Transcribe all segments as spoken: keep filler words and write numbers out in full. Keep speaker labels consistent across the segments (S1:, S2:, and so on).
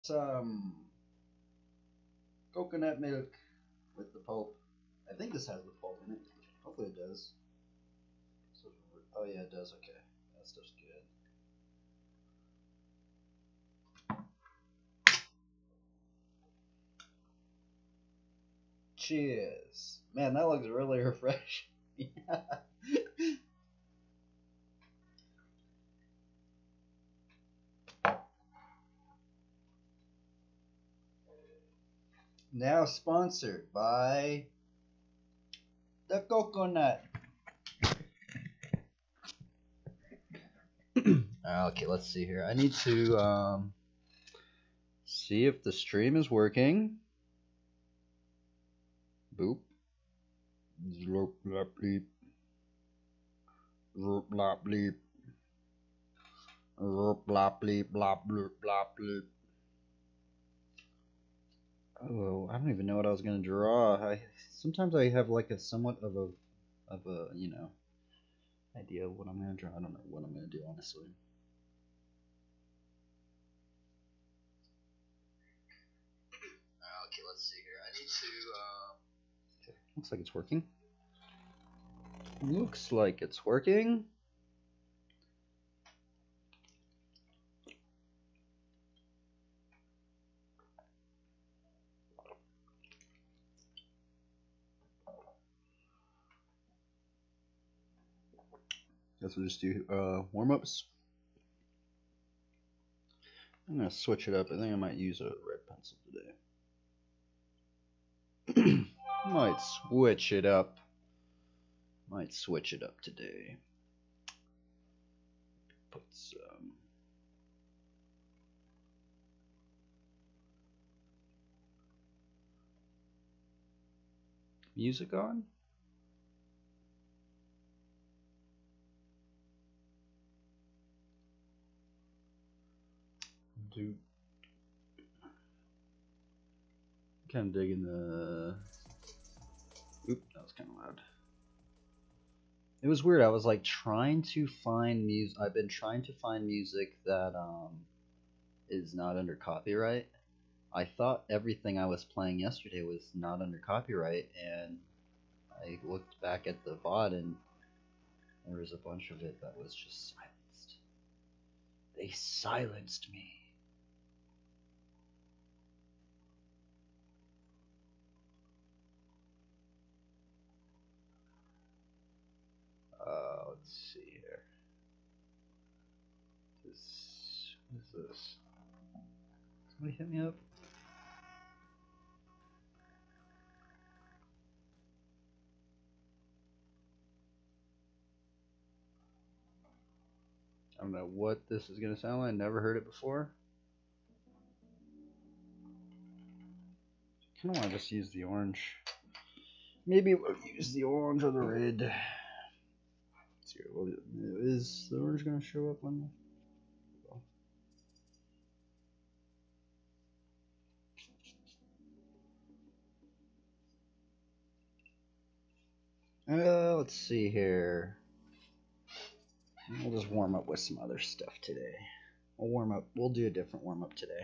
S1: Some coconut milk with the pulp. I think this has the pulp in it. Hopefully it does. So, oh yeah, it does. Okay, that stuff's good. Cheers, man. That looks really refreshing. Now sponsored by the coconut. Okay, let's see here. I need to um, see if the stream is working. Boop. Zlop, blop, bleep. Zlop, blop, bleep. Zlop, blop, bleep, blop, bloop, blop, bleep. Oh, I don't even know what I was gonna draw. I sometimes I have like a somewhat of a of a you know idea of what I'm gonna draw. I don't know what I'm gonna do honestly. Okay, let's see here. I need to. Um... Okay, looks like it's working. Looks like it's working. Guess we'll just do uh, warm ups. I'm gonna switch it up. I think I might use a red pencil today. Might switch it up. Might switch it up today. Put some music on. Do kind of digging the. Oop, that was kind of loud. It was weird. I was like trying to find music. I've been trying to find music that um is not under copyright. I thought everything I was playing yesterday was not under copyright, and I looked back at the V O D and there was a bunch of it that was just silenced. They silenced me. Uh, let's see here. This, what is this? Somebody hit me up? I don't know what this is going to sound like. Never heard it before. I kind of want to just use the orange. Maybe we'll use the orange or the red. Let's see. Is the orange going to show up on the... Uh, let's see here. We'll just warm up with some other stuff today. We'll warm up. We'll do a different warm up today.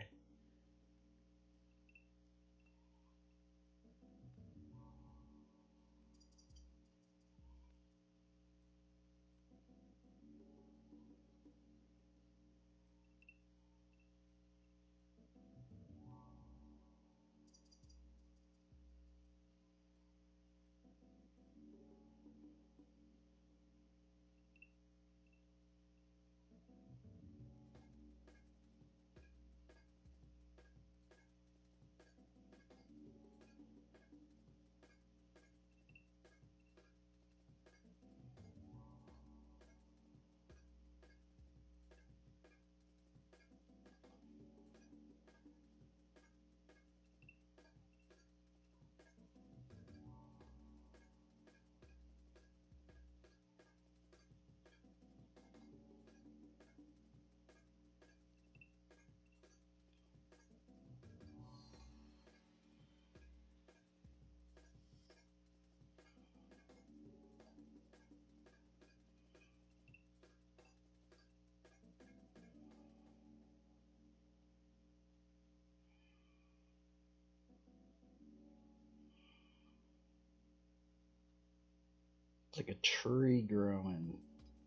S1: It's like a tree growing.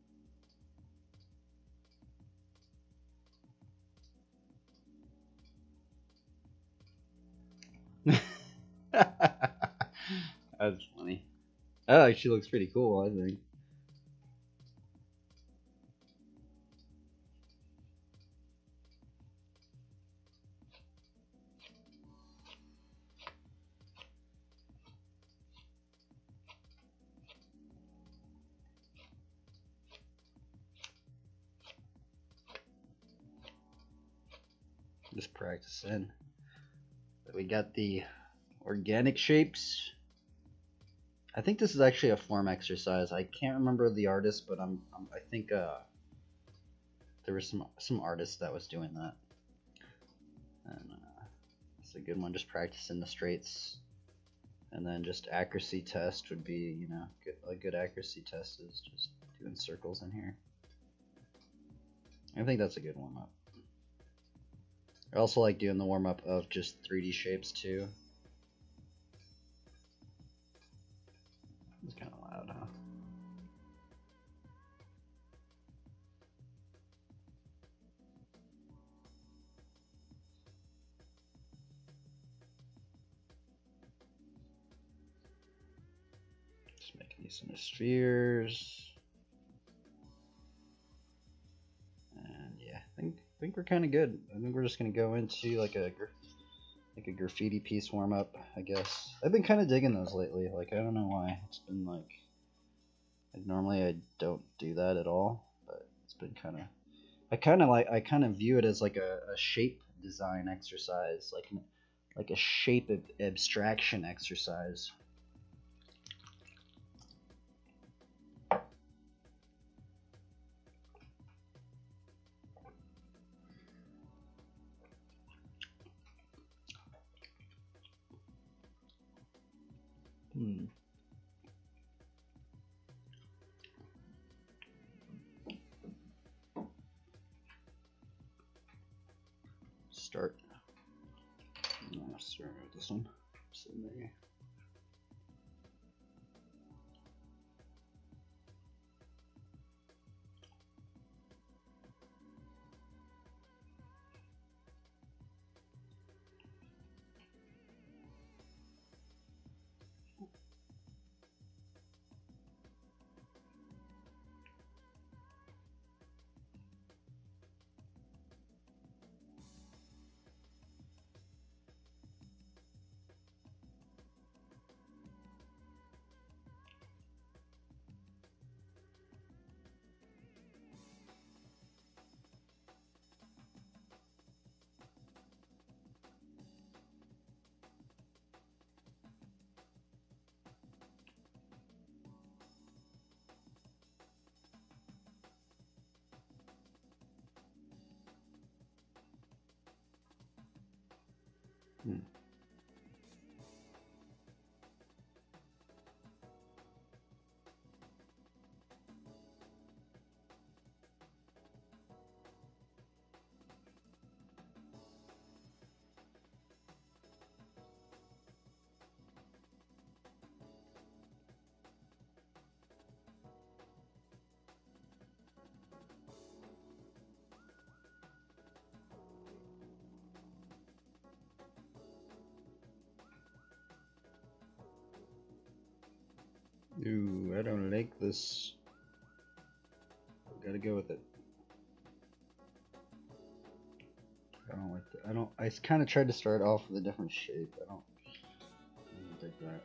S1: That's funny. That actually looks pretty cool, I think. Just practicing. We got the organic shapes. I think this is actually a form exercise. I can't remember the artist, but I'm, I'm I think uh there was some some artist that was doing that. And uh, it's a good one. Just practicing the straights, and then just accuracy test would be, you know, good, a good accuracy test is just doing circles in here. I think that's a good warm up. I also like doing the warm up of just three D shapes too. It's kind of loud, huh? Just making these into spheres. And yeah, I think I think we're kind of good. I think we're just gonna go into like a like a graffiti piece warm up, I guess. I've been kind of digging those lately. Like I don't know why. It's been like, like normally I don't do that at all, but it's been kind of. I kind of like I kind of view it as like a, a shape design exercise, like an, like a shape ab abstraction exercise. Hmm. Start. No, start with this one. So maybe. Hmm. Ooh, I don't like this. Gotta go with it. I don't like that. I don't. I kind of tried to start off with a different shape. I don't. I don't dig that.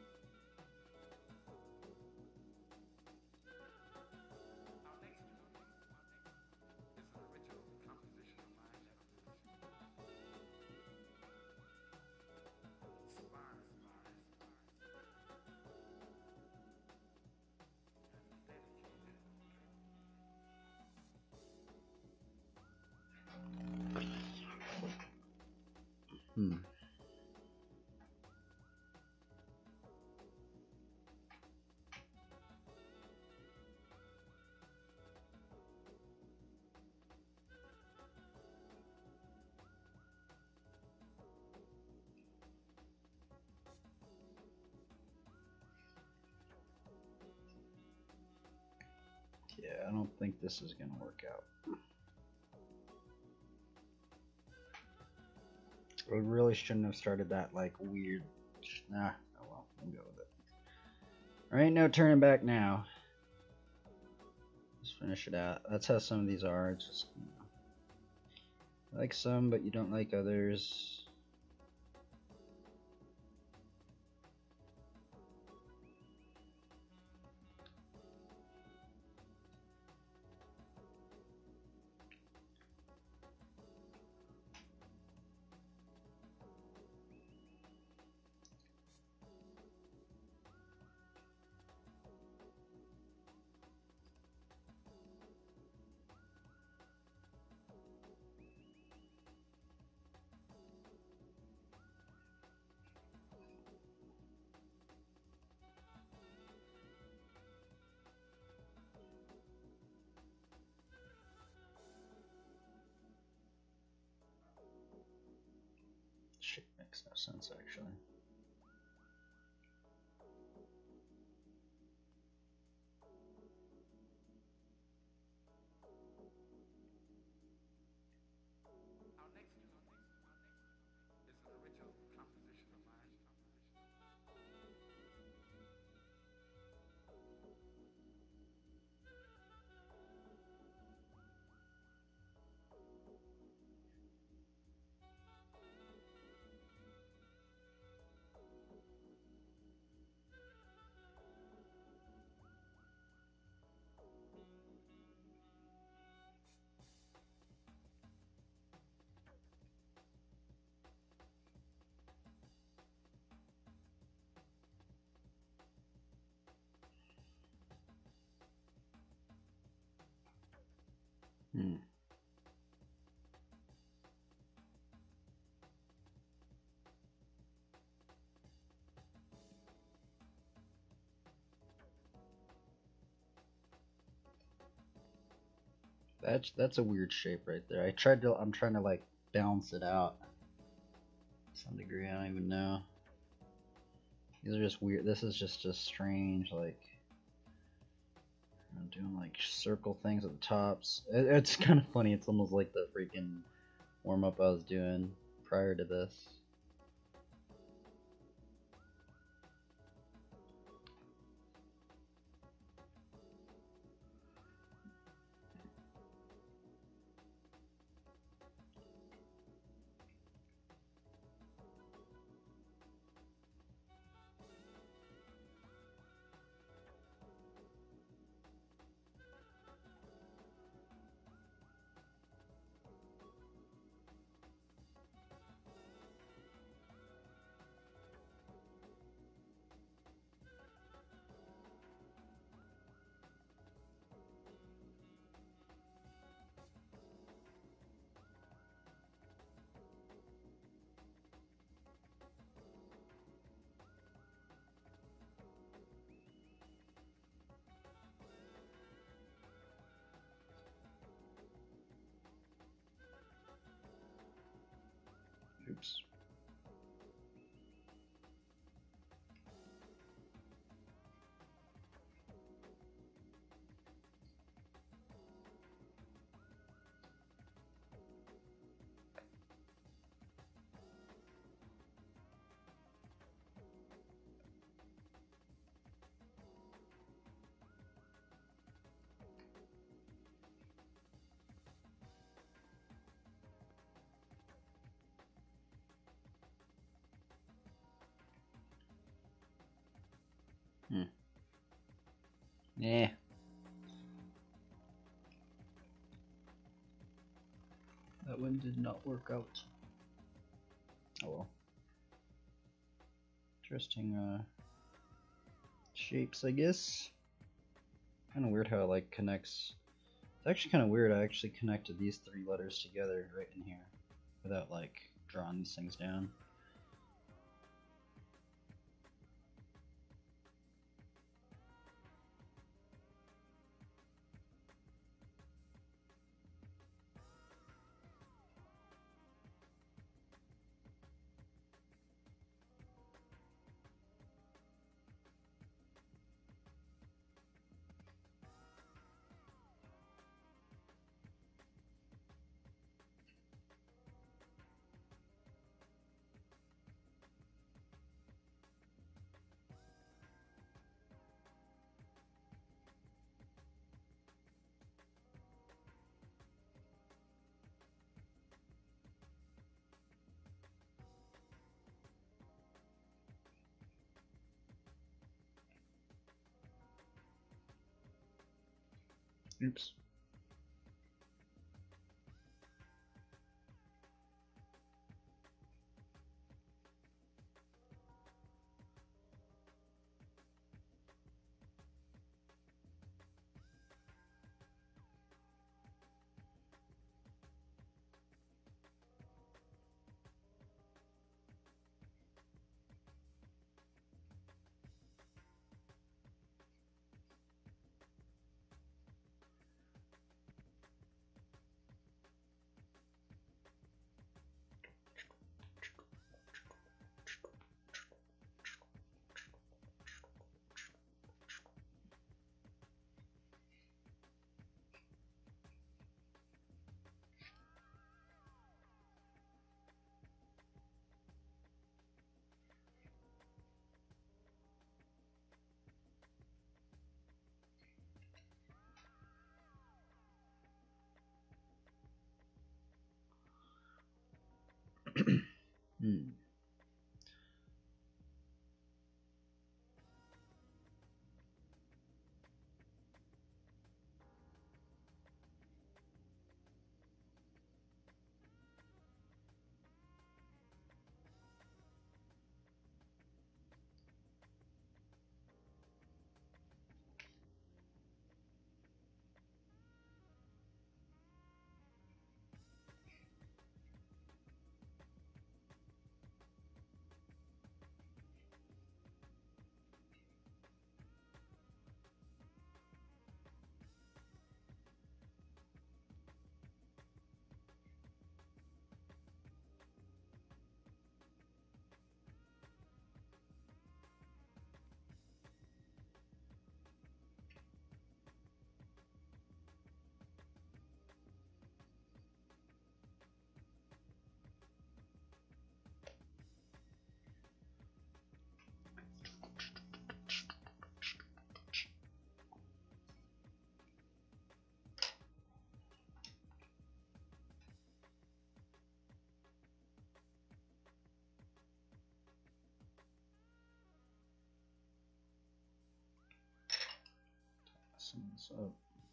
S1: Hmm. I don't think this is gonna work out. I really shouldn't have started that like weird. Nah, oh well, we'll go with it. There ain't no turning back now. Let's finish it out. That's how some of these are. It's just, you know, you like some, but you don't like others. Shit makes no sense actually. Hmm. That's that's a weird shape right there. I tried to. I'm trying to like balance it out to some degree. I don't even know. These are just weird. This is just just strange. Like I'm doing like circle things at the tops. It, it's kind of funny. It's almost like the freaking warm up I was doing prior to this. Oops. Hmm. Yeah. That one did not work out. Oh well. Interesting uh, shapes, I guess. Kind of weird how it like connects. It's actually kind of weird. I actually connected these three letters together right in here without like drawing these things down. Oops. Hmm. Sum this up.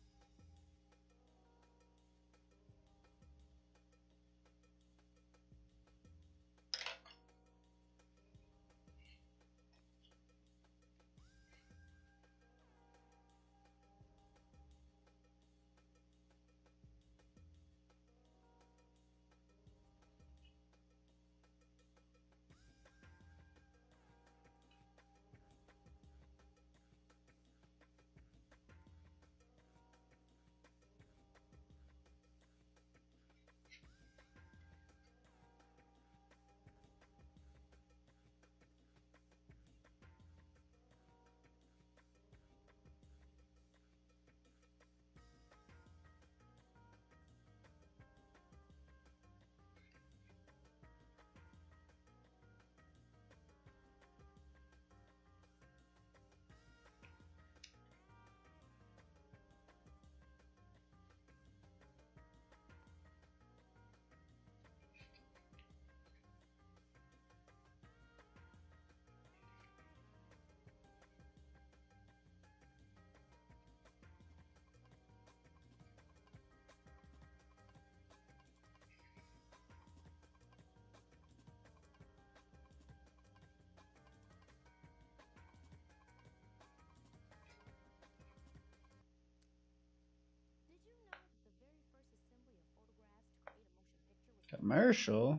S1: Commercial?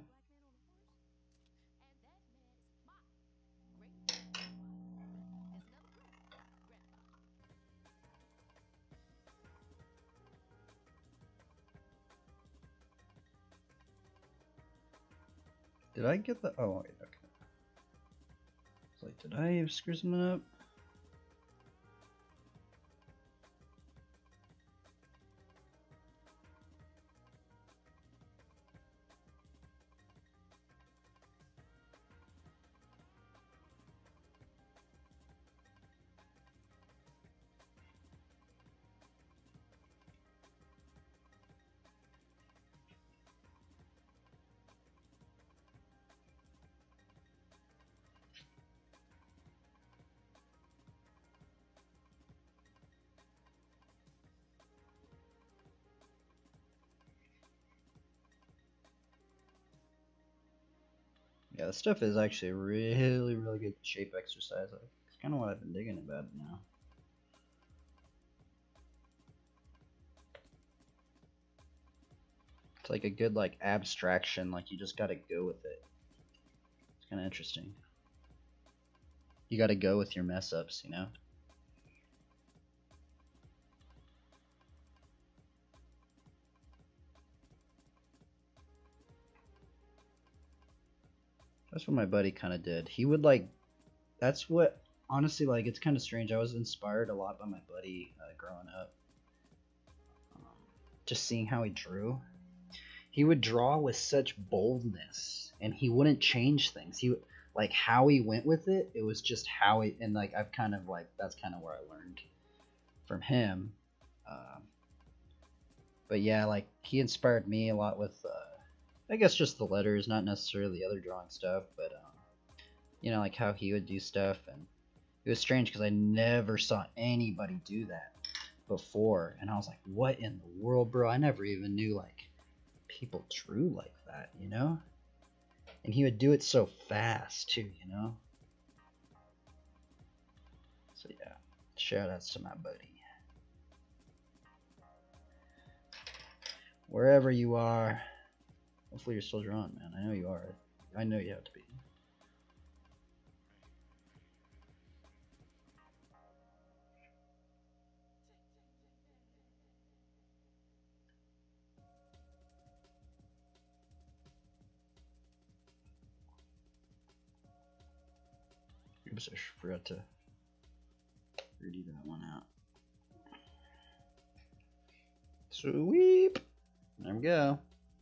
S1: Did I get the? Oh wait, okay. It's like, did I screw something up? Yeah, this stuff is actually a really, really good shape exercise. It's kind of what I've been digging about it now. It's like a good like abstraction, like you just gotta go with it. It's kind of interesting. You gotta go with your mess ups, you know? That's what my buddy kind of did. He would like, that's what, honestly, like, it's kind of strange. I was inspired a lot by my buddy uh, growing up. Um, just seeing how he drew. He would draw with such boldness, and he wouldn't change things. He, like, how he went with it, it was just how he, and like, I've kind of, like, that's kind of where I learned from him. Um, but yeah, like, he inspired me a lot with, uh, I guess just the letters, not necessarily the other drawing stuff, but um, you know, like how he would do stuff, and it was strange because I never saw anybody do that before, and I was like, what in the world, bro? I never even knew like people drew like that, you know? And he would do it so fast too, you know? So yeah, shout outs to my buddy. Wherever you are, hopefully you're still drawing, man. I know you are. I know you have to be. Oops, I forgot to redo that one out. Sweep. There we go.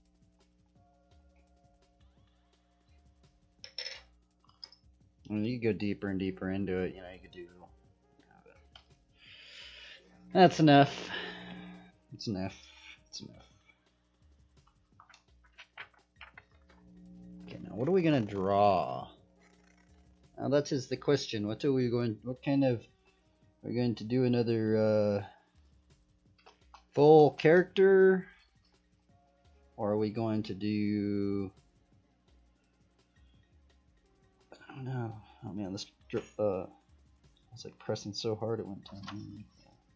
S1: And you go deeper and deeper into it, you know, you could do. That's enough. That's enough. That's enough. Okay, now what are we gonna draw? Now that is the question. What are we going? What kind of? Are we going to do another uh, full character, or are we going to do? I don't know. Oh man, this uh, I was like pressing so hard it went down.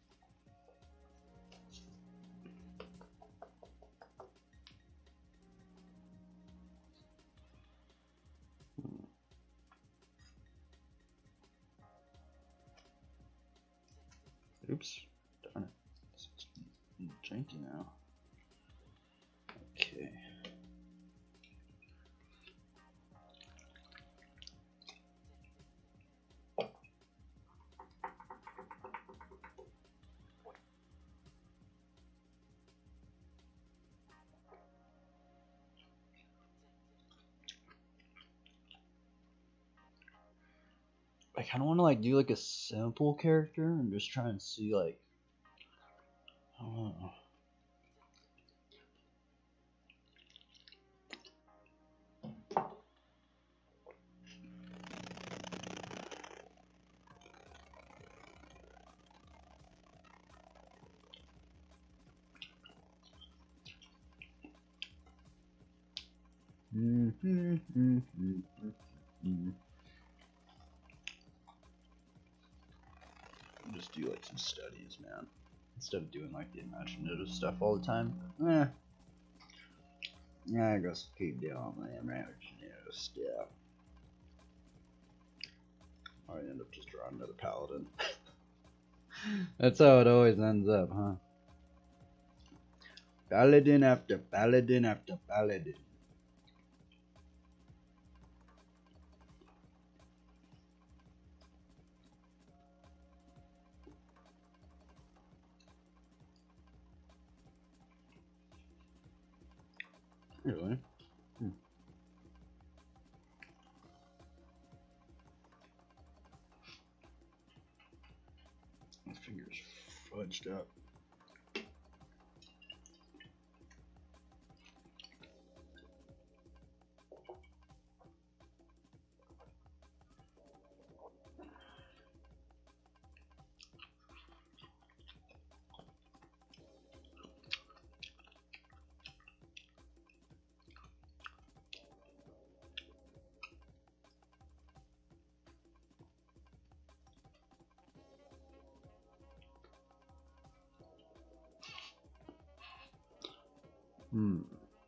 S1: Oops, darn it. It's janky now. Okay. I kind of want to like do like a simple character and just try and see like, I don't know. Mm-hmm, mm-hmm, mm-hmm. Just do like some studies, man. Instead of doing like the imaginative stuff all the time. Eh. Yeah, I guess keep doing the imaginative stuff. I end up just drawing another paladin. That's how it always ends up, huh? Paladin after paladin after paladin. Really? Hmm. My finger's fudged up. Hmm.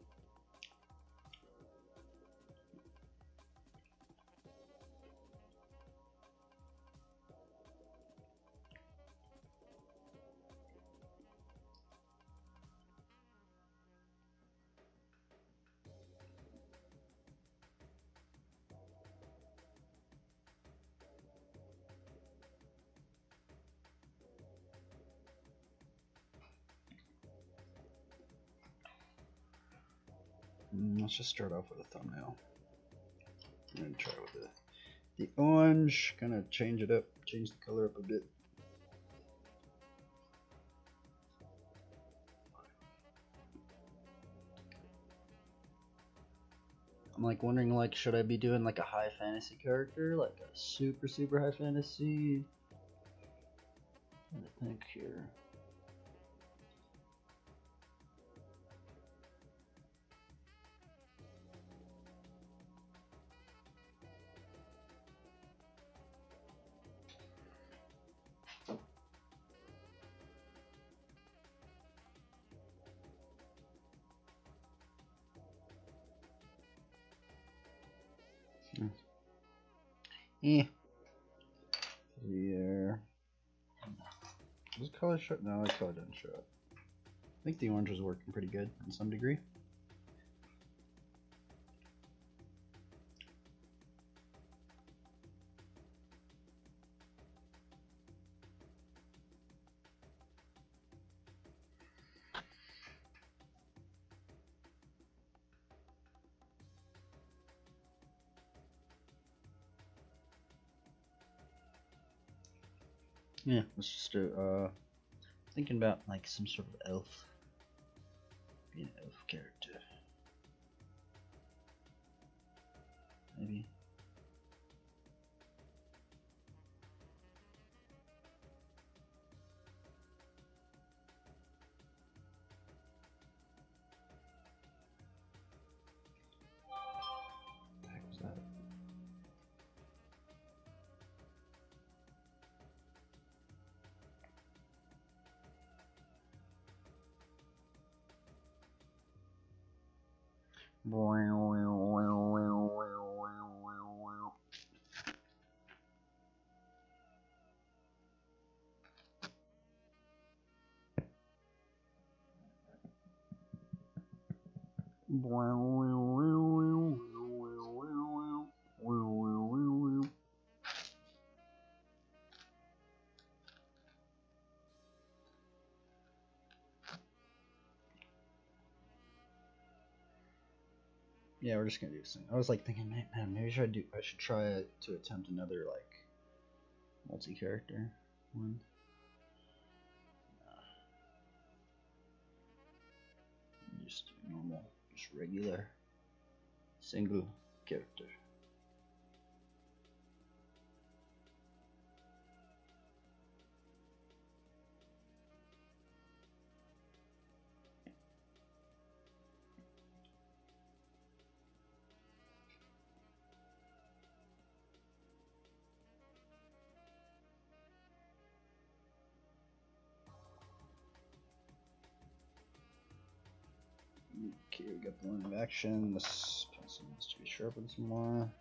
S1: Let's just start off with a thumbnail. I'm gonna try with the the orange, kind of change it up, change the color up a bit. I'm like wondering, like, should I be doing like a high fantasy character, like a super super high fantasy? I think here. Eh. Yeah. Does color show? No, the color doesn't show up. I think the orange was working pretty good in some degree. Yeah, let's just do, uh, thinking about like some sort of elf. Be an elf character. Maybe. What the heck was that? Yeah, we're just gonna do this thing. I was like thinking, man, man maybe should I do? I should try to attempt another like multi-character one. Nah. Just normal, just regular, single character. Okay, we got the line of action. This pencil needs to be sharpened some more.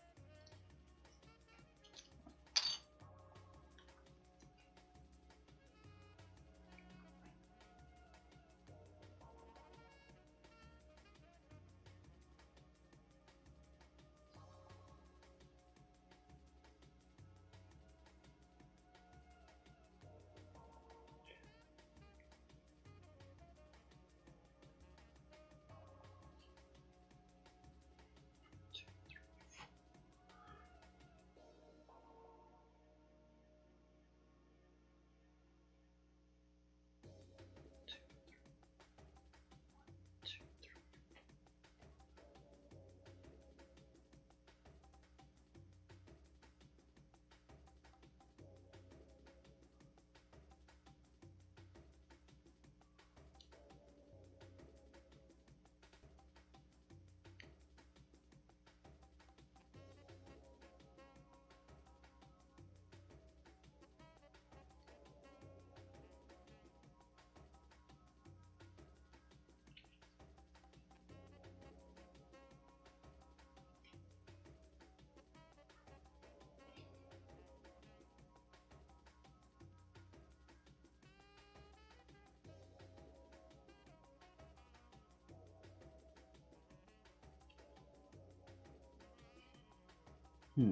S1: Hmm.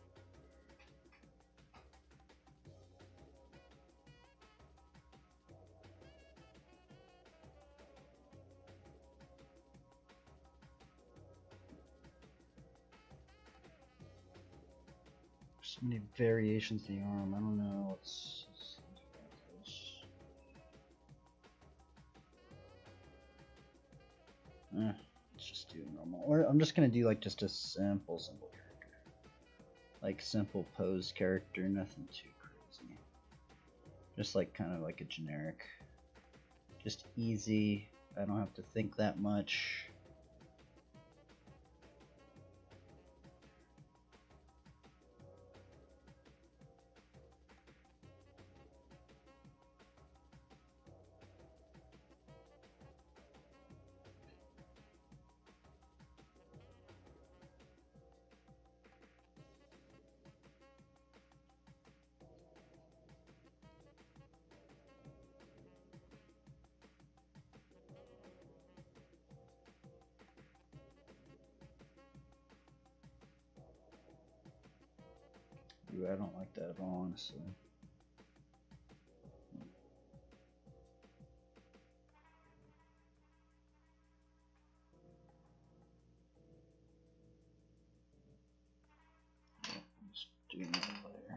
S1: So many variations of the arm. I don't know. Let's, let's think about this. Eh, let's just do normal. Or I'm just gonna do like just a simple, simple character. Like simple pose character, nothing too crazy. Just like kind of like a generic. Just easy. I don't have to think that much. Ooh, I don't like that at all, honestly. Just do another layer.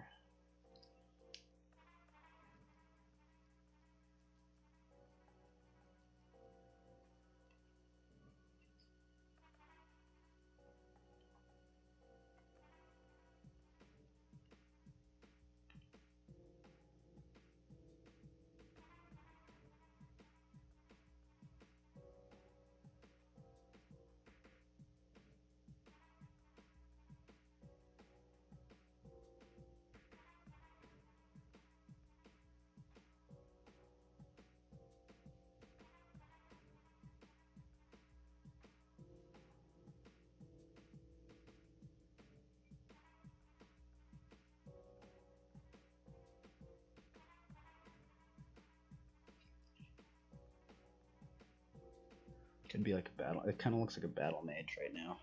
S1: Could be like a battle. It kind of looks like a battle mage right now.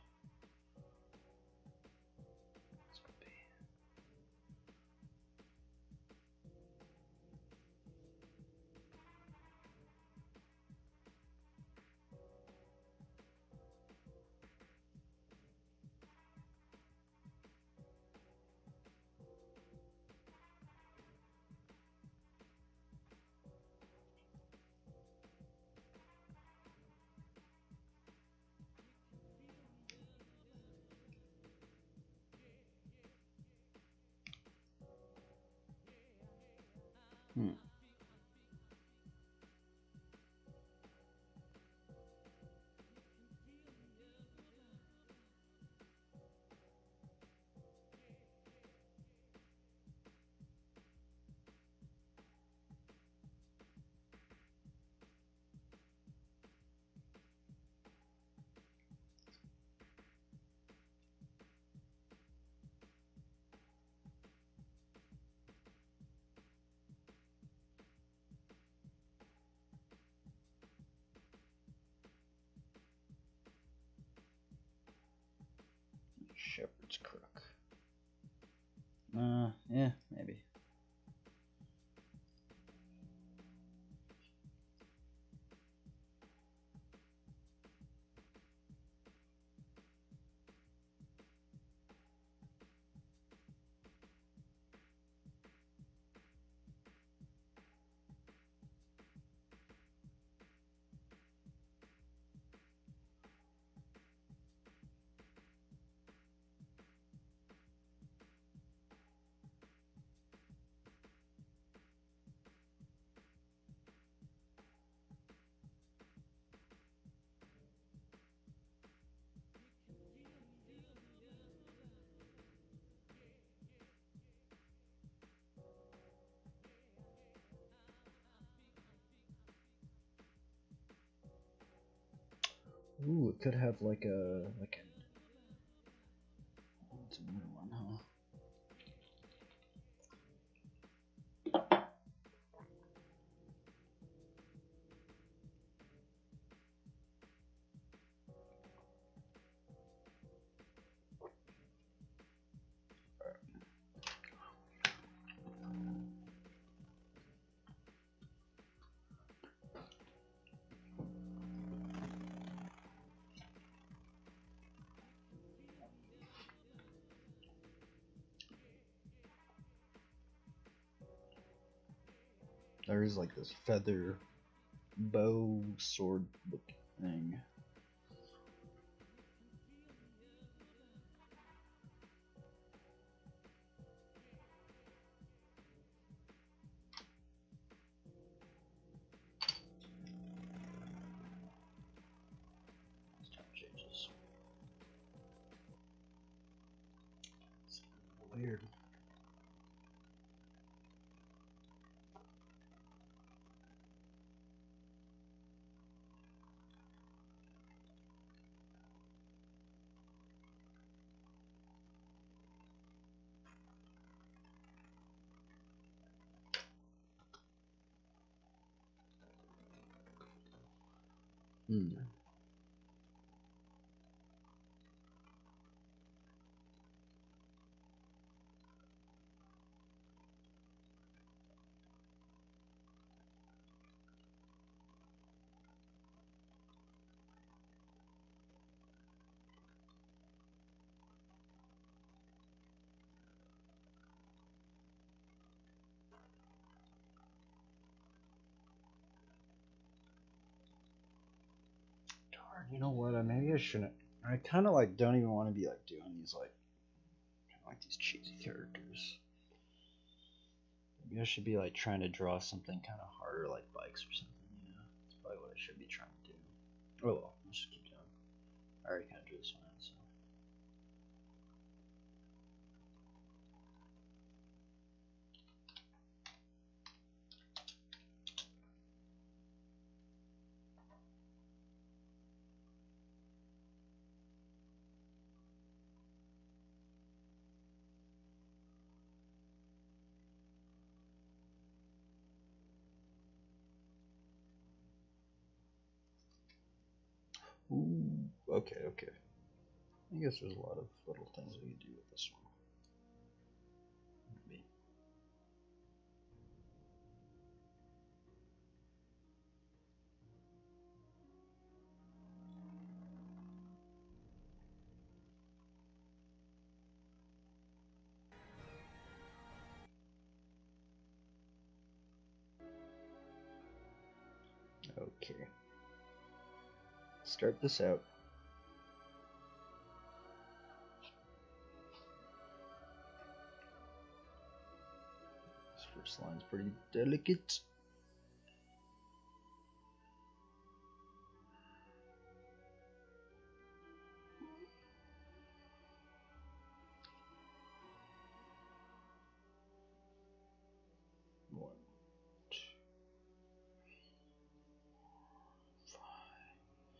S1: Hmm. Shepherd's Crook. Uh, yeah, maybe. Ooh, it could have like a like an. It's another one, huh? There is like this feather bow sword look thing. Changes. It's weird. Hmm. Darn, you know what? I maybe I shouldn't. I kind of like don't even want to be like doing these like kind of like these cheesy characters. Maybe I should be like trying to draw something kind of harder, like bikes or something. You know, that's probably what I should be trying to do. Oh well, let's just keep going. I already kind of drew this one out, so. Ooh, okay, okay. I guess there's a lot of little things we can do with this one. Maybe. Okay. Start this out. This first line's pretty delicate. One, two, five.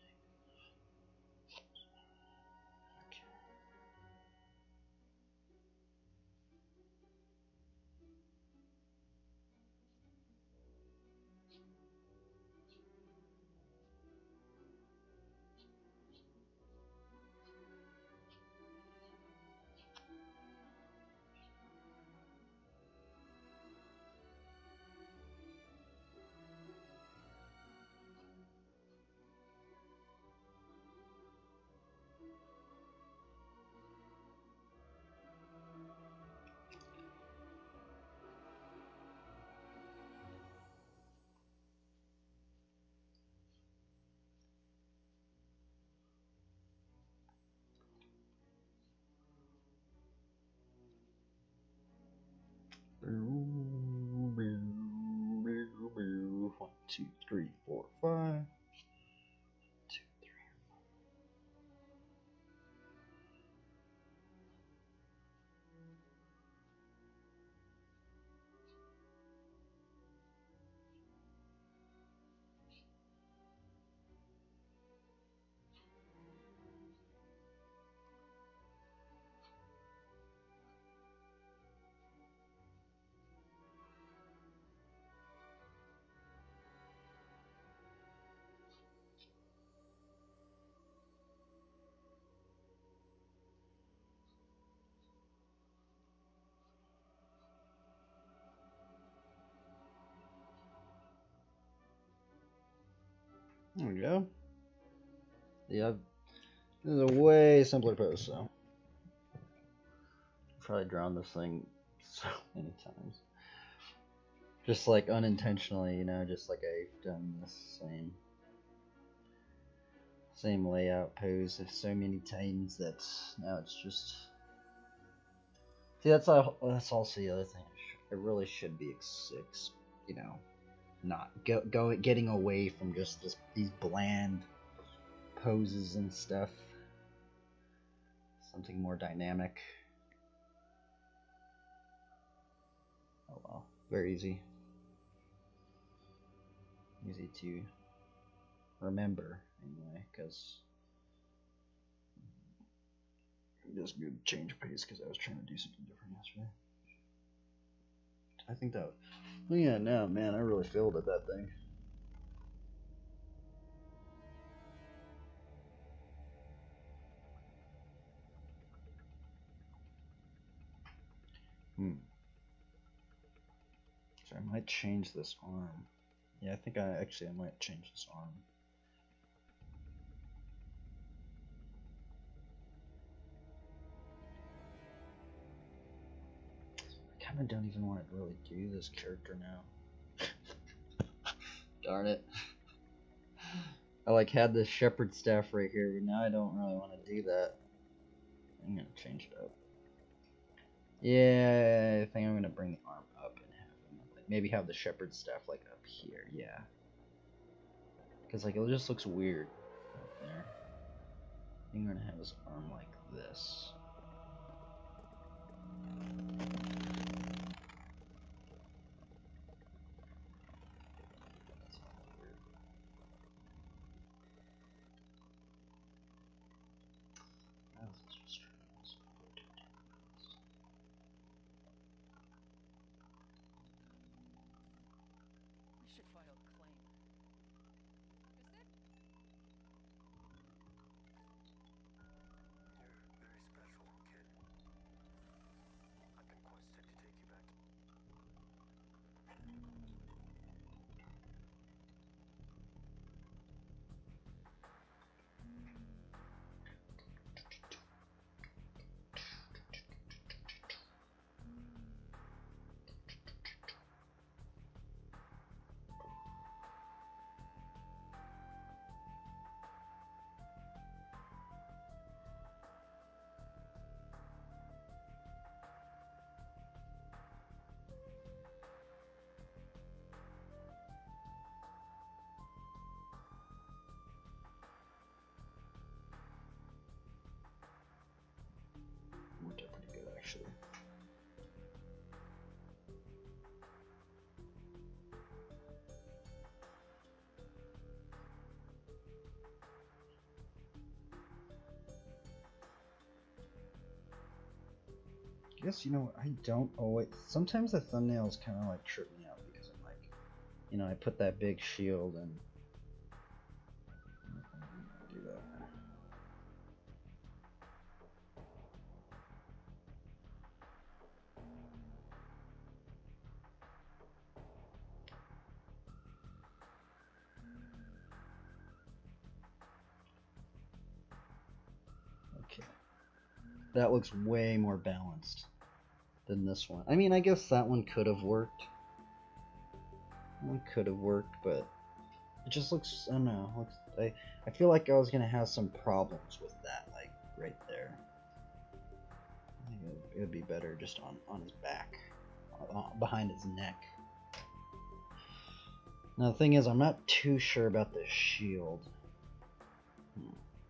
S1: Okay. One, two, three, four, five. Two, three. There we go. Yeah, this is a way simpler pose, so. I've probably drawn this thing so many times. Just like unintentionally, you know, just like I've done the same same layout pose so many times that now it's just. See, that's all, that's also the other thing. It really should be six, you know, not go, go getting away from just this these bland poses and stuff. Something more dynamic. Oh well, very easy. Easy to remember anyway, because just good change pace because I was trying to do something different yesterday. I think that. Oh yeah, no, man, I really failed at that thing. Hmm. So I might change this arm. Yeah, I think I actually I might change this arm. I kind of don't even want to really do this character now. Darn it. I like had this shepherd staff right here, but now I don't really want to do that. I'm gonna change it up. Yeah, I think I'm gonna bring the arm up and have him like maybe have the shepherd staff like up here. Yeah, because like it just looks weird up there. I think I'm gonna have his arm like this. Worked out pretty good actually. I guess, you know, I don't always. Sometimes the thumbnails kind of like trip me out because I'm like, you know, I put that big shield and do that. Okay, that looks way more balanced than this one. I mean, I guess that one could have worked. That one could have worked, but it just looks, I don't know, looks, I, I feel like I was going to have some problems with that, like, right there. I think it would, it would be better just on, on his back, uh, behind his neck. Now the thing is, I'm not too sure about this shield. Hmm.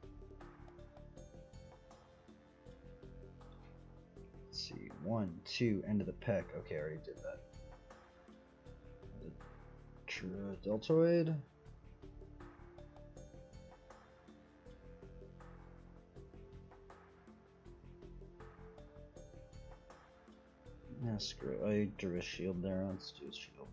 S1: Let's see, one, two, end of the pec. Okay, I already did that. The deltoid. Yeah, screw it. I drew a shield there. Let's do a shield.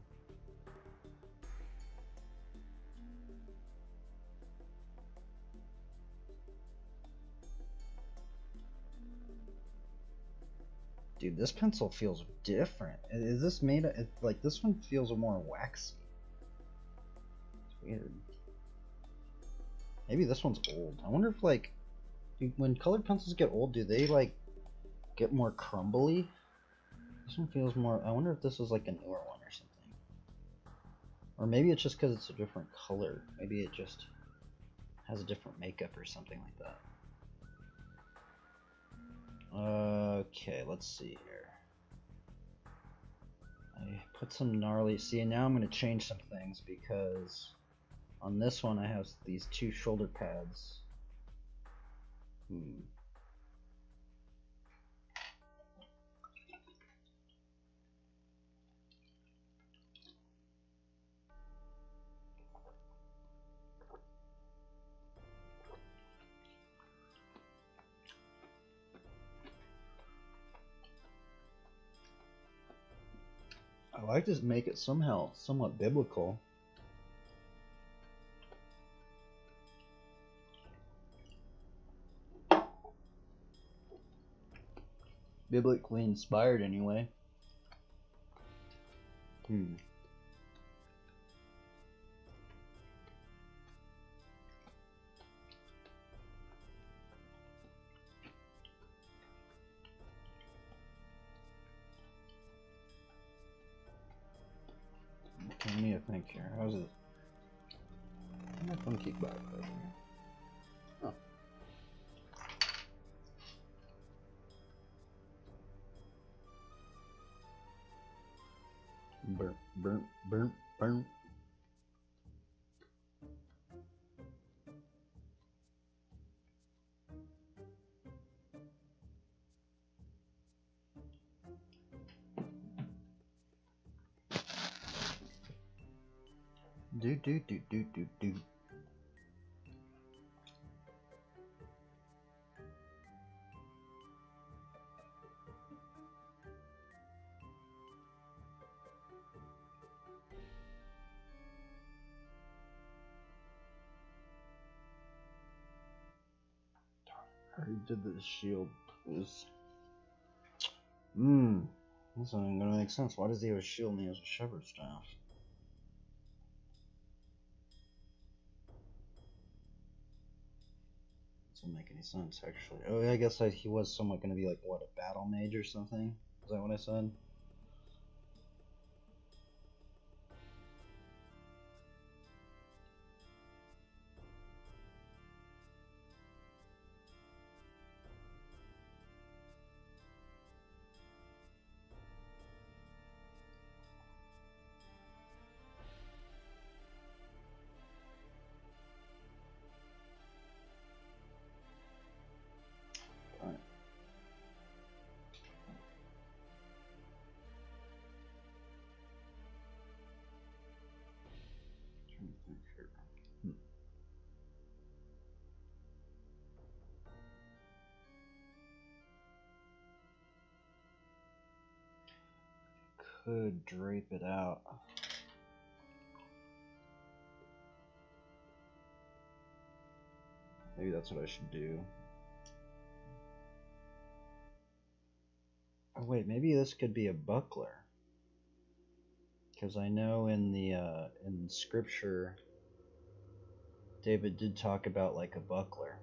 S1: Dude, this pencil feels different. Is this made of, like, this one feels more waxy. It's weird. Maybe this one's old. I wonder if, like, when colored pencils get old, do they, like, get more crumbly? This one feels more, I wonder if this is, like, a newer one or something. Or maybe it's just because it's a different color. Maybe it just has a different makeup or something like that. Okay, let's see here. I put some gnarly... See, now I'm going to change some things because on this one I have these two shoulder pads. Hmm. I like to make it somehow somewhat biblical. Biblically inspired, anyway. Hmm. Okay, let me think here. How's it? I'm not gonna keep back. Oh. Burp, burp, burp, burp. Do do do do do do. I already did the shield. Is Mmm. This isn't gonna make sense. Why does he have a shield and he has a shepherd's staff? Doesn't make any sense, actually. Oh, yeah, I guess I, he was somewhat gonna be like, what, a battle mage or something? Is that what I said? Could drape it out. Maybe that's what I should do. Oh wait, maybe this could be a buckler. Because I know in the uh, in scripture, David did talk about like a buckler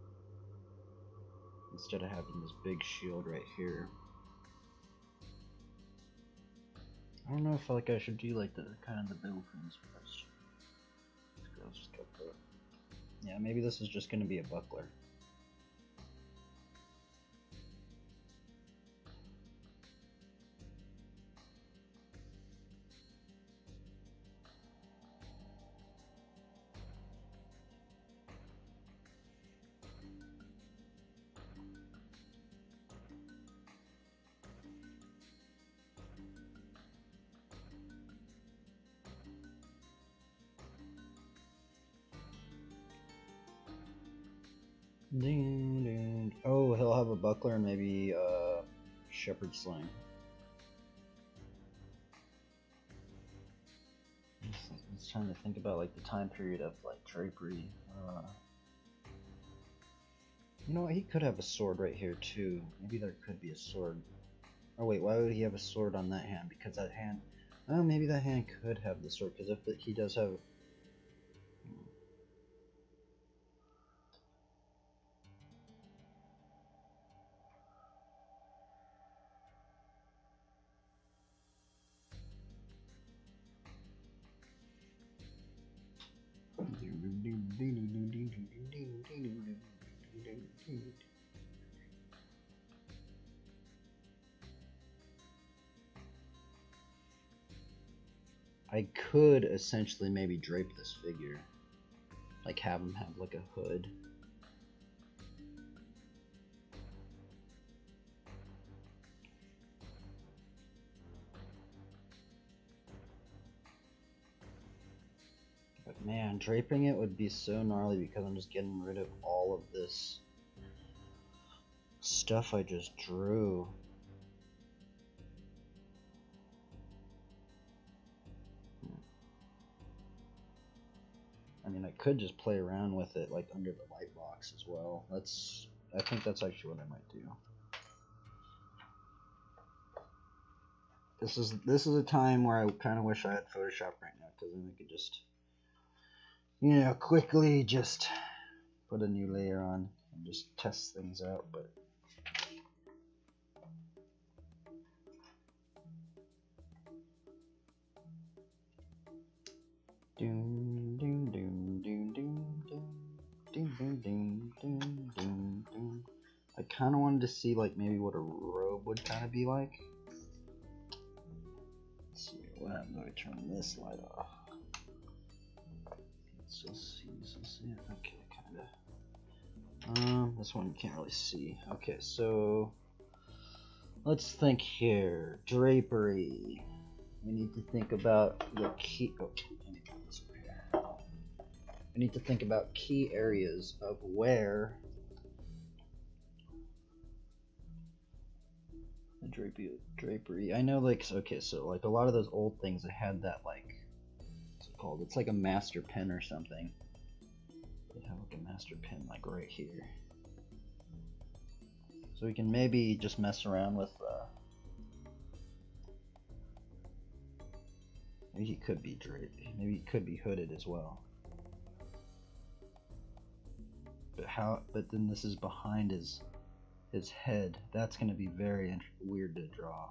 S1: instead of having this big shield right here. I don't know if like I should do like the kind of the build things first. Let's just go for it. Yeah, maybe this is just going to be a buckler. Ding, ding. Oh, he'll have a buckler and maybe uh, shepherd sling. I was trying to think about like the time period of like drapery. Uh, you know what? He could have a sword right here too. Maybe there could be a sword. Oh wait, why would he have a sword on that hand? Because that hand. Oh, maybe that hand could have the sword. Because if it, he does have. I could essentially maybe drape this figure, like have him have like a hood. But man, draping it would be so gnarly because I'm just getting rid of all of this stuff I just drew. I mean, I could just play around with it like under the light box as well. That's, I think that's actually what I might do. This is this is a time where I kind of wish I had Photoshop right now, because then I could just, you know, quickly just put a new layer on and just test things out. But doom doom doom doom doom doom doom doom doom doom doom. I kind of wanted to see like maybe what a robe would kind of be like. Let's see what happens if I turn this light off. So see, so see it. Okay, kind of. Um, this one you can't really see. Okay, so let's think here. Drapery. We need to think about the key. Oh, let me put this over here. We need to think about key areas of where the drapery. Drapery. I know, like, okay, so like a lot of those old things that had that, like, what's it called? It's like a master pen or something. They have like a master pen, like right here. So we can maybe just mess around with. Uh, Maybe he could be draped. Maybe he could be hooded as well. But how? But then this is behind his his head. That's going to be very weird to draw.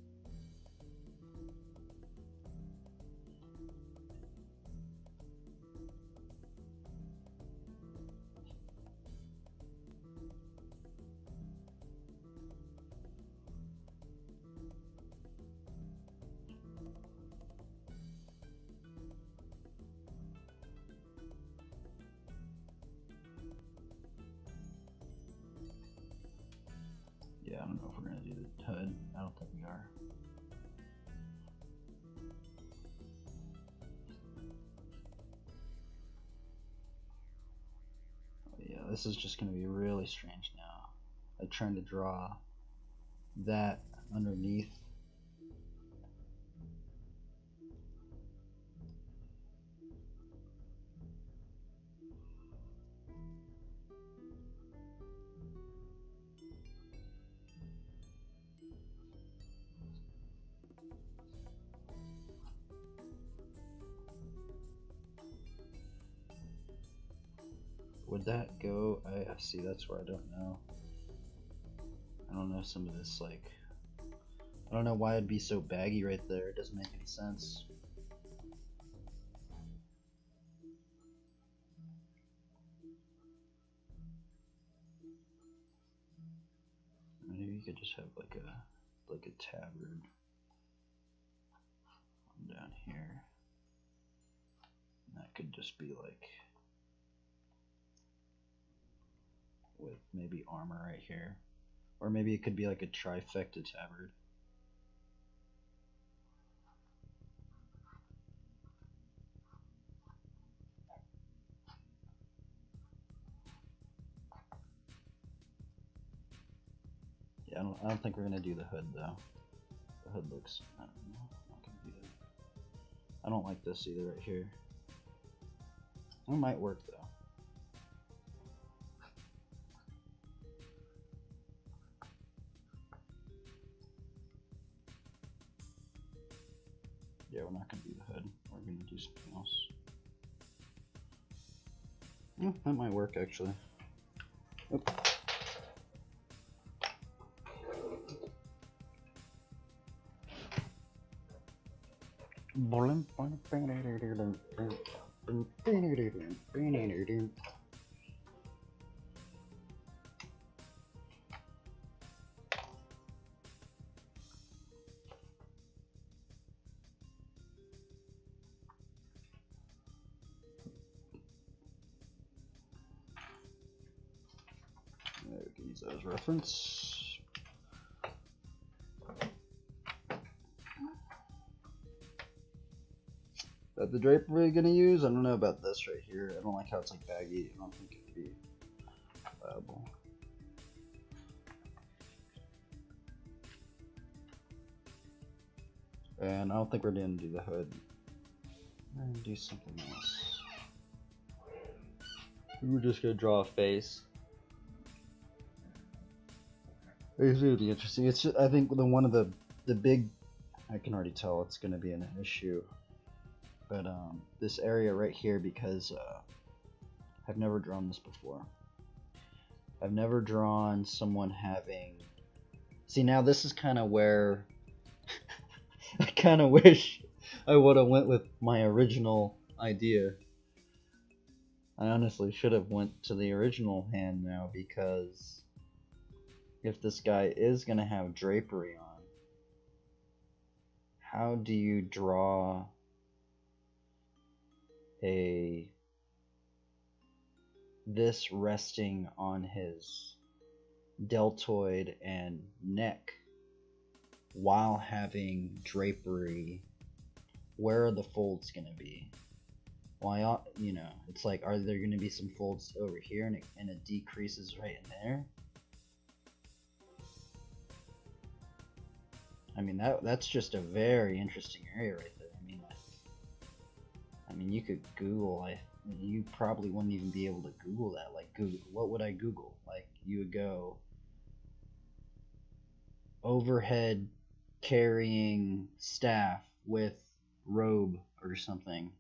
S1: Yeah, I don't know if we're gonna do the hood. I don't think we are. Oh, yeah, this is just gonna be really strange now. I'm trying to draw that underneath. Would that go? I see, that's where I don't know. I don't know some of this, like, I don't know why it'd be so baggy right there. It doesn't make any sense. Maybe you could just have like a like a tabard down here. And that could just be like with maybe armor right here. Or maybe it could be like a trifecta tabard. Yeah, I don't, I don't think we're gonna do the hood though. The hood looks, I don't know, not gonna do that. I don't like this either right here. It might work though. Yeah, we're not gonna do the hood. We're gonna do something else. Yeah, that might work actually. Oop. use that as reference. That the drapery gonna use? I don't know about this right here. I don't like how it's like baggy. I don't think it'd be viable. And I don't think we're gonna do the hood. We're gonna do something else. We're just gonna draw a face. It's gonna be interesting. It's just, I think the one of the the big, I can already tell it's gonna be an issue. But um, this area right here, because uh, I've never drawn this before. I've never drawn someone having. See, now this is kind of where I kind of wish I would have went with my original idea. I honestly should have went to the original hand now, because if this guy is gonna have drapery on, how do you draw a this resting on his deltoid and neck while having drapery? Where are the folds gonna be? Why, you know, it's like, are there gonna be some folds over here and it, and it decreases right in there? I mean, that that's just a very interesting area right there. I mean, like, I mean, you could Google. I you probably wouldn't even be able to Google that. Like, Google, what would I Google? Like, you would go overhead carrying staff with robe or something.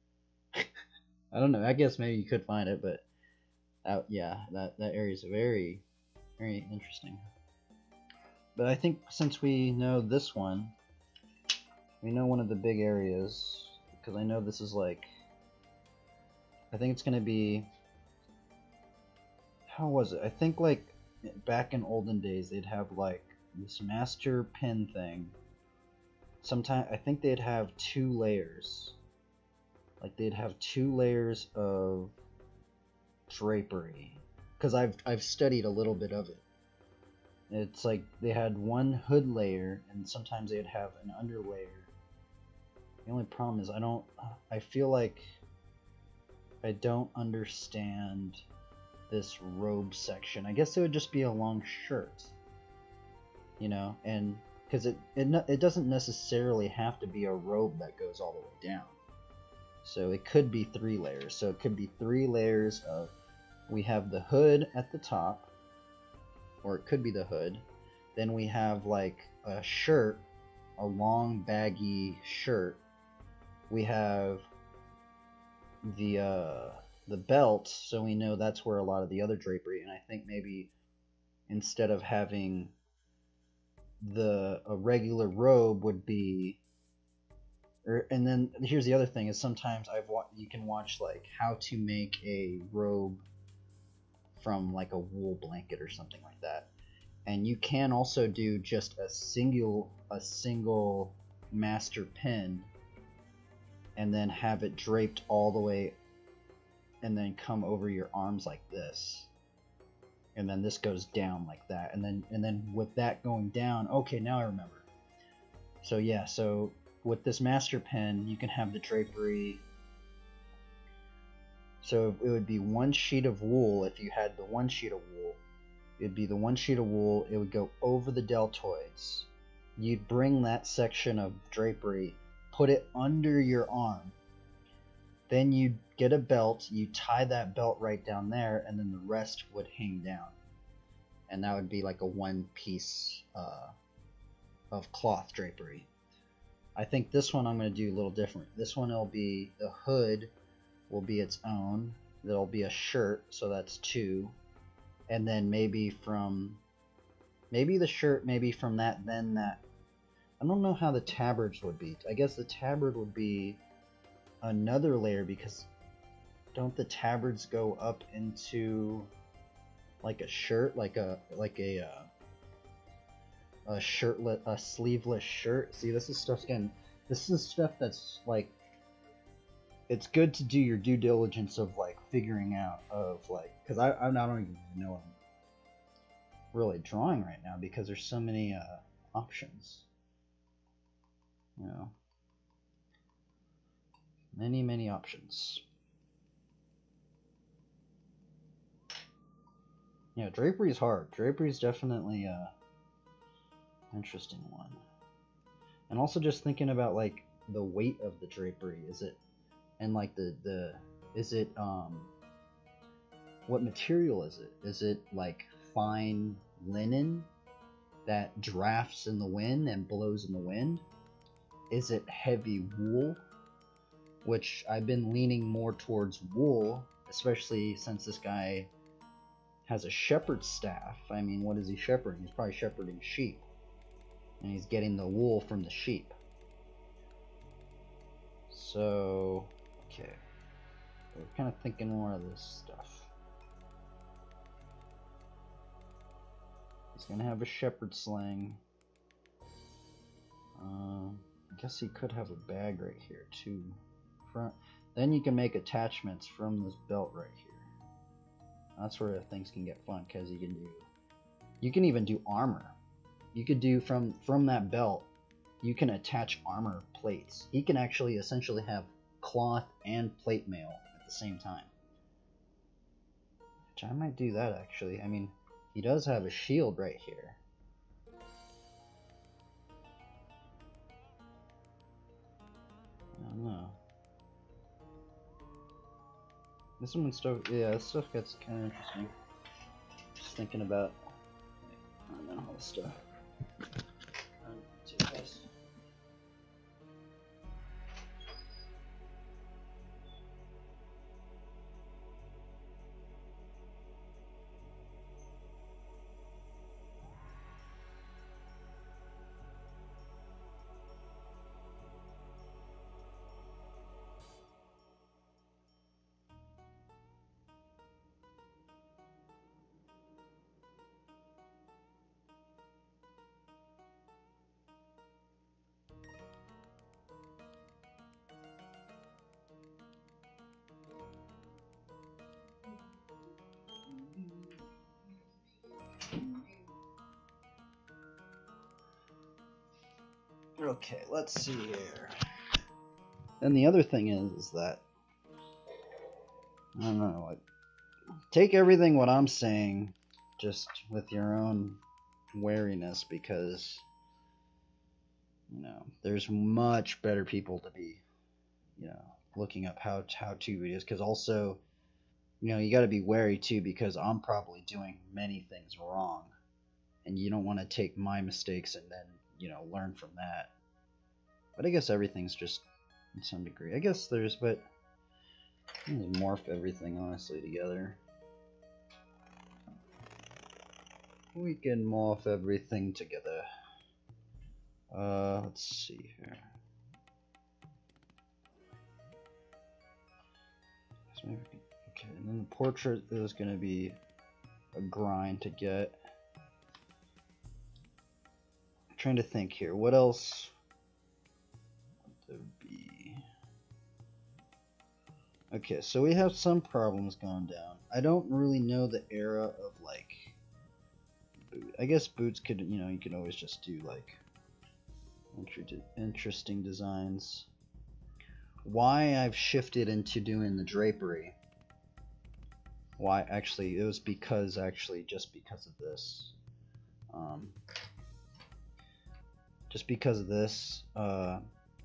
S1: I don't know. I guess maybe you could find it, but uh, yeah, that that area is very, very interesting. But I think since we know this one, we know one of the big areas, because I know this is like, I think it's gonna be, how was it? I think like back in olden days they'd have like this master pin thing. Sometimes I think they'd have two layers. Like they'd have two layers of drapery, because I've I've studied a little bit of it. It's like they had one hood layer, and sometimes they'd have an under layer. The only problem is I don't. I feel like I don't understand this robe section. I guess it would just be a long shirt, you know, and because it it it doesn't necessarily have to be a robe that goes all the way down. So it could be three layers. So it could be three layers of, we have the hood at the top, or it could be the hood. Then we have like a shirt, a long baggy shirt. We have the uh, the belt, so we know that's where a lot of the other drapery. And I think maybe instead of having the a regular robe would be. Or, and then here's the other thing: is sometimes I've wa you can watch like how to make a robe from like a wool blanket or something like that, and you can also do just a single a single master pin, and then have it draped all the way, and then come over your arms like this, and then this goes down like that, and then and then with that going down. Okay, now I remember. So yeah, so with this master pen, you can have the drapery. So it would be one sheet of wool. If you had the one sheet of wool, it'd be the one sheet of wool. It would go over the deltoids. You'd bring that section of drapery, put it under your arm. Then you'd get a belt. You tie that belt right down there, and then the rest would hang down. And that would be like a one piece uh, of cloth drapery. I think this one I'm going to do a little different. This one will be, the hood will be its own. There'll be a shirt, so that's two. And then maybe from, maybe the shirt, maybe from that, then that. I don't know how the tabards would be. I guess the tabard would be another layer, because don't the tabards go up into like a shirt, like a, like a, uh, a shirtlet, a sleeveless shirt. See, this is stuff again. This is stuff that's like, it's good to do your due diligence of like figuring out of like, because I I don't even know really drawing right now because there's so many uh, options. You know, many, many options. Yeah, drapery is hard. Drapery is definitely a interesting one. And also just thinking about like the weight of the drapery. Is it, and like the the is it um what material is it? Is it like fine linen that drafts in the wind and blows in the wind? Is it heavy wool? Which I've been leaning more towards wool, especially since this guy has a shepherd's staff. I mean, what is he shepherding? He's probably shepherding sheep. And he's getting the wool from the sheep. So, okay. We're kind of thinking more of this stuff. He's going to have a shepherd sling. Uh, I guess he could have a bag right here, too. Front. Then you can make attachments from this belt right here. That's where things can get fun, because you can do, you can even do armor. You could do from from that belt, you can attach armor plates. He can actually essentially have cloth and plate mail at the same time. Which I might do that actually. I mean, he does have a shield right here. I don't know. This one stuff, yeah, this stuff gets kind of interesting. Just thinking about, I don't know, all this stuff. Um, see you guys. Okay, let's see here. And the other thing is, is that, I don't know, like, take everything what I'm saying just with your own wariness, because, you know, there's much better people to be, you know, looking up how how-to videos, because also, you know, you got to be wary too, because I'm probably doing many things wrong, and you don't want to take my mistakes and then, you know, learn from that. But I guess everything's just, in some degree, I guess there's, but morph everything honestly together. We can morph everything together. Uh, let's see here. Okay, and then the portrait is going to be a grind to get. I'm trying to think here. What else would there be? Okay, so we have some problems going down. I don't really know the era of like boot. I guess boots could, you know, you can always just do like interesting designs. Why I've shifted into doing the drapery. Why actually it was because actually just because of this. Um, just because of this, uh,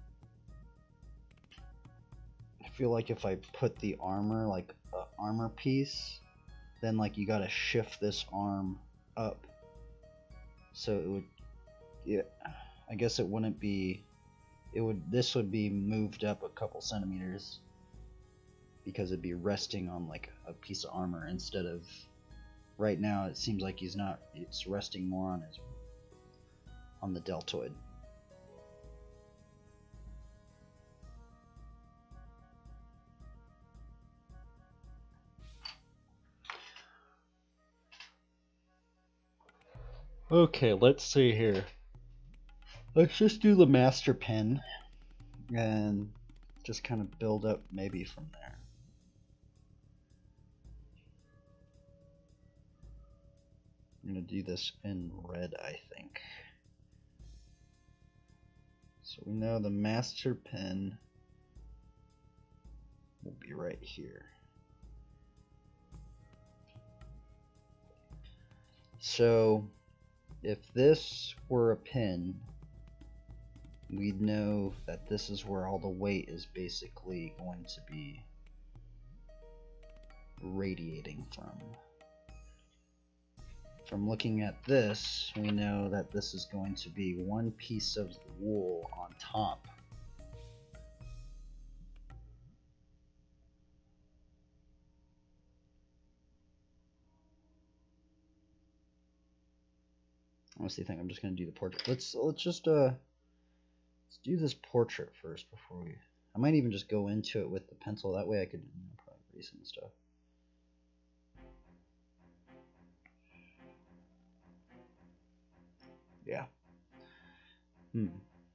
S1: I feel like if I put the armor, like a armor piece, then like you gotta shift this arm up. So it would, yeah, I guess it wouldn't be, it would, this would be moved up a couple centimeters because it'd be resting on like a piece of armor instead of, right now it seems like he's not, it's resting more on his, on the deltoid. Okay, let's see here. Let's just do the master pen and just kind of build up maybe from there. I'm going to do this in red, I think. So we know the master pen will be right here. So if this were a pin, we'd know that this is where all the weight is basically going to be radiating from. From looking at this, we know that this is going to be one piece of wool on top. I honestly think I'm just going to do the portrait. Let's let's just uh let's do this portrait first before we. I might even just go into it with the pencil. That way I could, you know, probably erase some stuff. Yeah. Hmm.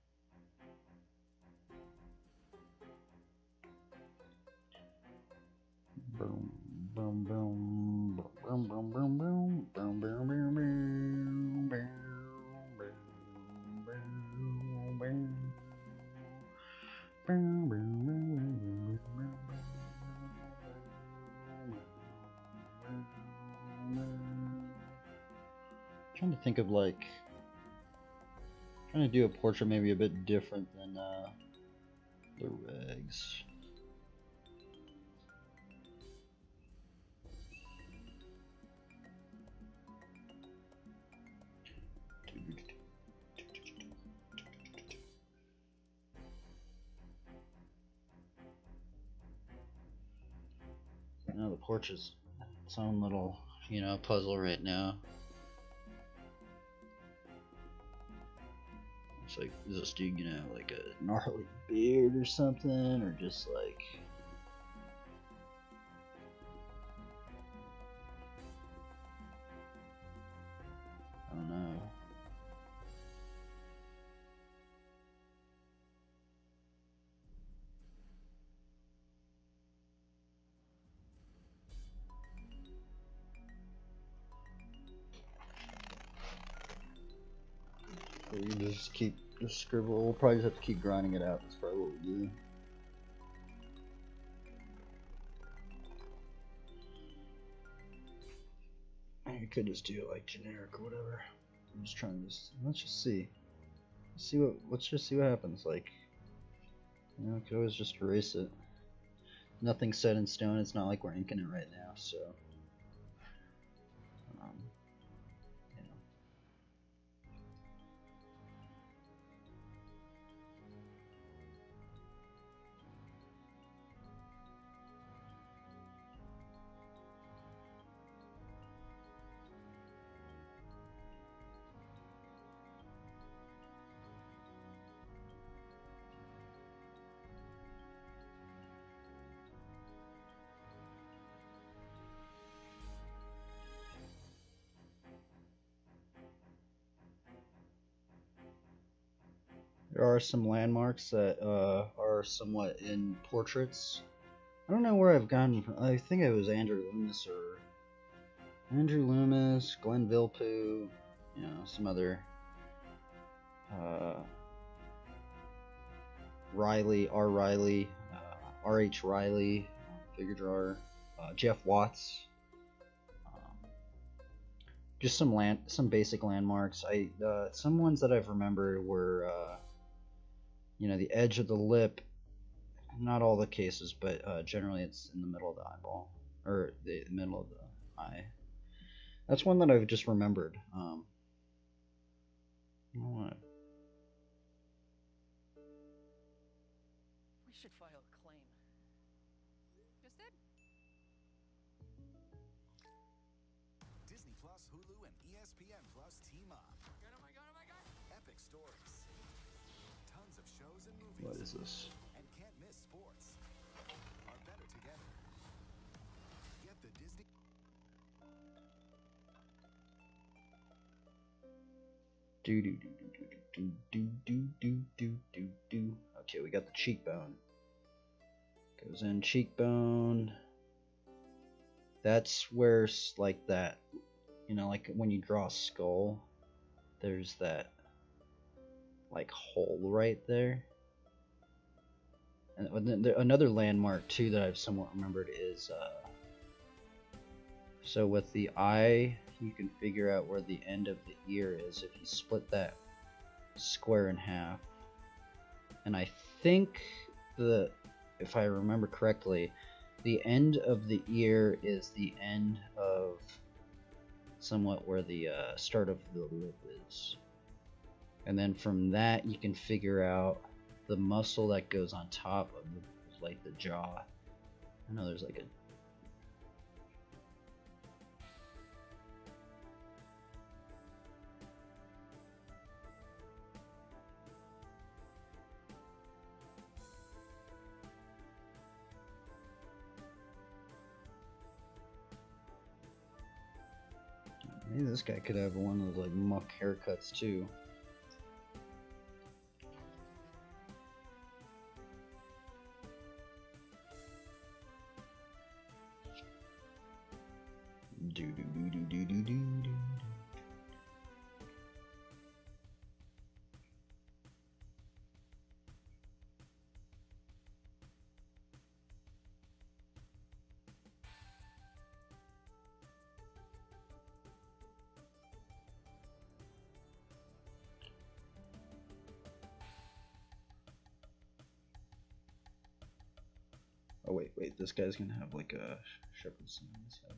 S1: Boom, boom, boom, boom, boom, boom, boom, boom, boom, boom, boom, boom, boom, boom, boom, trying to think of like trying to do a portrait maybe a bit different than uh, the regs. Now the portrait's its own little, you know, puzzle right now. It's like, is this dude gonna have like a gnarly beard or something, or just like, I don't know. Or you just keep just scribble. We'll probably just have to keep grinding it out. That's probably what we do. You could just do it like generic or whatever. I'm just trying to just let's just see. Let's see what let's just see what happens. Like, you know, I could always just erase it. Nothing's set in stone. It's not like we're inking it right now, so um, you know. There are some landmarks that uh, are somewhat in portraits. I don't know where I've gotten from. I think it was Andrew Loomis or Andrew Loomis, Glenn Vilppu, you know, some other uh, Riley, R. Riley, uh, R. H. Riley, figure drawer, uh, Jeff Watts. Um, just some land, some basic landmarks. I uh, some ones that I've remembered were. Uh, You know, the edge of the lip, not all the cases, but uh, generally it's in the middle of the eyeball, or the middle of the eye. That's one that I've just remembered. Um, I want to...
S2: We should file a claim. Just it?
S3: Disney Plus, Hulu, and E S P N Plus team up.
S2: Oh my god, oh my god!
S3: Epic stories. Tons of shows and movies.
S1: What is this?
S3: And can't miss sports. Are better together. Get the Disney.
S1: Do do do do do do do do do do do. Okay, we got the cheekbone. Goes in cheekbone. That's where like that you know, like when you draw a skull, there's that like hole right there. And another landmark too that I've somewhat remembered is uh, so with the eye, you can figure out where the end of the ear is if you split that square in half. And I think the, if I remember correctly, the end of the ear is the end of somewhat where the uh, start of the lip is. And then from that you can figure out the muscle that goes on top of the, like the jaw. I know there's like a maybe this guy could have one of those like muck haircuts too. Do do do do do do do do. Oh wait, wait, this guy's gonna have like a shepherd's sign on his head.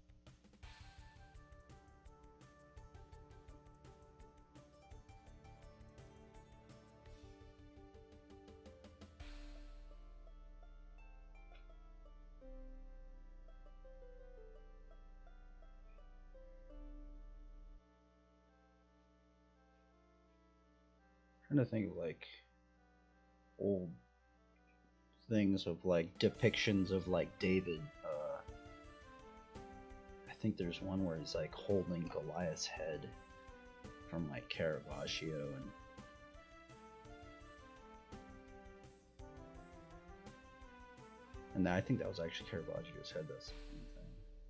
S1: I'm trying to think of like old things of like depictions of like David. Uh, I think there's one where he's like holding Goliath's head from like Caravaggio, and and I think that was actually Caravaggio's head. That's the funny thing.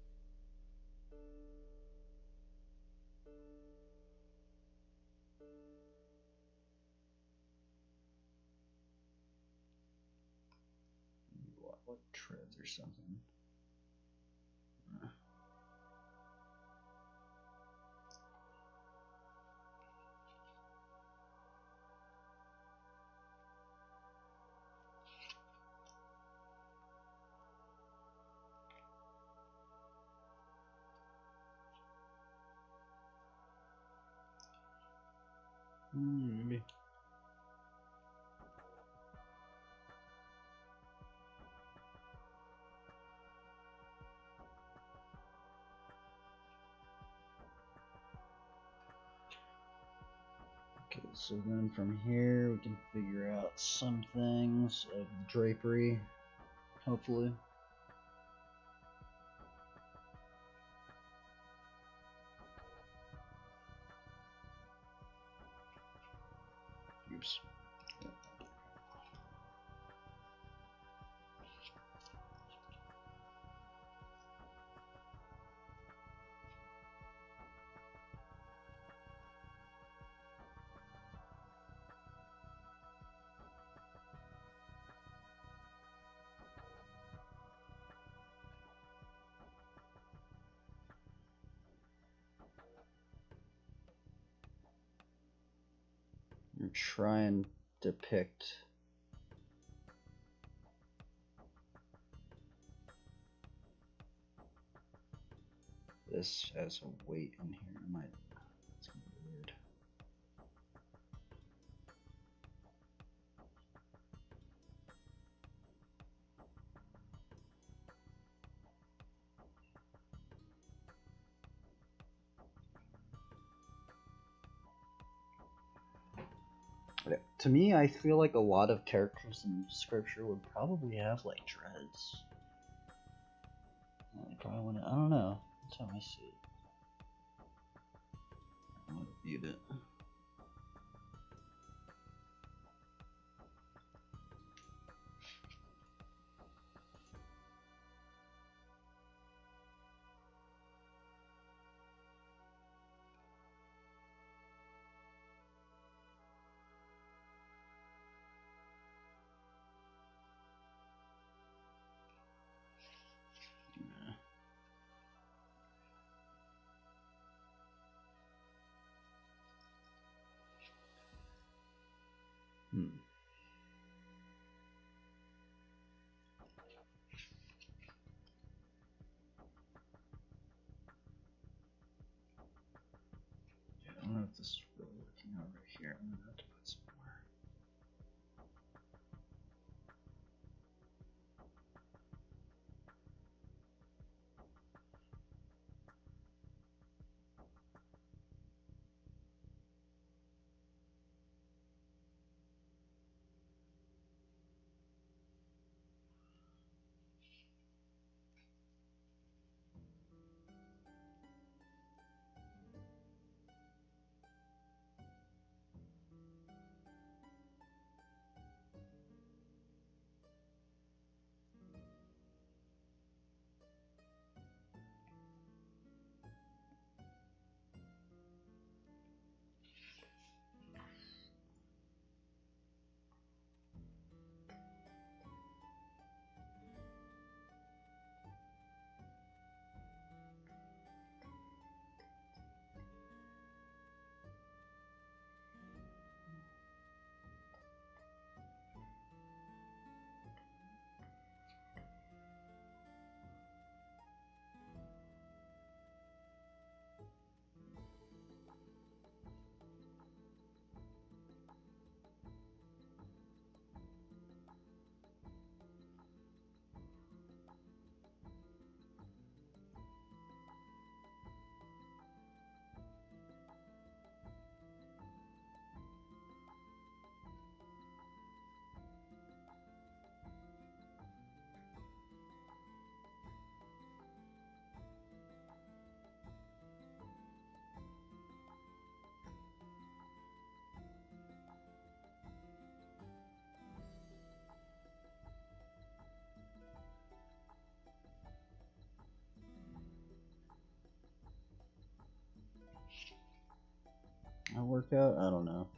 S1: What, what treads or something? Uh. Mm, maybe. Okay, so then from here we can figure out some things of drapery, hopefully. Oops. I'm trying to depict this as a weight in here. I might. It's gonna be weird. To me, I feel like a lot of characters in scripture would probably have like dreads. They probably wouldn't. I don't know. That's how I see it. I'm gonna mute it. Hmm. Yeah, I don't know if this is really working out right here. I'm gonna have to put some more. I'll work out? I don't know.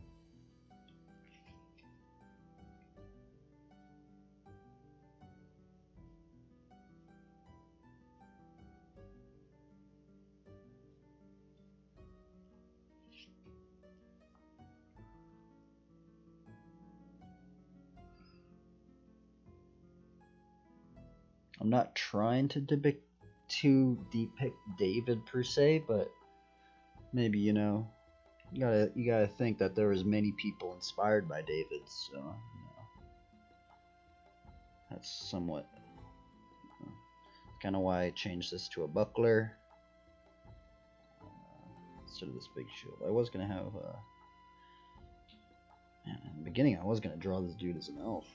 S1: I'm not trying to depict to depict David per se, but maybe, you know, you gotta you gotta think that there was many people inspired by David, so you know, that's somewhat uh, kind of why I changed this to a buckler uh, instead of this big shield. I was gonna have uh, man, in the beginning I was gonna draw this dude as an elf.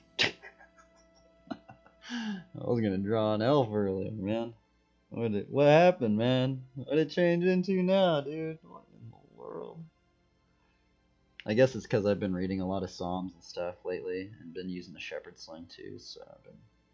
S1: I was gonna draw an elf earlier, man. What did, what happened, man? What did it change into now, dude? What in the world? I guess it's because I've been reading a lot of Psalms and stuff lately, and been using the Shepherd Sling too. So I've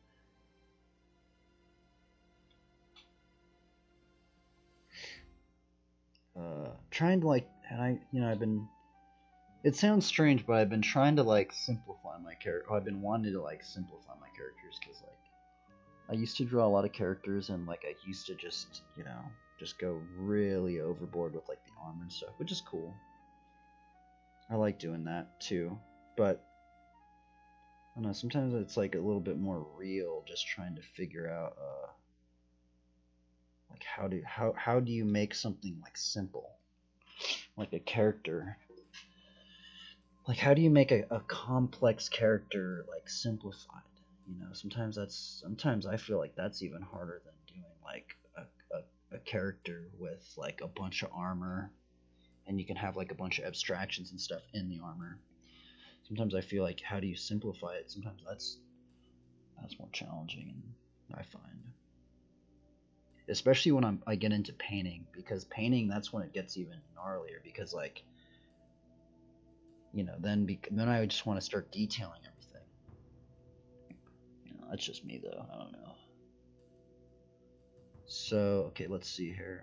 S1: been uh, trying to like, and I, you know, I've been. It sounds strange, but I've been trying to like simplify my character. I've been wanting to like simplify my characters because like. I used to draw a lot of characters, and like I used to just, you know, just go really overboard with like the armor and stuff, which is cool. I like doing that too, but I don't know, sometimes it's like a little bit more real, just trying to figure out uh, like how do how how do you make something like simple, like a character. Like how do you make a, a complex character like simplified? You know, sometimes that's sometimes I feel like that's even harder than doing like a, a, a character with like a bunch of armor, and you can have like a bunch of abstractions and stuff in the armor. Sometimes I feel like how do you simplify it? Sometimes that's that's more challenging, I find, especially when I'm I get into painting, because painting, that's when it gets even gnarlier, because like, you know, then be, then I just want to start detailing everything. That's just me though, I don't know. So, okay, let's see here.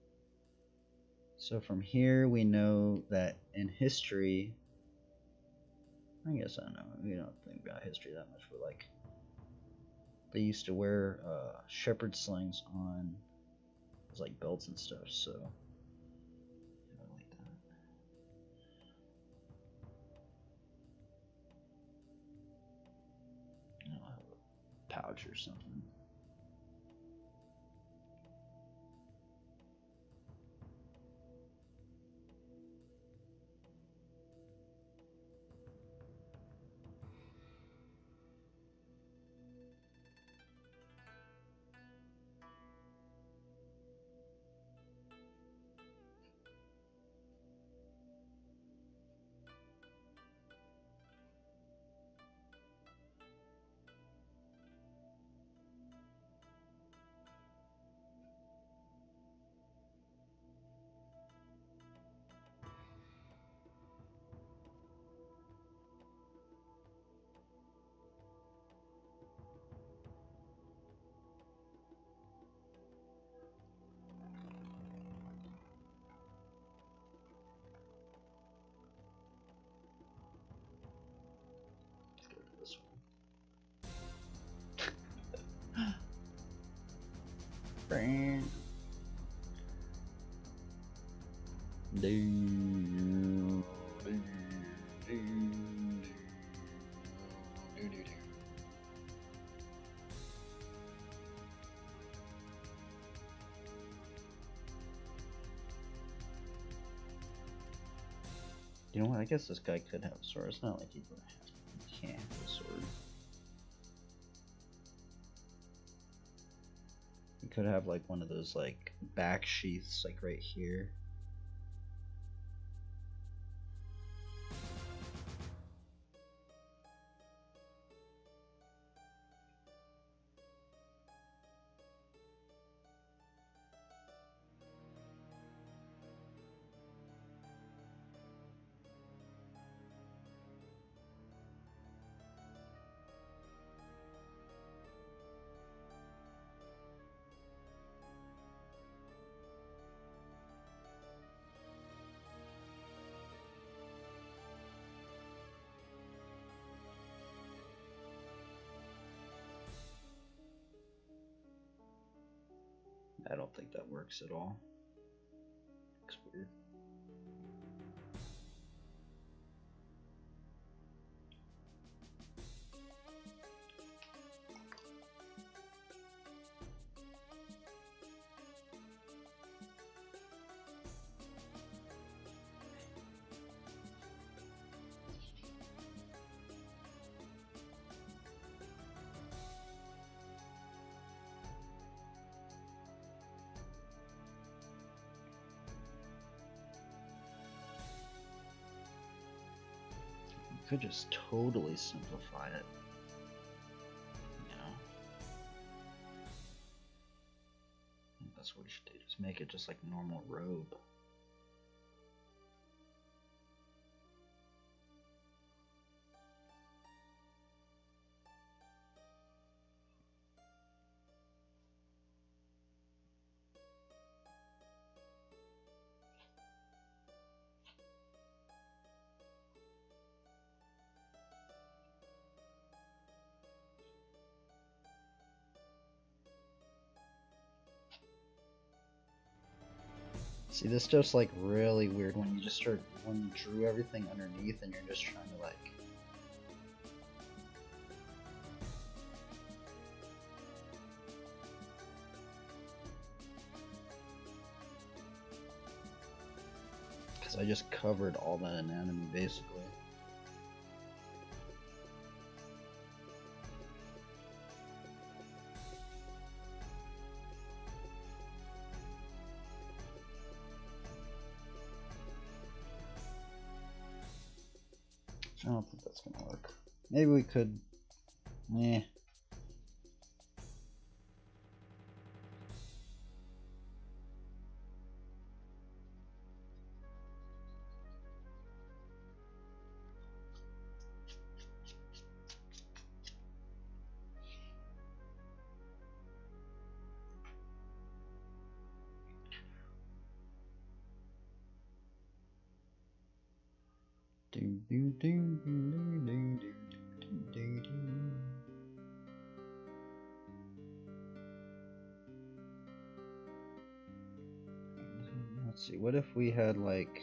S1: So from here we know that in history, I guess I don't know, we don't think about history that much, but like, they used to wear uh, shepherd slings on, it was like belts and stuff, so, yeah, I like that. watch or something. Let's go to this one. Brand. Do, do, do, do, do, do, do. You know what? I guess this guy could have a sword. It's not like he would have. He can't have a sword. He could have like one of those like back sheaths, like right here. I don't think that works at all. Looks weird. Could just totally simplify it. You know? I think that's what we should do. Just make it just like a normal robe. See, this stuff's like really weird when you just start, when you drew everything underneath and you're just trying to like... Because I just covered all that anatomy basically. I don't think that's gonna work. Maybe we could. Eh. Do do do do do do do do do. Let's see. What if we had like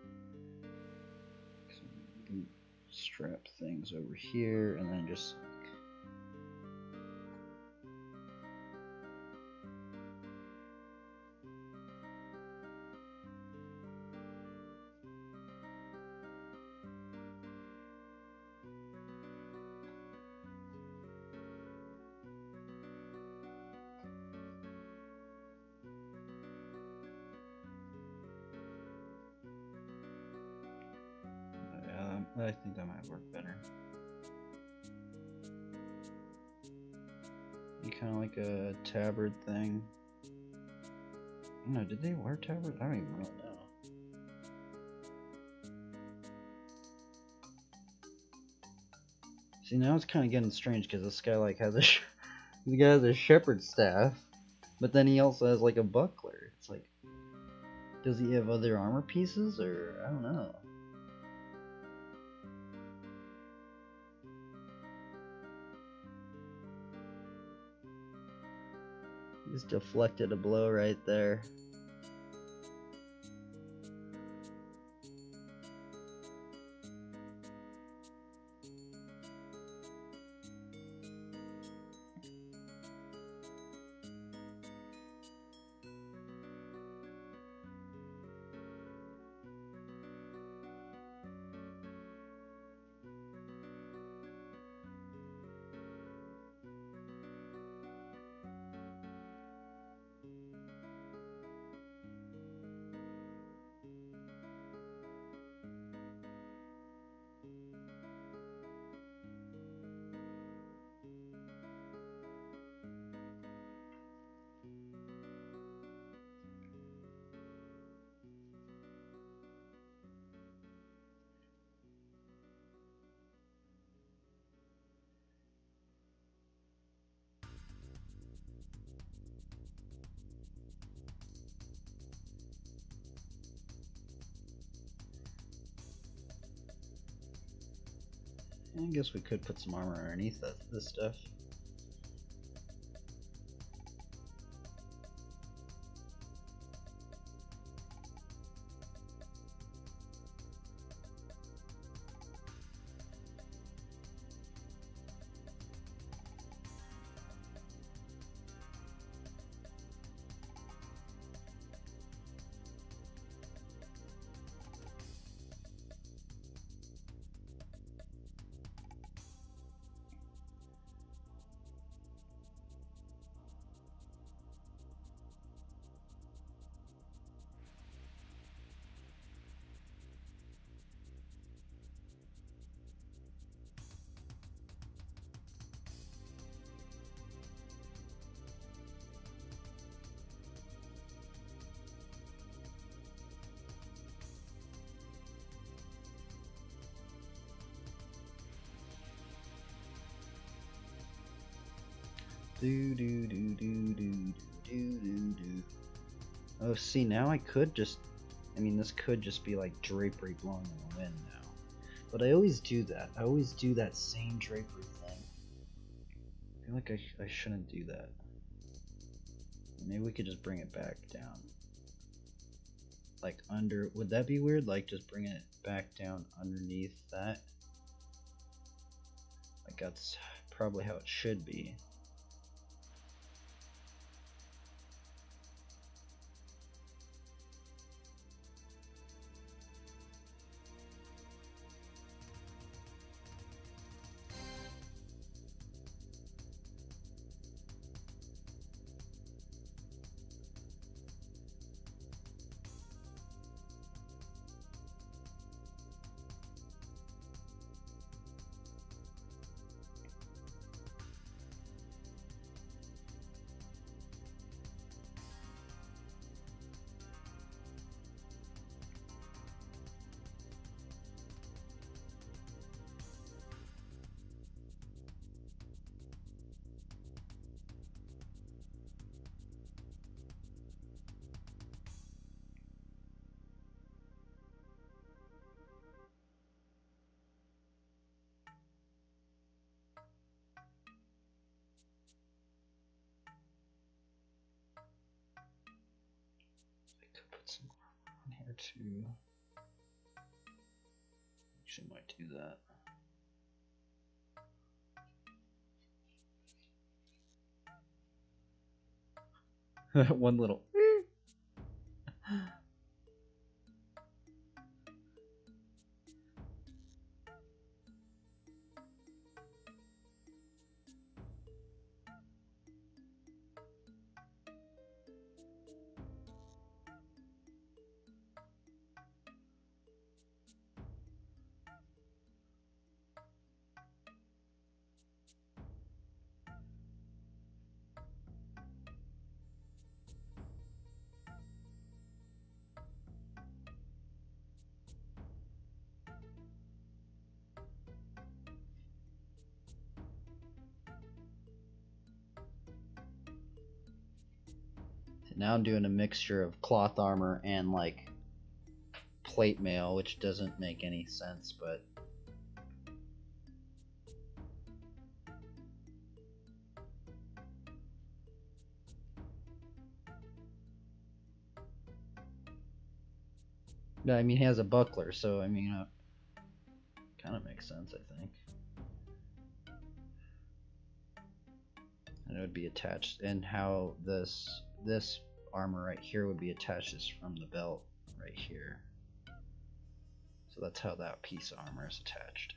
S1: some bootstrap things over here, and then just like I think that might work better. You kind of like a tabard thing. I don't know, did they wear tabard? I don't even really know. See, now it's kind of getting strange because this guy like has a sh the guy has a shepherd's staff, but then he also has like a buckler. It's like, does he have other armor pieces, or I don't know. Just deflected a blow right there. I guess we could put some armor underneath that, this stuff. Do do do do do do do do. Oh, see, now I could just, I mean, this could just be like drapery blowing in the wind now. But I always do that. I always do that same drapery thing. I feel like I, sh I shouldn't do that. Maybe we could just bring it back down. Like under, would that be weird? Like just bringing it back down underneath that? Like that's probably how it should be. Put some on here too. Actually, might do that. One little. Now I'm doing a mixture of cloth armor and like plate mail, which doesn't make any sense, but no, I mean he has a buckler, so I mean uh, kind of makes sense, I think. And it would be attached, and how this this armor right here would be attached is from the belt right here. So that's how that piece of armor is attached.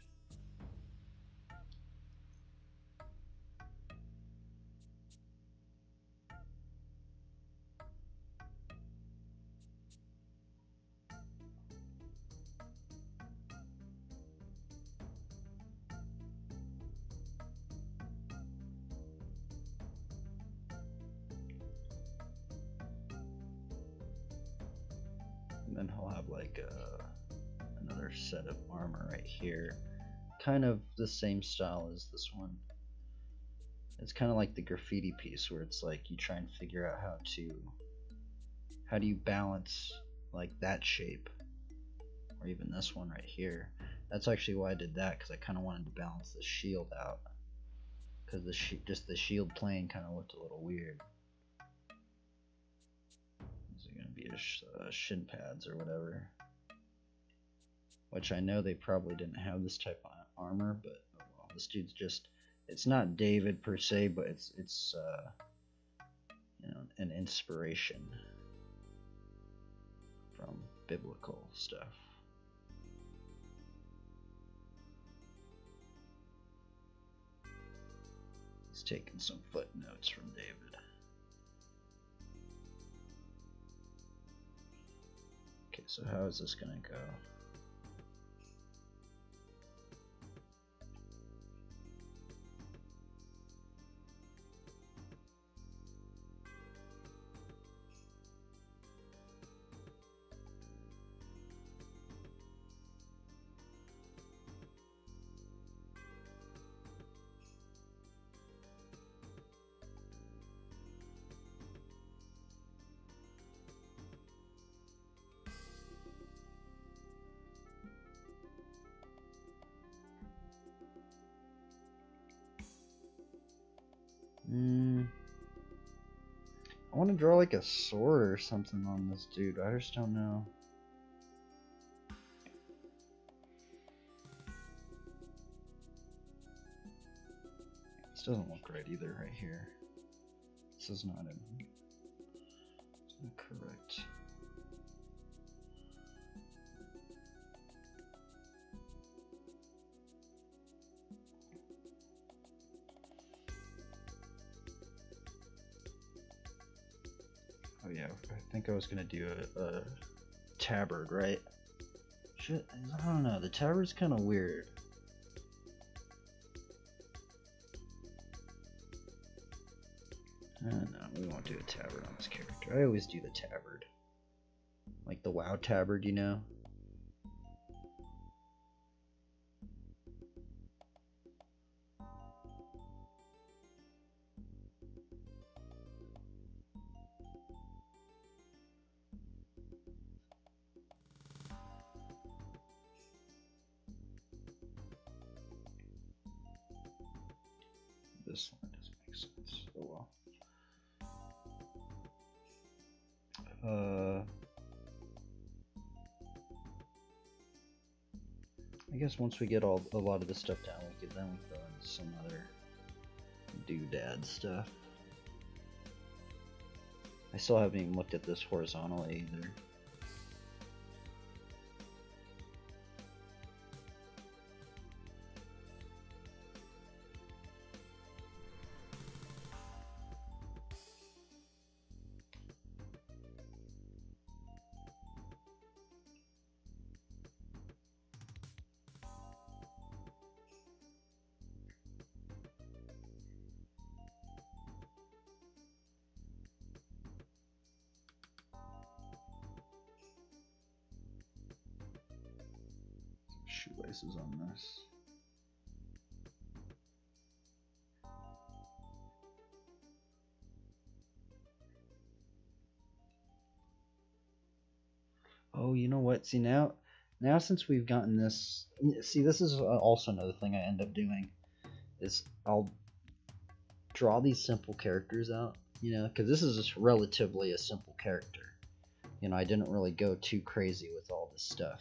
S1: And then he'll have like a, another set of armor right here, kind of the same style as this one. It's kind of like the graffiti piece where it's like you try and figure out how to how do you balance like that shape, or even this one right here. That's actually why I did that, because I kind of wanted to balance the shield out, because the sh just the shield plane kind of looked a little weird. Be a sh uh, shin pads or whatever, which I know they probably didn't have this type of armor, but oh well, this dude's just, it's not David per se, but it's it's uh, you know, an inspiration from biblical stuff. He's taking some footnotes from David. Okay, so how is this gonna go? Mm, I want to draw like a sword or something on this dude. I just don't know. This doesn't look right either right here. This is not in, it's not correct. Oh yeah, I think I was gonna do a, a tabard, right? Shit, I don't know. The tabard's kind of weird. Uh, no, we won't do a tabard on this character. I always do the tabard, like the WoW tabard, you know. This one doesn't make sense. Oh well. Uh, I guess once we get all a lot of this stuff down, we could then we go into some other doodad stuff. I still haven't even looked at this horizontally either. Shoelaces on this. Oh, you know what? See now, now since we've gotten this, see this is also another thing I end up doing, is I'll draw these simple characters out, you know, because this is just relatively a simple character. You know, I didn't really go too crazy with all this stuff.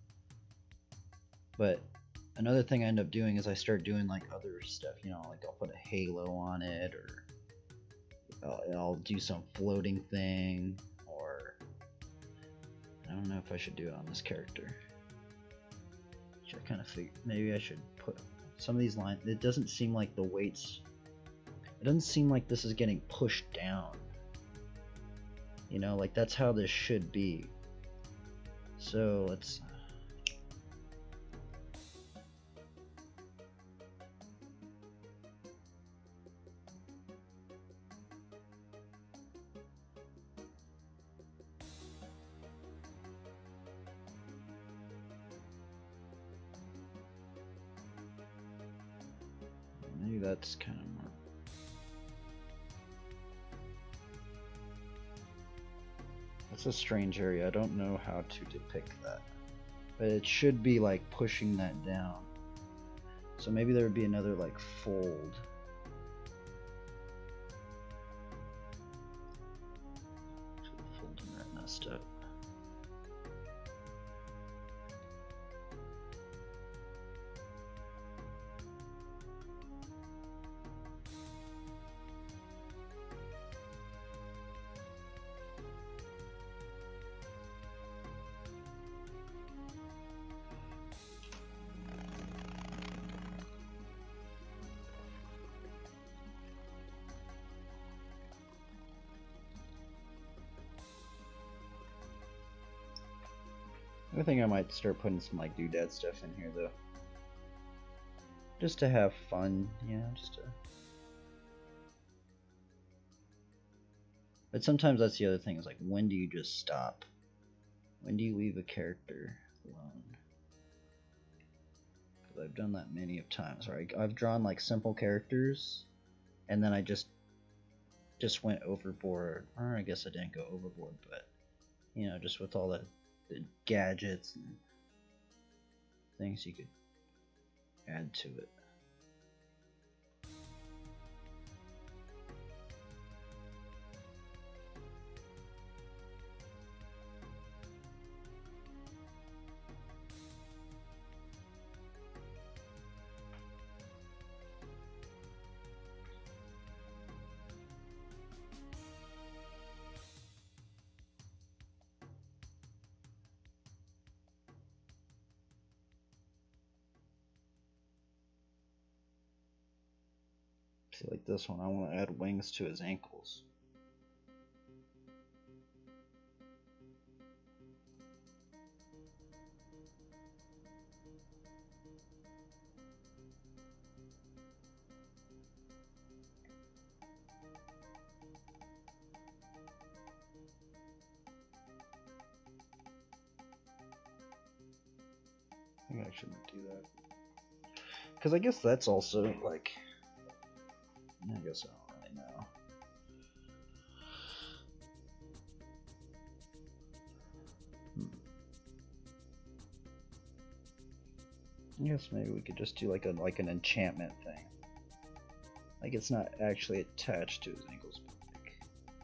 S1: But another thing I end up doing is I start doing like other stuff, you know, like I'll put a halo on it, or I'll, I'll do some floating thing, or I don't know if I should do it on this character. Should I kind of figure, maybe I should put some of these lines, it doesn't seem like the weights, it doesn't seem like this is getting pushed down. You know, like that's how this should be. So let's maybe that's kind of more. That's a strange area. I don't know how to depict that. But it should be like pushing that down. So maybe there would be another like fold. Folding that messed up. I think I might start putting some like doodad stuff in here though. Just to have fun, you know, just to. But sometimes that's the other thing, is like, when do you just stop? When do you leave a character alone? Because I've done that many of times, right? I've drawn like simple characters, and then I just just went overboard. Or I guess I didn't go overboard, but you know, just with all the, the gadgets and things you could add to it. See, like this one, I want to add wings to his ankles. I think I shouldn't do that. Because I guess that's also like, I guess I don't really know. Hmm. I guess maybe we could just do like a like an enchantment thing. Like it's not actually attached to his ankles, but like.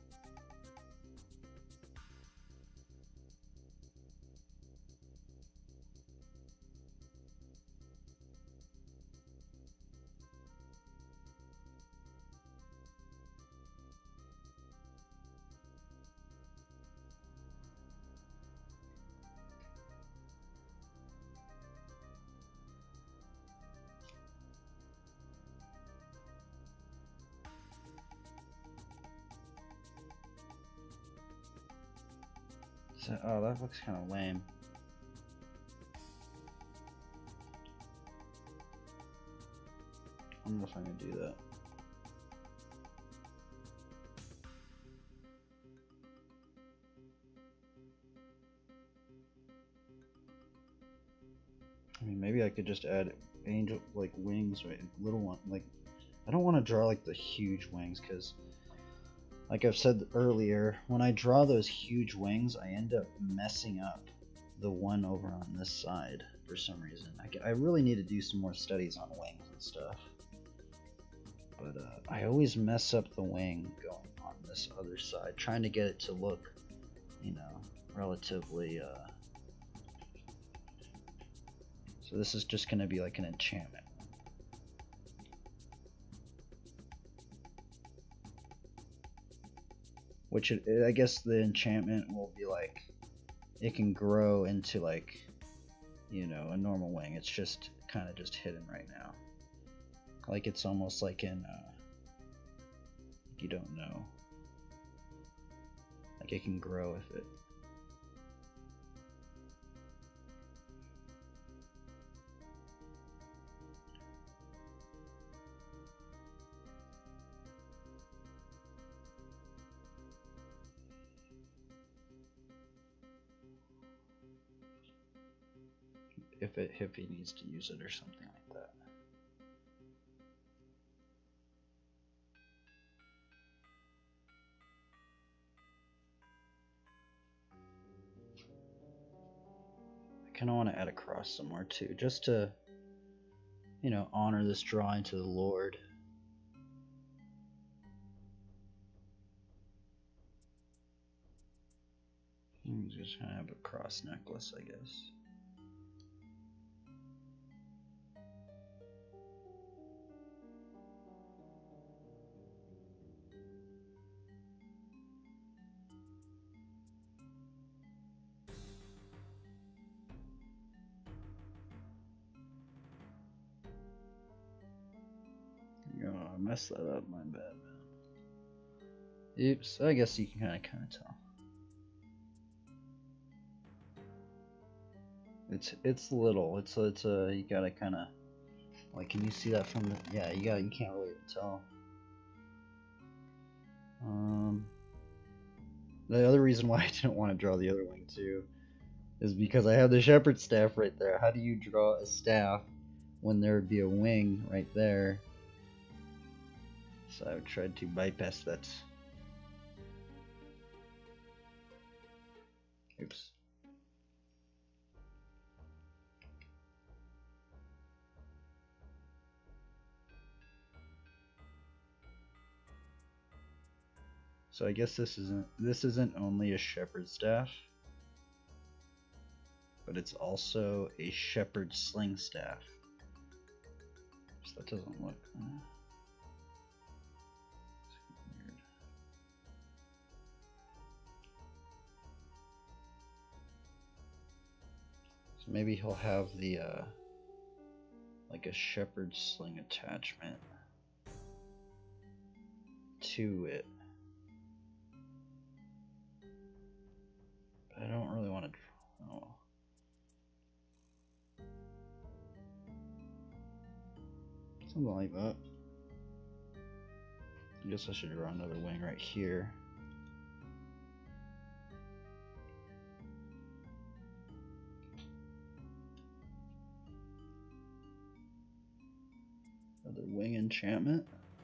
S1: So, oh, that looks kind of lame. I don't know if I'm gonna do that. I mean, maybe I could just add angel like wings, right? Little one, like I don't want to draw like the huge wings, because like I've said earlier, when I draw those huge wings, I end up messing up the one over on this side for some reason. I, I really need to do some more studies on wings and stuff. But uh, I always mess up the wing going on this other side, trying to get it to look, you know, relatively. Uh... So this is just going to be like an enchantment. Which it, I guess the enchantment will be like, it can grow into like, you know, a normal wing. It's just kind of just hidden right now. Like it's almost like in, uh, you don't know. Like it can grow if it. If it if he needs to use it or something like that. I kind of want to add a cross somewhere too, just to, you know, honor this drawing to the Lord. I'm just gonna have a cross necklace, I guess. Oh, I messed that up, my bad, man. Oops, I guess you can kind of kind of tell. It's it's little. It's it's a you gotta kind of like. Can you see that from the? Yeah, you got. You can't really tell. Um, the other reason why I didn't want to draw the other wing too is because I have the shepherd's staff right there. How do you draw a staff when there would be a wing right there? So I tried to bypass that. Oops. So I guess this isn't this isn't only a shepherd's staff, but it's also a shepherd's sling staff. So that doesn't look uh, weird. So maybe he'll have the uh, like a shepherd's sling attachment to it. I don't really want to draw. Oh. Something like that. I guess I should draw another wing right here. Another wing enchantment.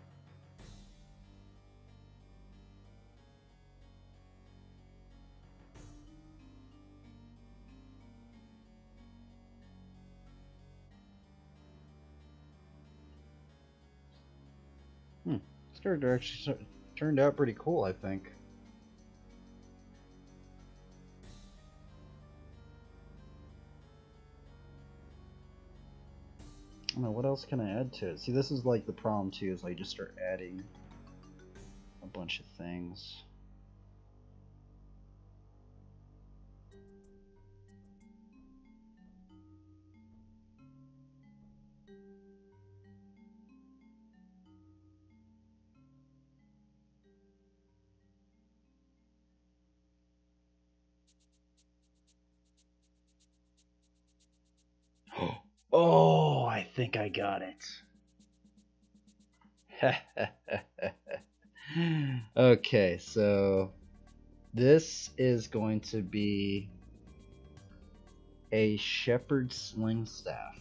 S1: Hmm, this character actually turned out pretty cool, I think. I don't know, what else can I add to it? See, this is like the problem too, is I just start adding a bunch of things. Oh, I think I got it. Okay, so this is going to be a shepherd's sling staff.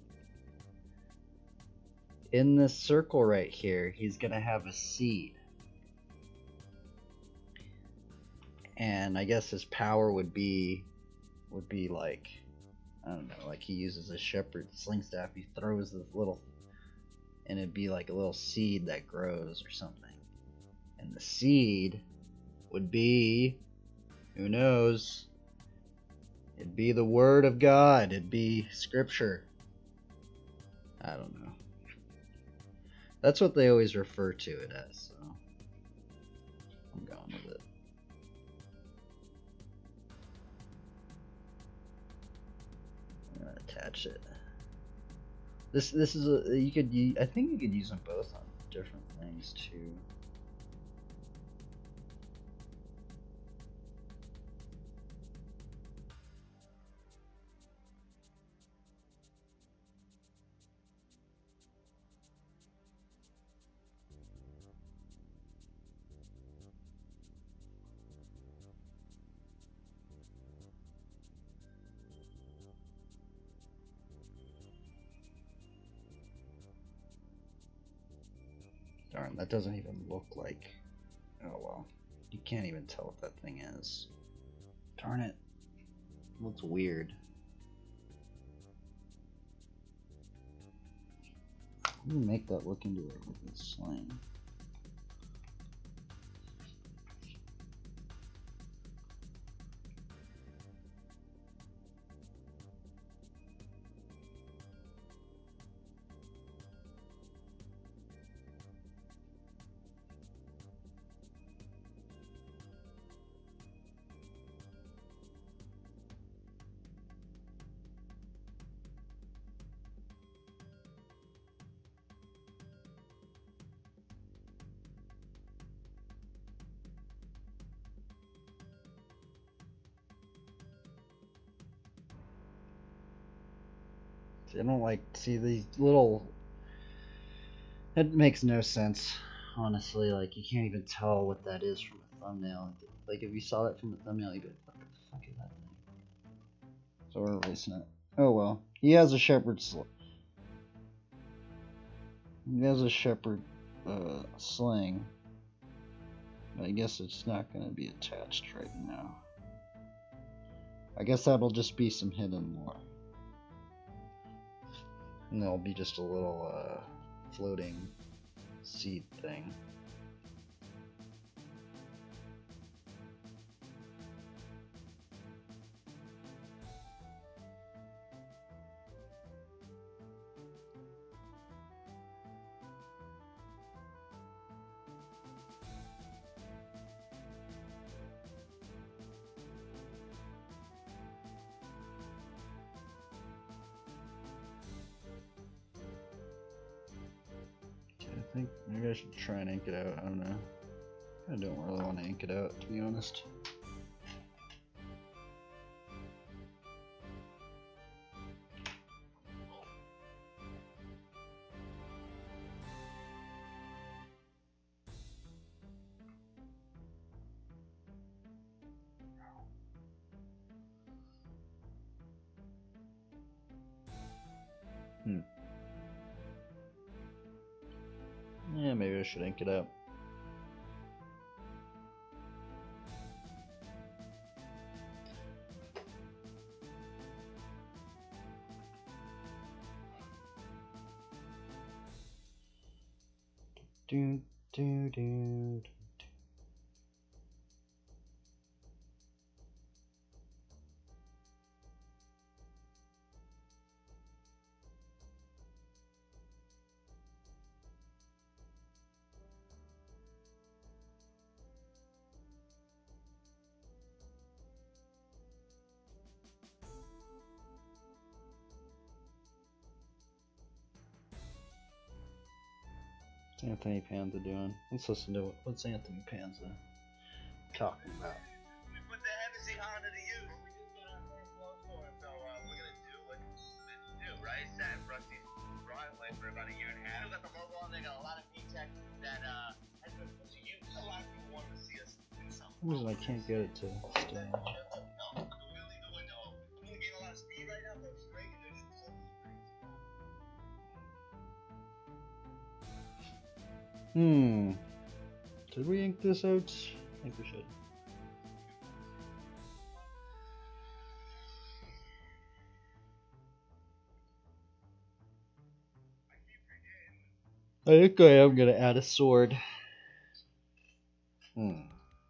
S1: In this circle right here, he's going to have a seed. And I guess his power would be would be like, I don't know, like he uses a shepherd sling staff, he throws this little, and it'd be like a little seed that grows or something. And the seed would be, who knows, it'd be the word of God, it'd be scripture. I don't know. That's what they always refer to it as, so I'm going with it. I'm gonna attach it. This this is a you could u- I think you could use them both on different things too. Darn, that doesn't even look like. Oh well. You can't even tell what that thing is. Darn it. It looks weird. Let me make that look into it with this sling. I don't like see these little. It makes no sense, honestly. Like you can't even tell what that is from a thumbnail. Like if you saw that from a thumbnail, you'd be like, "What the fuck is that thing?" So we're erasing it. Oh well. He has a shepherd sl He has a shepherd uh, sling. But I guess it's not going to be attached right now. I guess that'll just be some hidden lore. And there'll be just a little uh, floating seed thing. I think maybe I should try and ink it out. I don't know. I don't really want to ink it out, to be honest. Hmm. Yeah, maybe I should ink it out. Do do do. What's Anthony Panza doing? Let's listen to what, what's Anthony Panza talking about.
S4: We put the Hennessy Honda to use. We just got our first load for it, so uh, we're gonna do what it's do, right? Sat in Rusty's driveway for about a year and a half. Still got the logo on there. Got a lot of P-Tech that uh has been put to use. A lot of people wanted to see us do something.
S1: What is it? I can't get it to stay.
S4: No, we're gonna leave the window open. I'm gonna gain a lot of speed right now, but it's great. And they're just totally crazy.
S1: Hmm. Did we ink this out? I think we should. I think I am gonna add a sword. Hmm.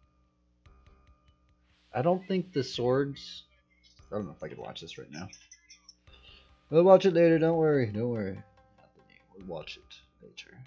S1: I don't think the swords. I don't know if I could watch this right now. We'll watch it later. Don't worry. Don't worry. We'll watch it later.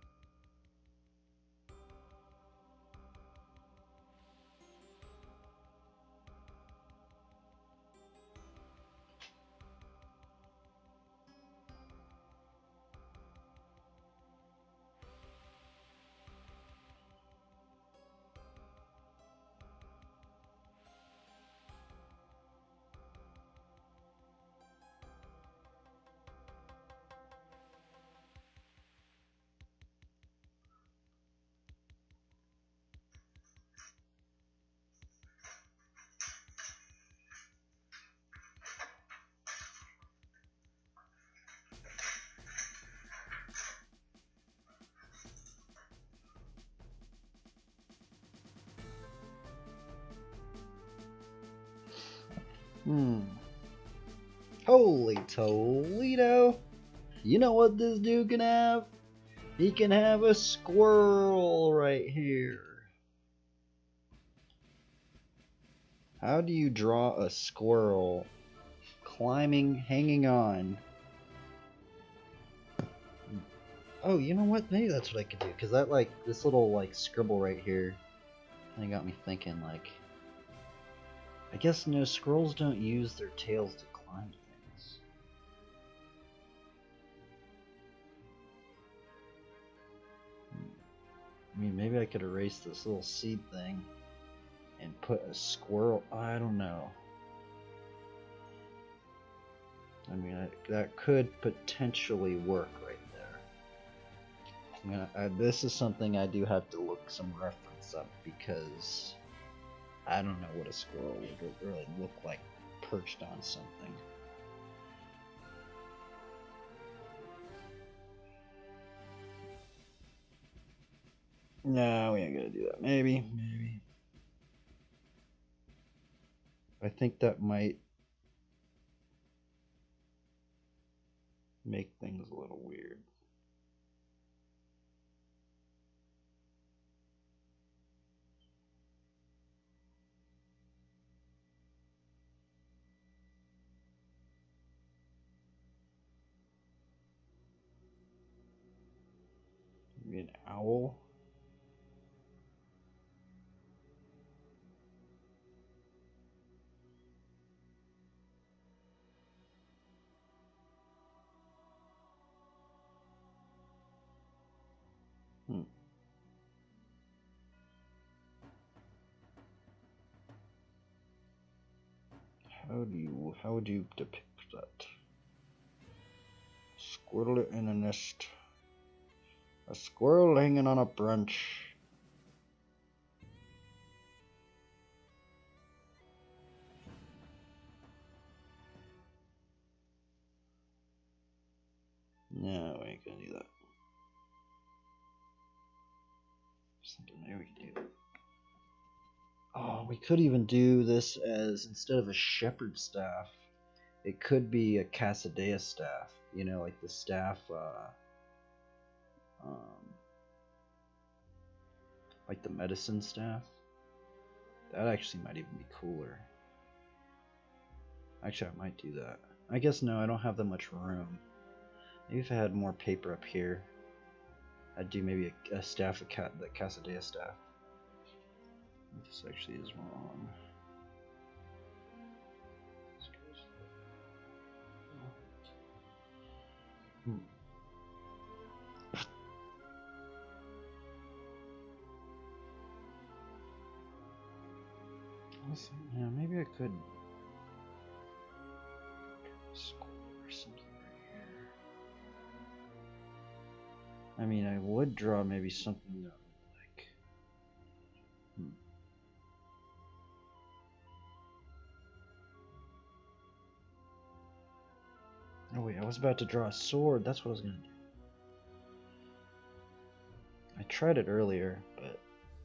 S1: Hmm. Holy Toledo! You know what this dude can have? He can have a squirrel right here. How do you draw a squirrel climbing, hanging on? Oh, you know what? Maybe that's what I could do. Because that, like, this little, like, scribble right here kind of got me thinking, like, I guess, no, squirrels don't use their tails to climb things. I mean, maybe I could erase this little seed thing and put a squirrel. I don't know. I mean, I, that could potentially work right there. I'm gonna, I, this is something I do have to look some reference up because I don't know what a squirrel would really look like perched on something. No, we ain't gonna do that. Maybe, maybe. I think that might make things a little weird. Maybe an owl. Hmm. How do you, how would you depict that? Squirrel in a nest. A squirrel hanging on a branch. No, we ain't gonna do that. Something there we can do. Oh, we could even do this as, instead of a shepherd staff, it could be a Casadea staff. You know, like the staff, uh, um, like the medicine staff. That actually might even be cooler. Actually, I might do that. I guess no, I don't have that much room. Maybe if I had more paper up here, I'd do maybe a, a staff, of ca the Casadea staff. This actually is wrong. Hmm. Let's see. Yeah, maybe I could score something right here. I mean, I would draw maybe something that like. Hmm. Oh wait, I was about to draw a sword. That's what I was gonna do. I tried it earlier, but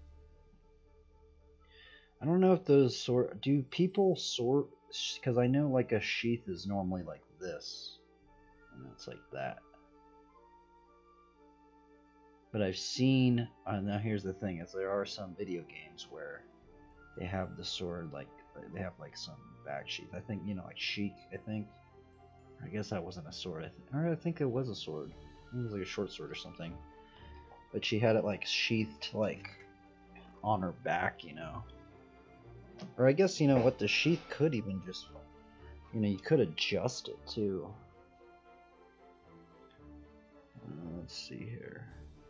S1: I don't know if those sword. Do people sword? Because I know like a sheath is normally like this, and it's like that. but I've seen. Uh, now here's the thing: is there are some video games where they have the sword like they have like some back sheath. I think you know like Sheik. I think. I guess that wasn't a sword. I think, or I think it was a sword. It was like a short sword or something. But she had it like sheathed like on her back, you know. Or I guess you know what the sheath could even just, you know, you could adjust it too. Uh, let's see here.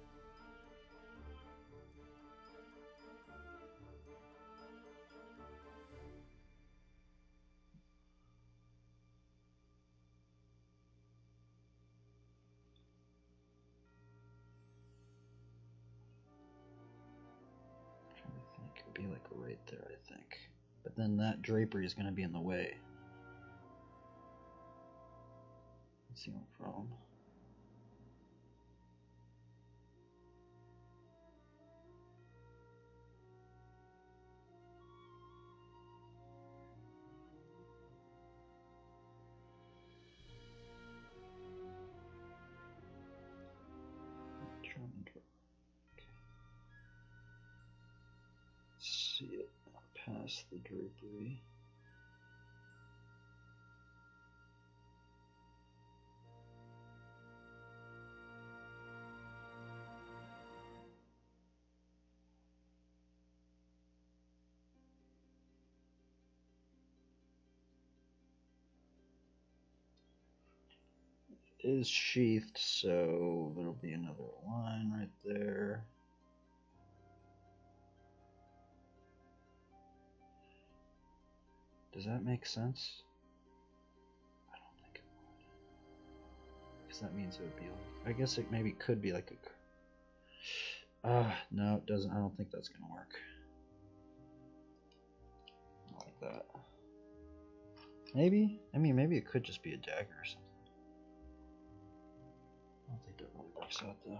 S1: Be like right there, I think. But then that drapery is going to be in the way. Let's see what problem. See it past the drapery. It is sheathed, so there'll be another line right there. Does that make sense? I don't think it would. Because that means it would be like, I guess it maybe could be like a, ah, uh, no it doesn't, I don't think that's gonna work. Not like that. Maybe, I mean maybe it could just be a dagger or something. I don't think that really works out though.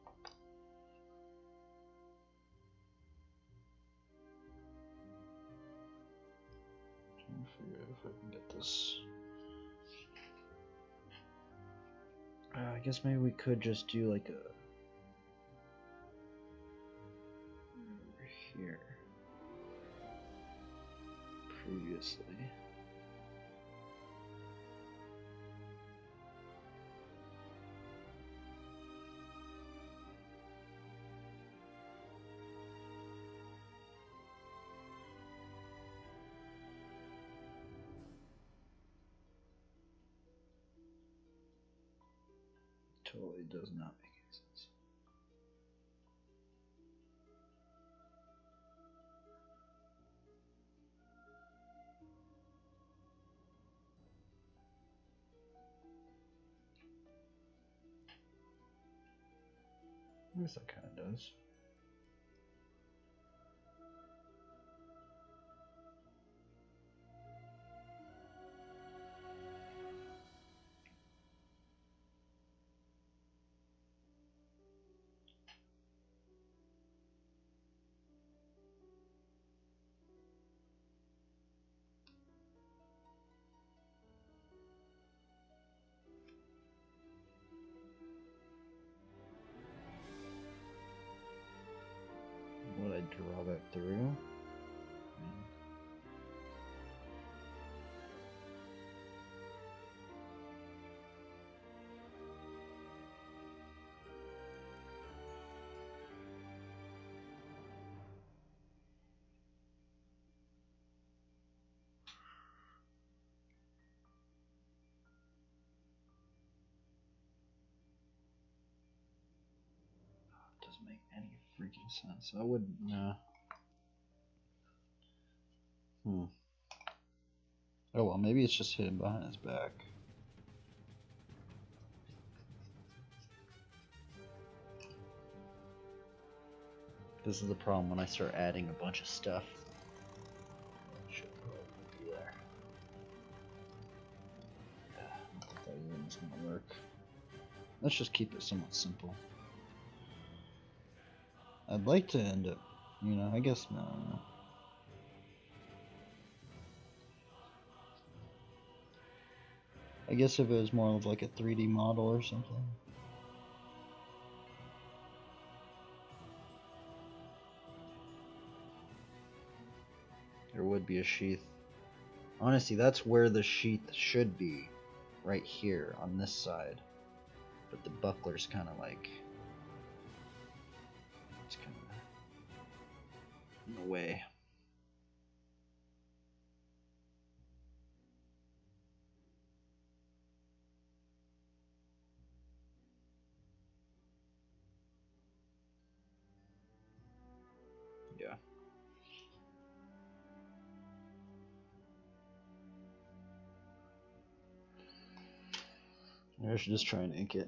S1: Trying to figure out if I can get this. Uh, I guess maybe we could just do like a over here previously. Totally does not make any sense. I guess that kind of does. Would I draw that through? Doesn't make any freaking sense. I would no. Hmm. Oh well, maybe it's just hidden behind his back. This is the problem when I start adding a bunch of stuff. Should probably be there. Yeah, I don't think that is gonna work. Let's just keep it somewhat simple. I'd like to end up, you know, I guess no. no. I guess if it was more of like a three D model or something. There would be a sheath. Honestly, that's where the sheath should be. Right here, on this side. But the buckler's kind of like... It's kind of in the way. Yeah. I should just try and ink it.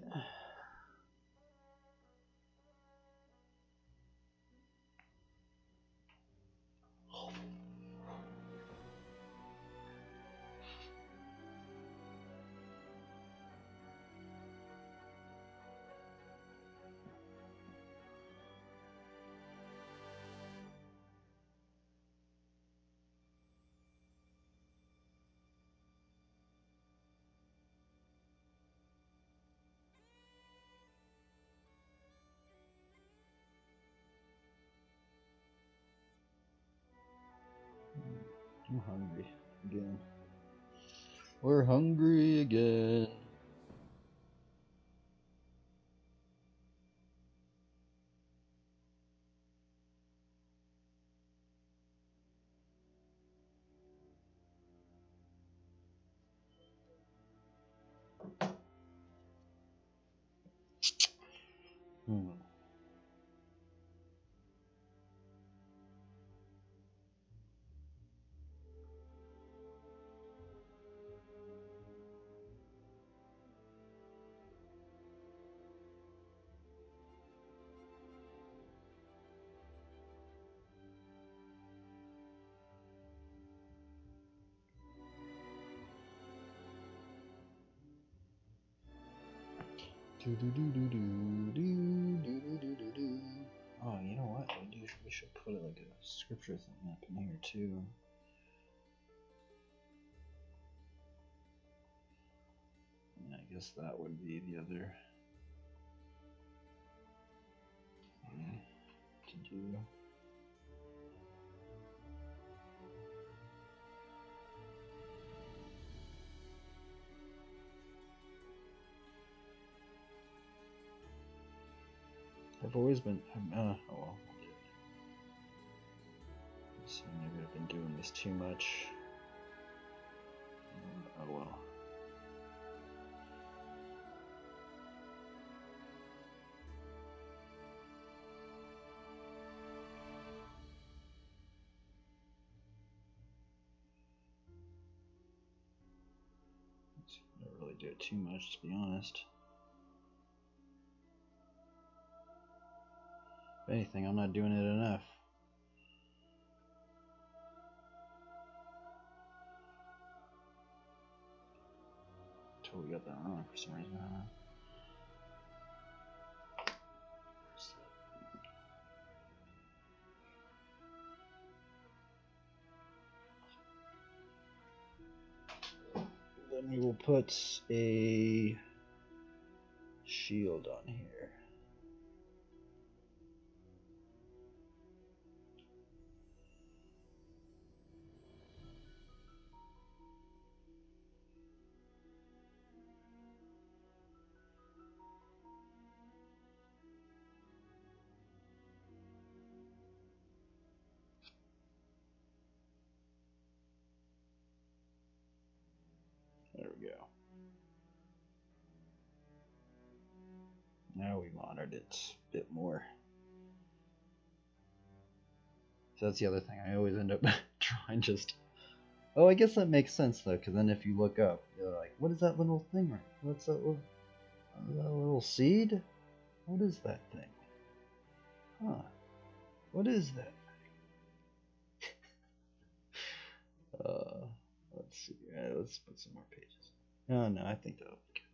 S1: I'm hungry again. We're hungry again. Hmm. Do do do do do do do do do do do. Oh, you know what? We do. We should put like a scripture thing up in here too. Yeah, I guess that would be the other thing to do. I've always been. Uh, oh well. So maybe I've been doing this too much. Oh well. I don't really do it too much, to be honest. If anything, I'm not doing it enough. Totally got that wrong for some reason. I don't know. Then we will put a shield on here. There we go. Now we monitored it a bit more. So that's the other thing. I always end up trying just... Oh, I guess that makes sense though, because then if you look up, you're like, what is that little thing right? What's that little, uh, that little seed? What is that thing? Huh. What is that thing? uh, let's see. Right, let's put some more pages. Oh, no, I think that'll be good.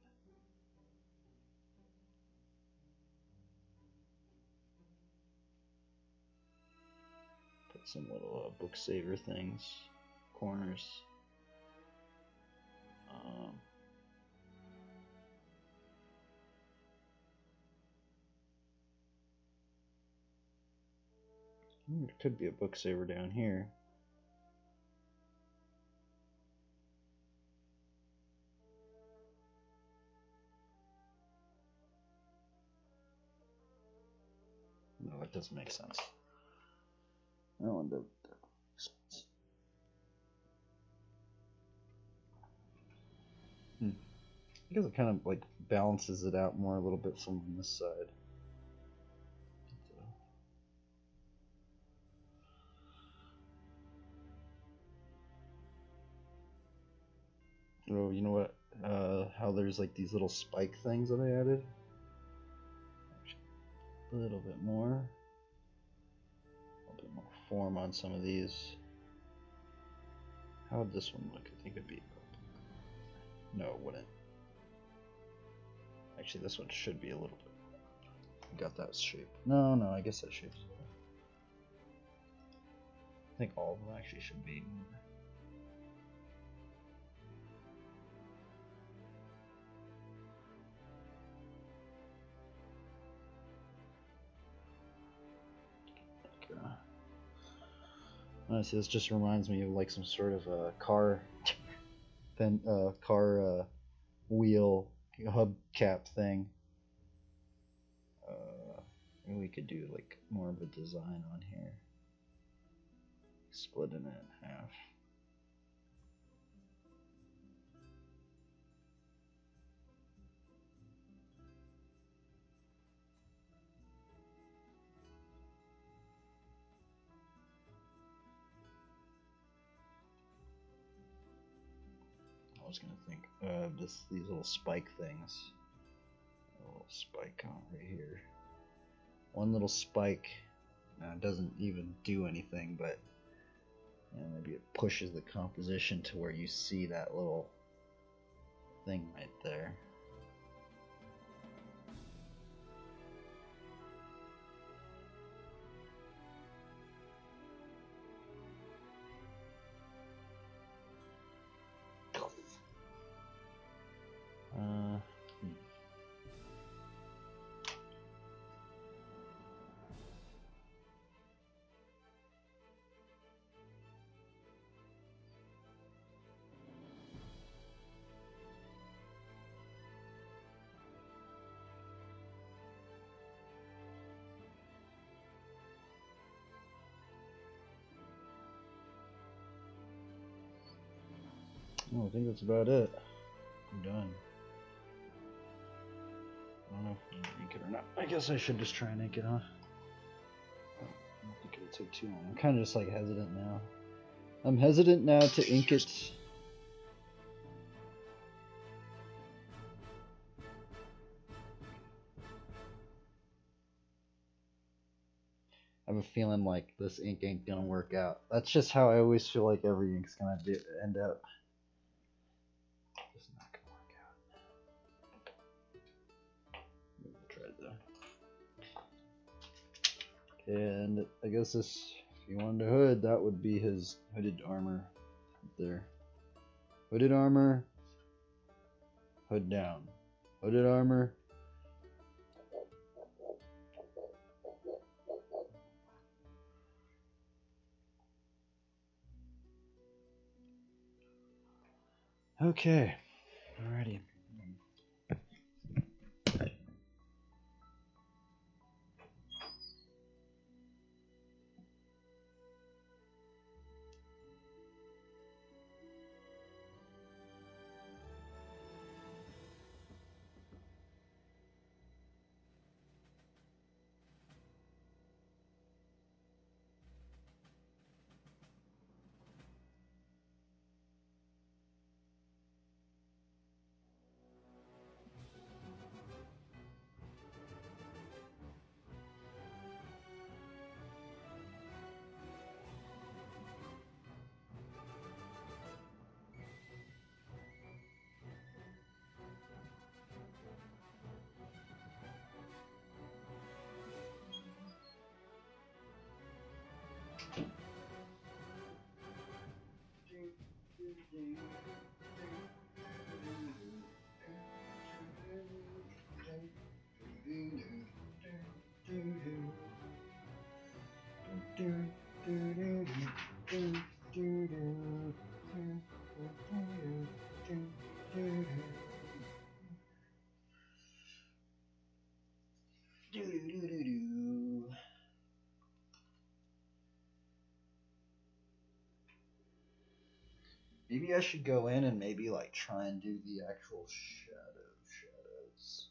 S1: Put some little uh, book saver things, corners. Um, there could be a book saver down here. it doesn't make sense. I don't want to. Hmm. I guess it kind of like balances it out more a little bit from on this side. Oh, you know what? Uh, how there's like these little spike things that I added. A little bit more. A little bit more form on some of these. How would this one look? I think it'd be. No, it wouldn't. Actually, this one should be a little bit. Got that shape. No, no, I guess that shape's. I think all of them actually should be. Honestly, this just reminds me of like some sort of a car, then uh, car uh, wheel hubcap thing. Uh, maybe we could do like more of a design on here, splitting it in half. I was gonna think uh, this these little spike things. A little spike on right here. One little spike. Now it doesn't even do anything, but you know, maybe it pushes the composition to where you see that little thing right there. Uh, hmm. Oh, I think that's about it. I'm done. I don't know if I'm gonna ink it or not. I guess I should just try and ink it, huh? I don't think it'll take too long. I'm kind of just like hesitant now. I'm hesitant now to ink it. I have a feeling like this ink ain't gonna work out. That's just how I always feel like every ink's gonna do, end up. It's not gonna work out. Maybe we'll try it though. And I guess this, if he wanted a hood, that would be his hooded armor right there. Hooded armor, hood down. Hooded armor. Okay, alrighty. Maybe I should go in and maybe like try and do the actual shadow shadows.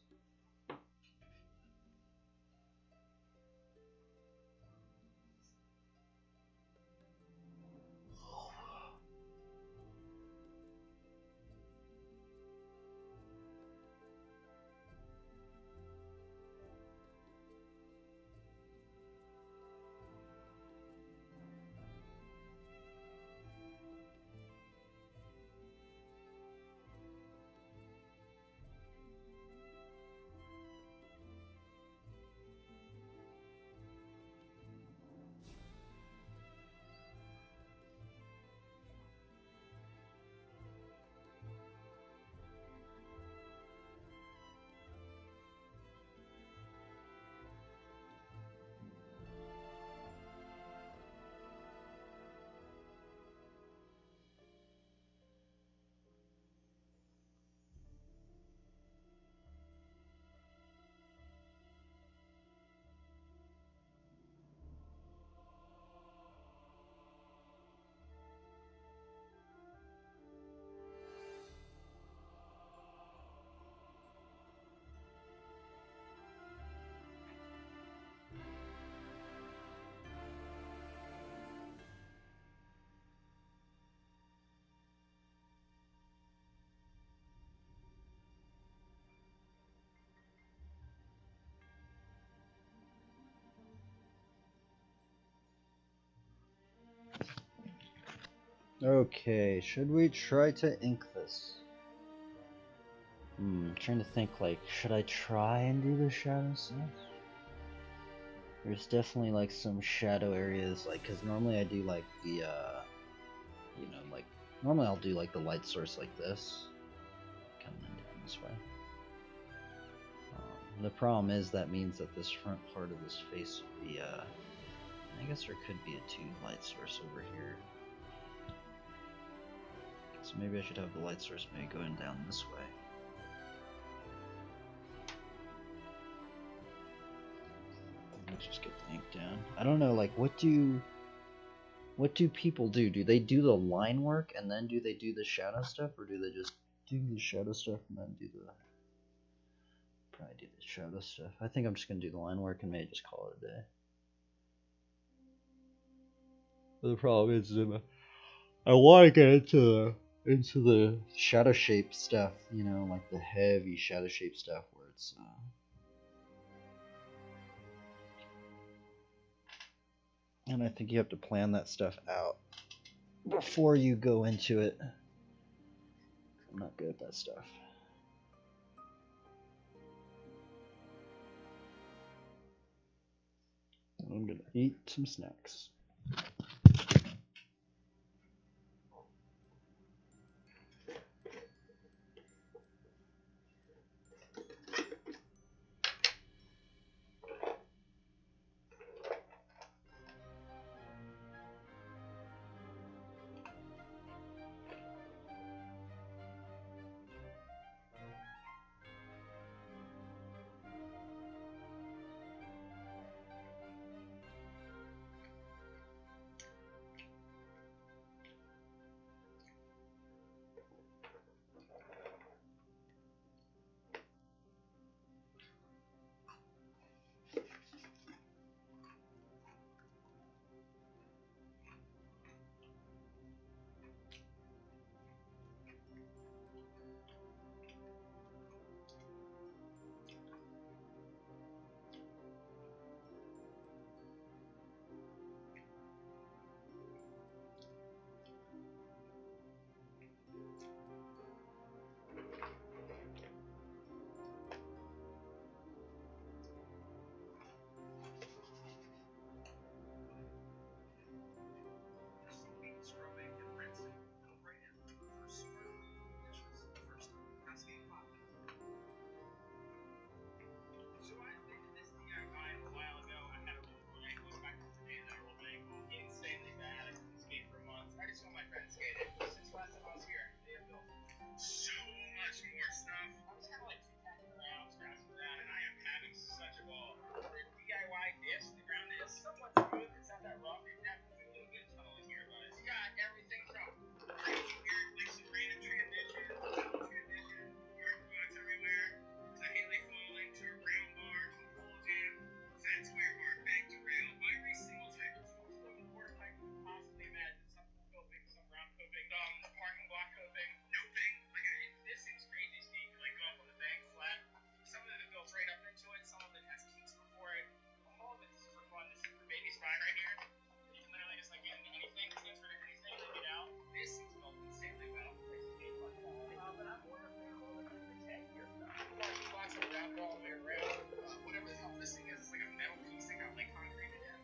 S1: Okay, should we try to ink this? Hmm, trying to think like, should I try and do the shadow stuff? There's definitely like some shadow areas, like, cause normally I do like the, uh, you know, like, normally I'll do like the light source like this, coming down this way. Um, the problem is that means that this front part of this face would be, uh, I guess there could be a tube light source over here. So maybe I should have the light source maybe going down this way. Let's just get the ink down. I don't know, like, what do what do people do? Do they do the line work and then do they do the shadow stuff, or do they just do the shadow stuff and then do the probably do the shadow stuff? I think I'm just gonna do the line work and maybe just call it a day. But the problem is, I want to get into the into the shadow shape stuff, you know, like the heavy shadow shape stuff where it's uh, and I think you have to plan that stuff out before you go into it. I'm not good at that stuff. I'm gonna eat some snacks.
S5: this thing is. It's like a metal piece that got like concreted in.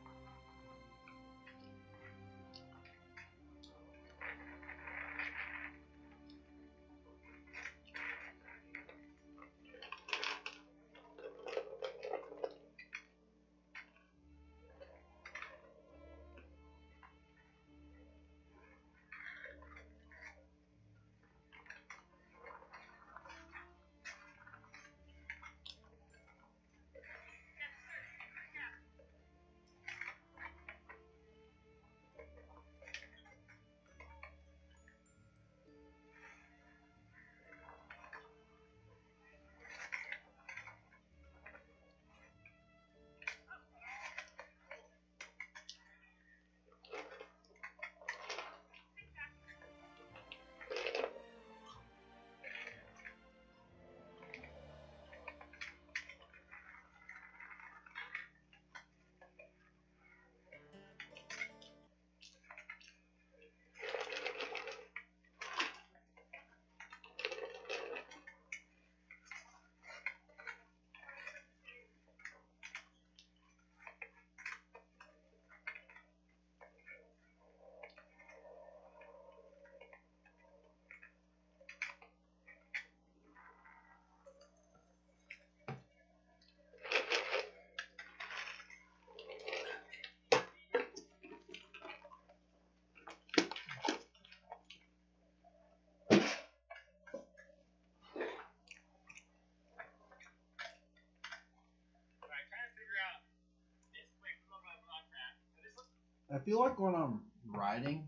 S1: I feel like when I'm writing,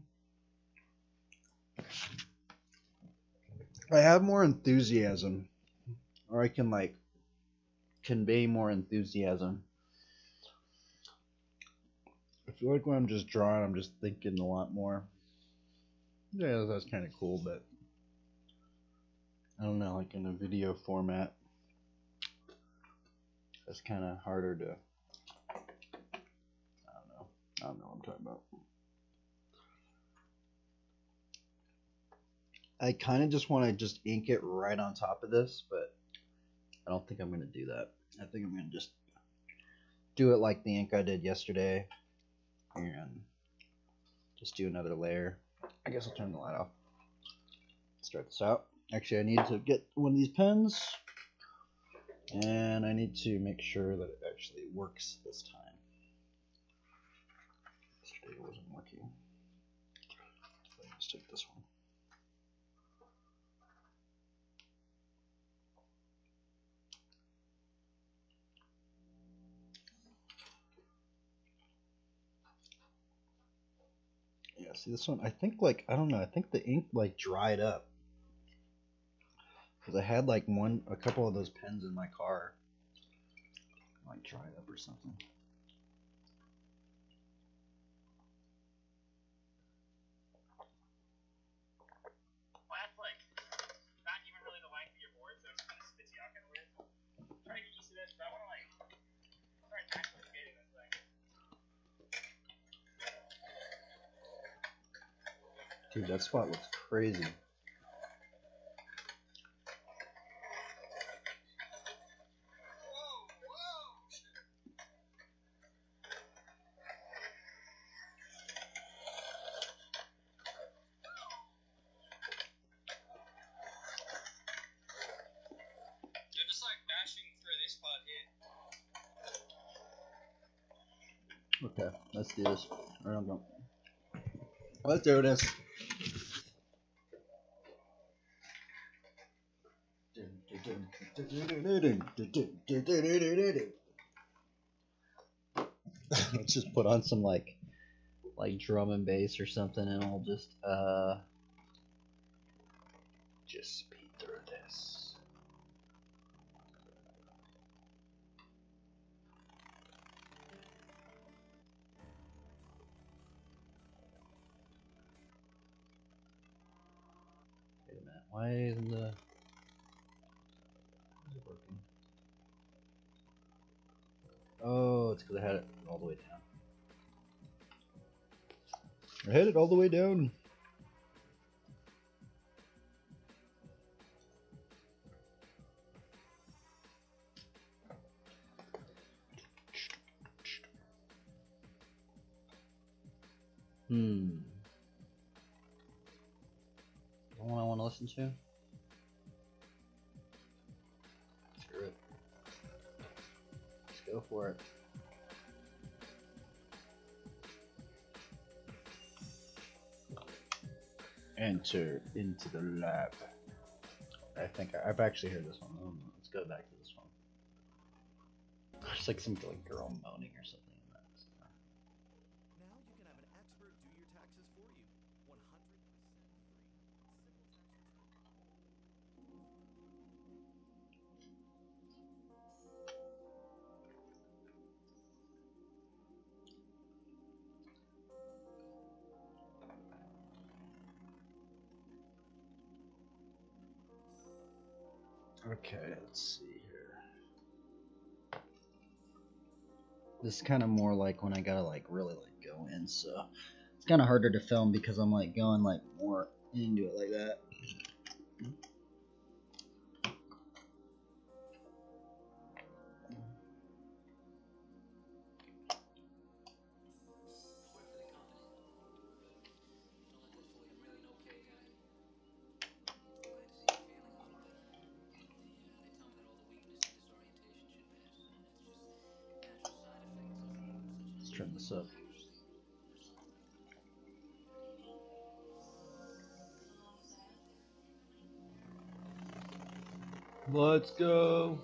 S1: I have more enthusiasm, or I can like convey more enthusiasm. I feel like when I'm just drawing, I'm just thinking a lot more. Yeah, that's kind of cool, but I don't know, like in a video format, it's kind of harder to. I don't know. I don't know what I'm talking about. I kind of just want to just ink it right on top of this, but I don't think I'm going to do that. I think I'm going to just do it like the ink I did yesterday and just do another layer. I guess I'll turn the light off. Start this out. Actually, I need to get one of these pens, and I need to make sure that it actually works this time. Yesterday it wasn't working. Let's take this one. Yeah, see this one, I think like, I don't know, I think the ink like dried up. Because I had like one, a couple of those pens in my car. Like dried up or something.
S5: Well, that's like not even really the length of your board, so it kind of spits you out kind of weird. I'm trying to get used to this, but I want to like start actually skating this thing.
S1: Dude, that spot looks crazy.
S5: They're just like bashing through this part here.
S1: Okay, let's do this. I don't know. Let's do this. Let's just put on some like like drum and bass or something, and I'll just uh just speed through this. Wait a minute, why isn't the is it working? Oh, it's because I had it all the way down. I had it all the way down. Hmm. The one I want to listen to? Screw it. Let's go for it. Enter into the lab. I think I, I've actually heard this one. Oh, let's go back to this one. There's like some like girl moaning or something in that.
S3: Now you can have an expert do your taxes for you. one hundred percent free. Simple tax return.
S1: Okay, let's see here. This is kind of more like when I gotta like really like go in, so it's kind of harder to film because I'm like going like more into it like that. Let's turn this up. Let's go.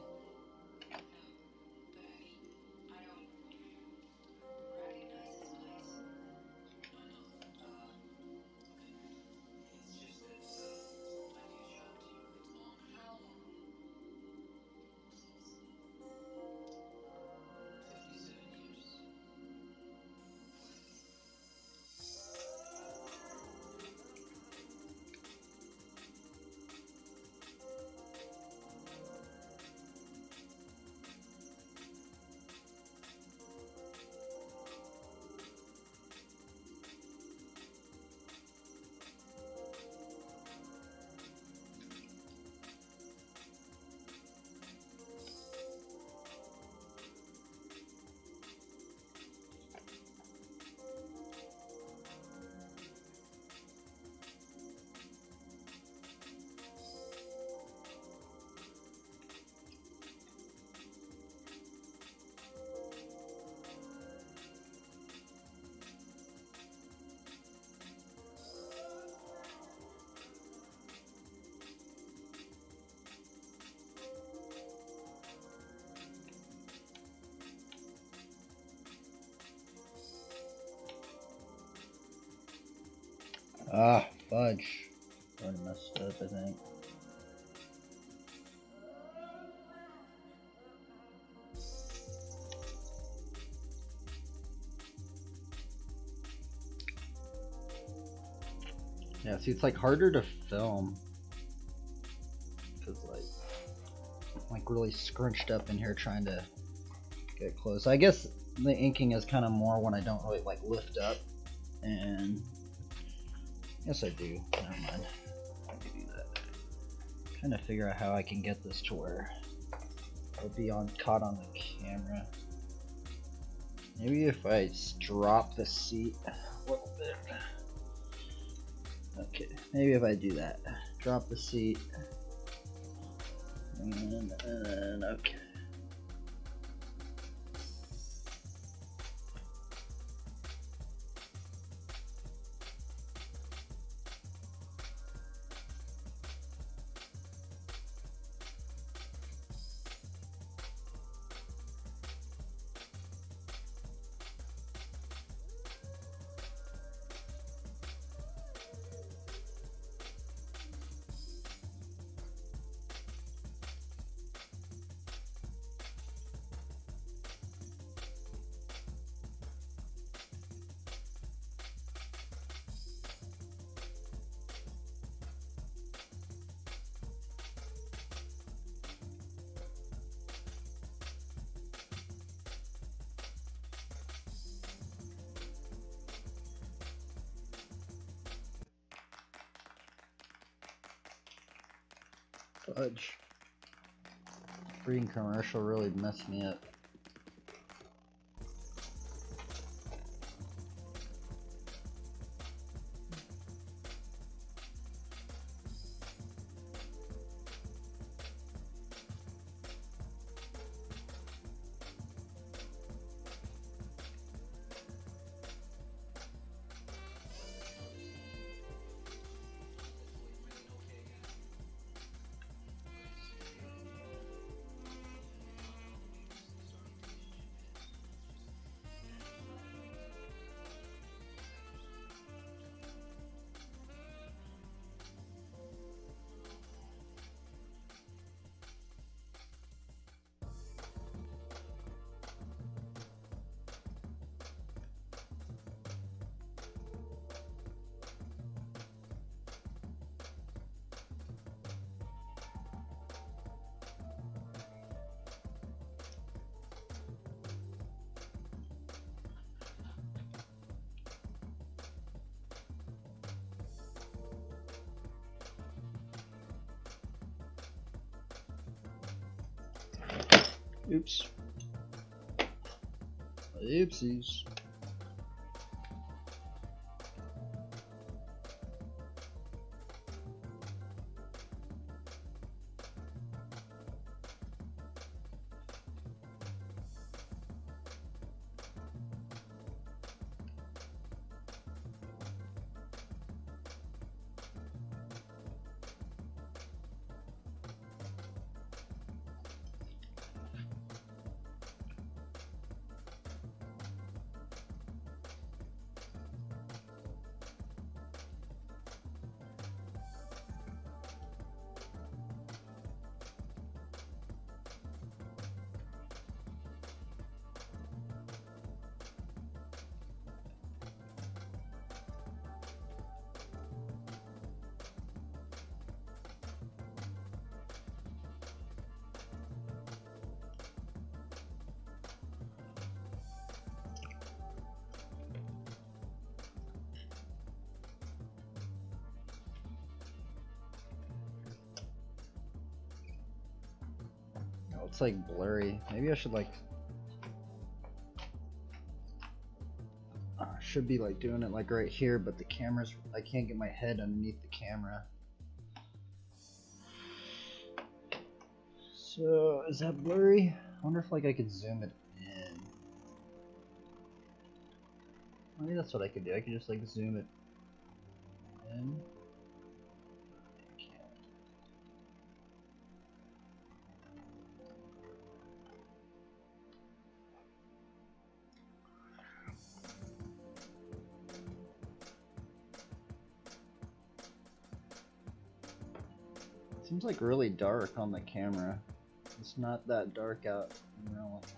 S1: Ah, fudge. Already messed up, I think. Yeah, see, it's like harder to film because like, I'm like really scrunched up in here trying to get close. I guess the inking is kind of more when I don't really like lift up, and yes, I do. Never mind. I can do that. I'm trying to figure out how I can get this to where it'll be on caught on the camera. Maybe if I s- drop the seat a little bit. Okay, maybe if I do that, drop the seat, and, and okay. Fudge. Freaking commercial really messed me up. Oops. Oopsies. Oh, it's like blurry. Maybe I should like. I should be like doing it like right here, but the camera's. I can't get my head underneath the camera. So is that blurry? I wonder if like I could zoom it in. Maybe that's what I could do. I could just like zoom it in. Seems like really dark on the camera. It's not that dark out in real life.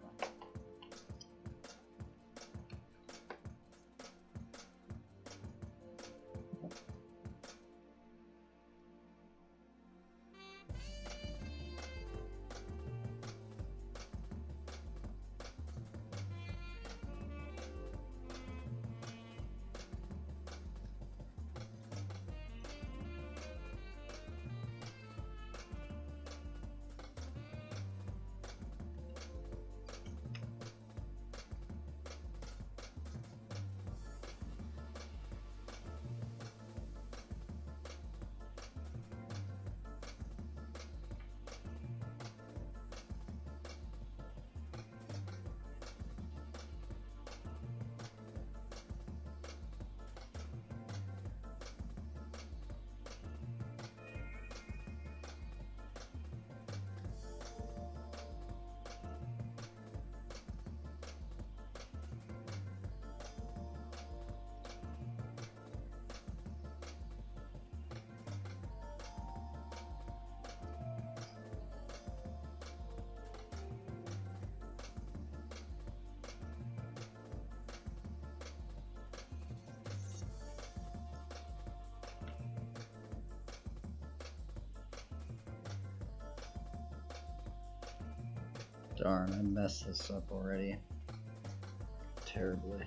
S1: Darn, I messed this up already. Terribly.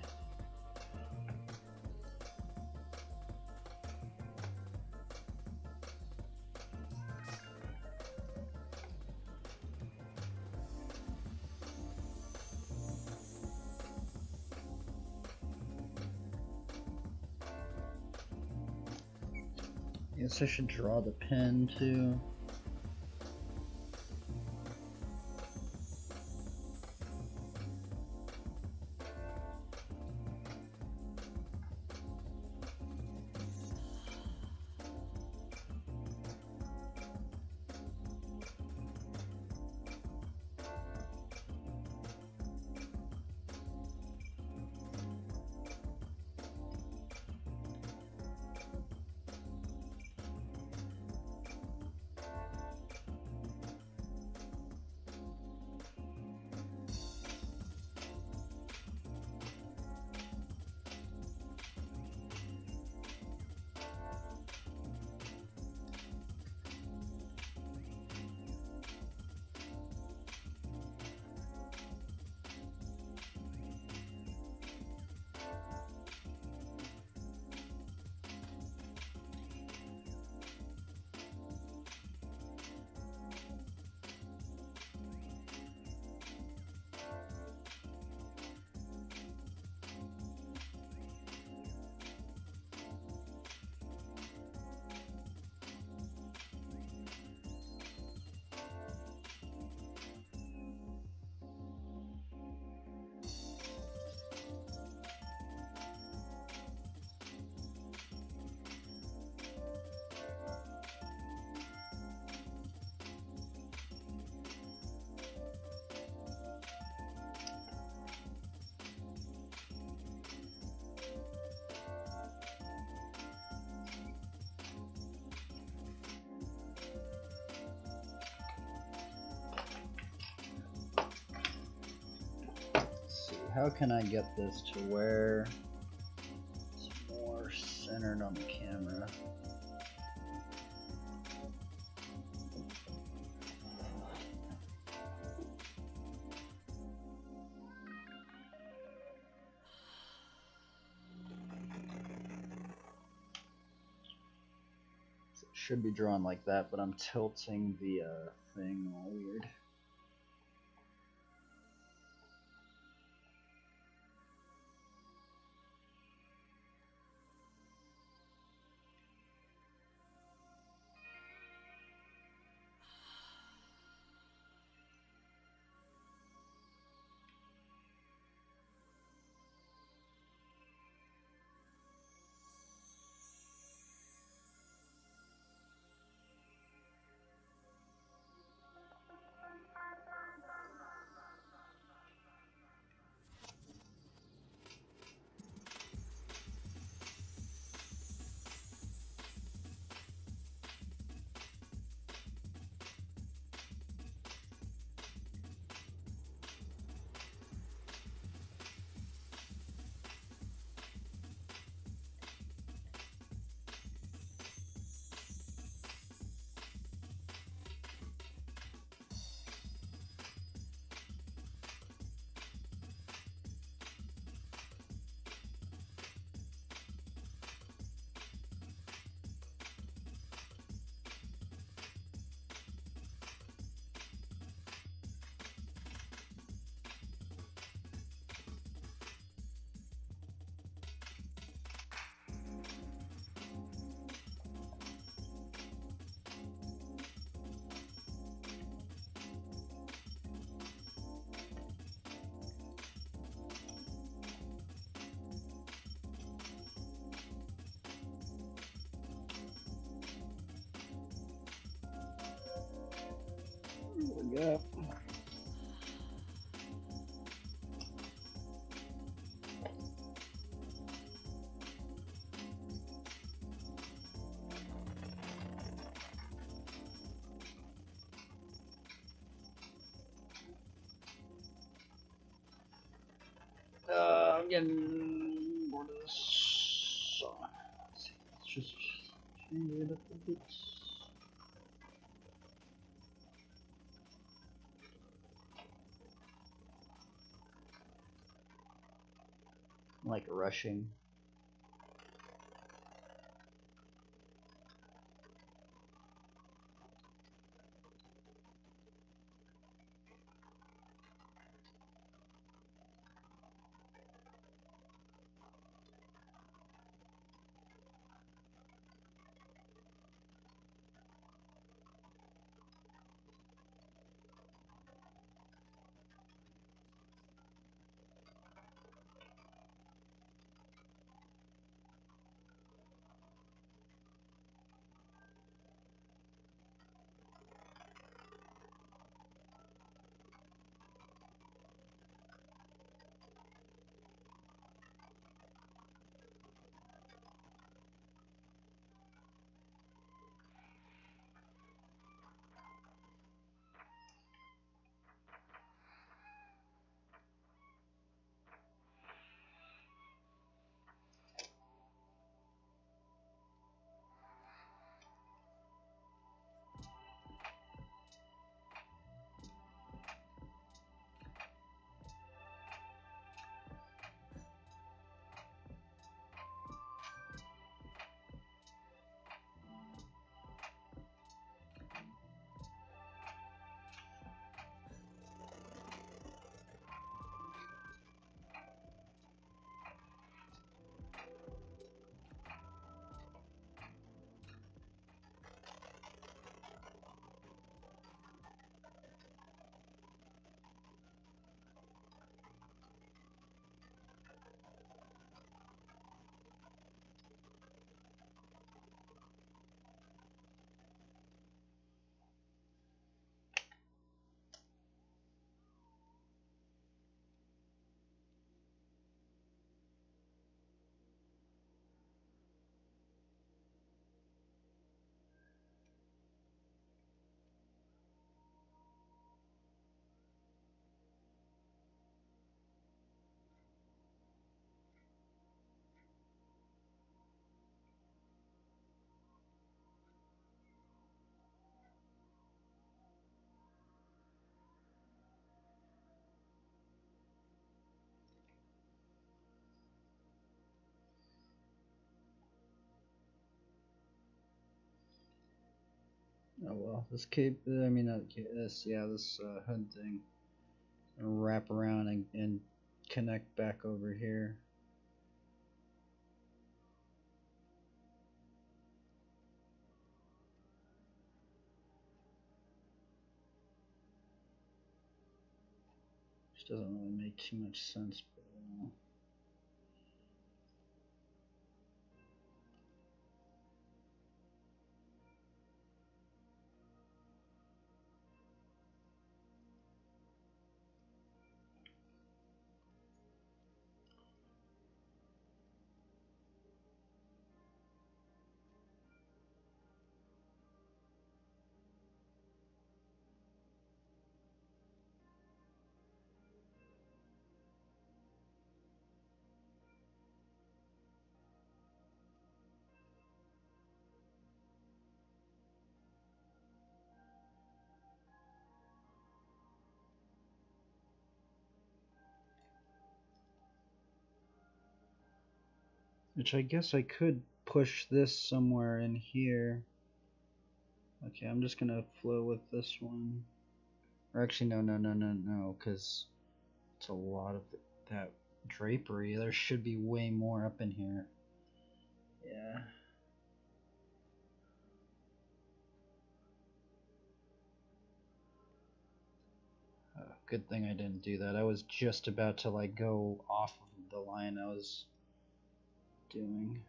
S1: Guess I should draw the pen too. how can I get this to where it's more centered on the camera? So it should be drawn like that, but I'm tilting the uh, thing all weird. There we go. Uh, I'm getting bored of this. So, let's see. Let's just change it up a bit. Like rushing. Oh well, this cape, I mean, not ca- this, yeah, this uh, hood thing, gonna wrap around and, and connect back over here. Which doesn't really make too much sense, but uh, which I guess I could push this somewhere in here. Okay, I'm just gonna flow with this one. Or actually, no, no, no, no, no, because it's a lot of the, that drapery. There should be way more up in here. Yeah. Uh, good thing I didn't do that. I was just about to like go off of the line I was doing.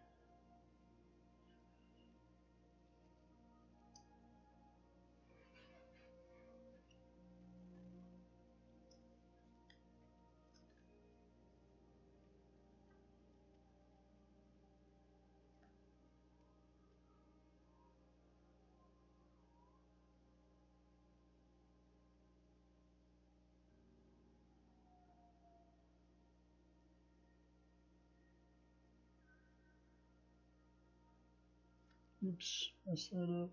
S1: Oops, messed that up.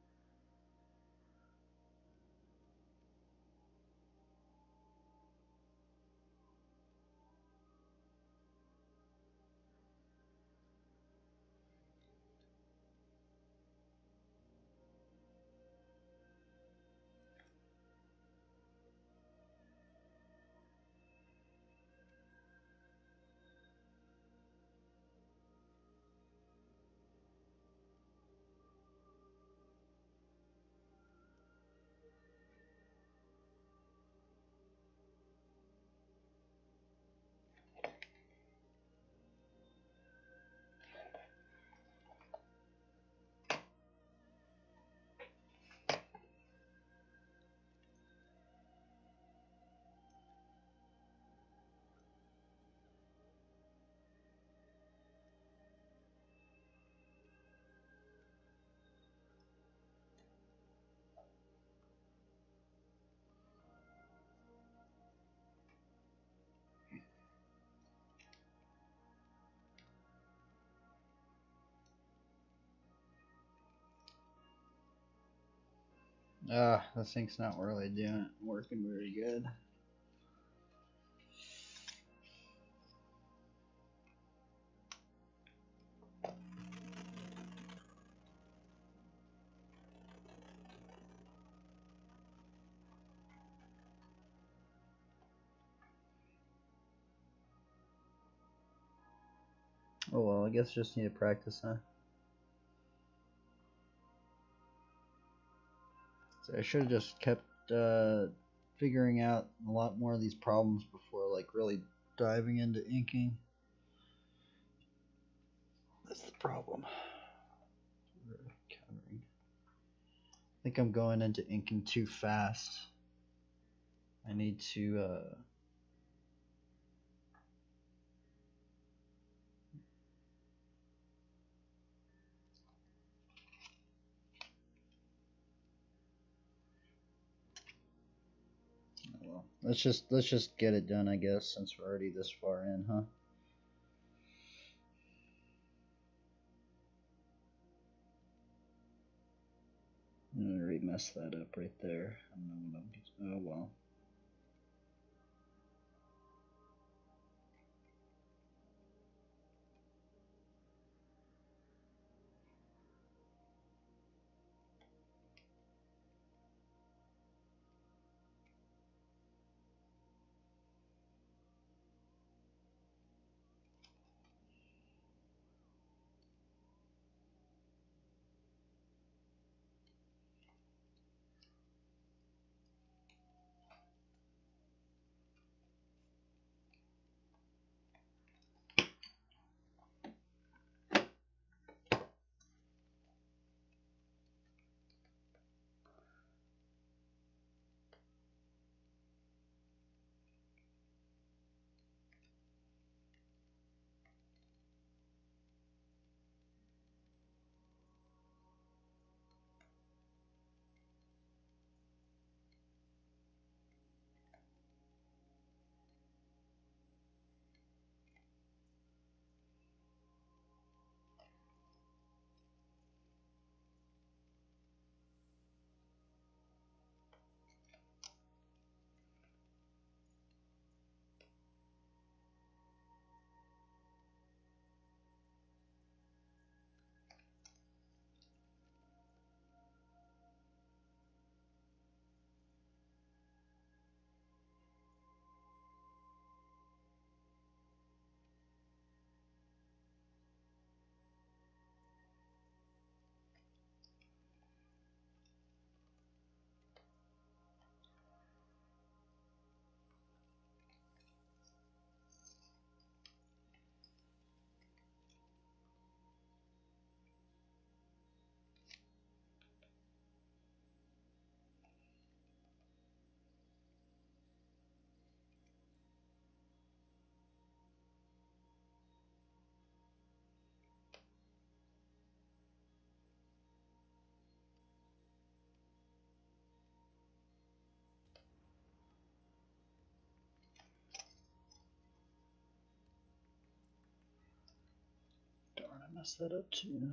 S1: Ah, this thing's not really doing it, working very good. Oh well, I guess just need to practice, huh? So I should have just kept uh, figuring out a lot more of these problems before like really diving into inking. That's the problem. Countering. I think I'm going into inking too fast. I need to uh, well, let's just let's just get it done, I guess, since we're already this far in, huh? I already messed that up right there. I don't know what I'm, oh well. mess that up too.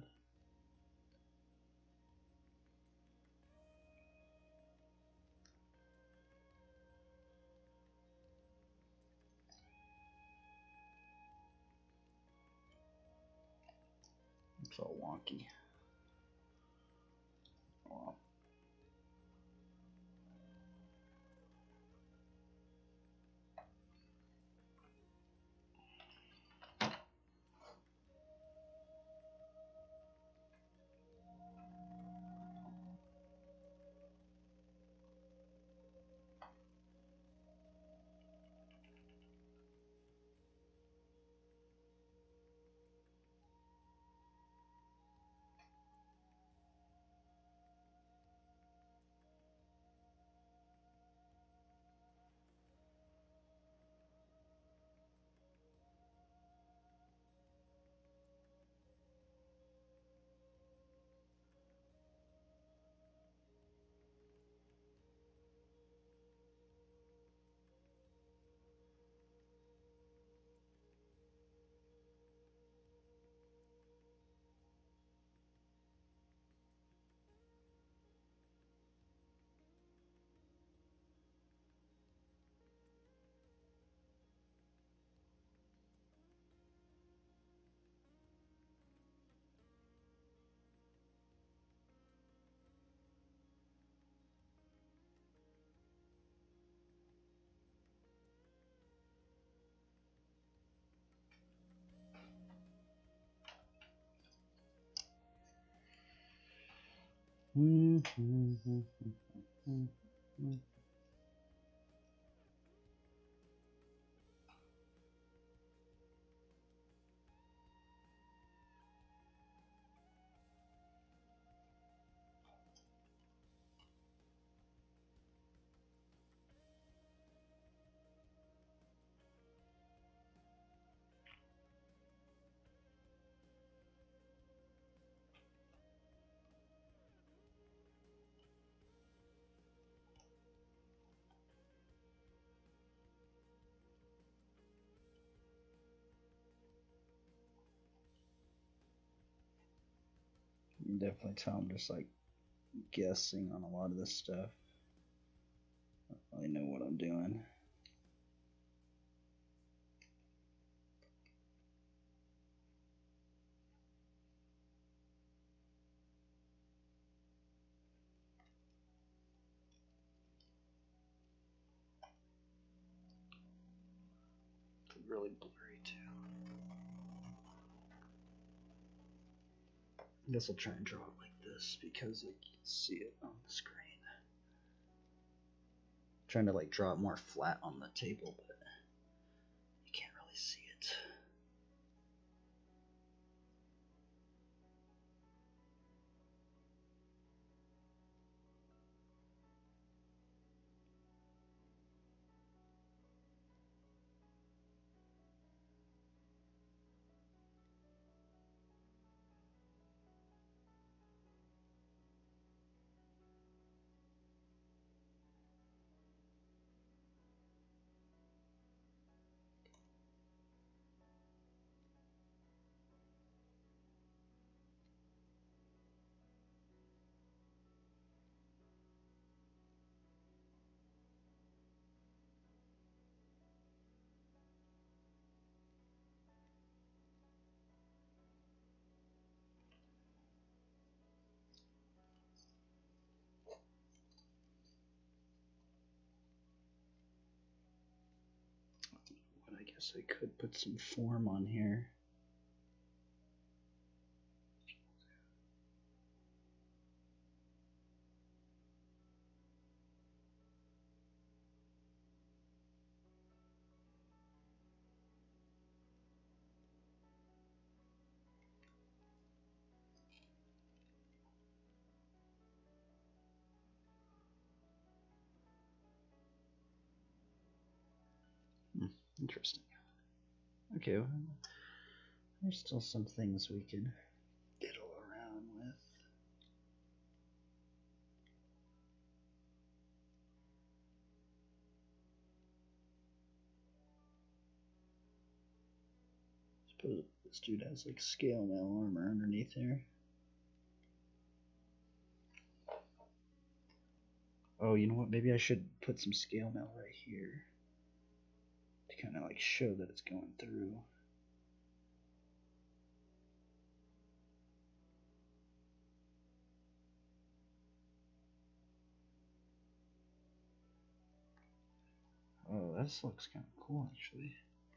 S1: It's all wonky. Oh, well. You can definitely tell I'm just like guessing on a lot of this stuff. I don't really know what I'm doing. It's really blurry too. I guess I'll try and draw it like this because I can see it on the screen. I'm trying to like draw it more flat on the table, but you can't really see it. But I guess I could put some form on here. Hmm, interesting. Okay, well, there's still some things we can diddle around with. Suppose This dude has like scale mail armor underneath there. Oh, you know what? Maybe I should put some scale mail right here to kind of like show that it's going through. Oh, this looks kind of cool actually.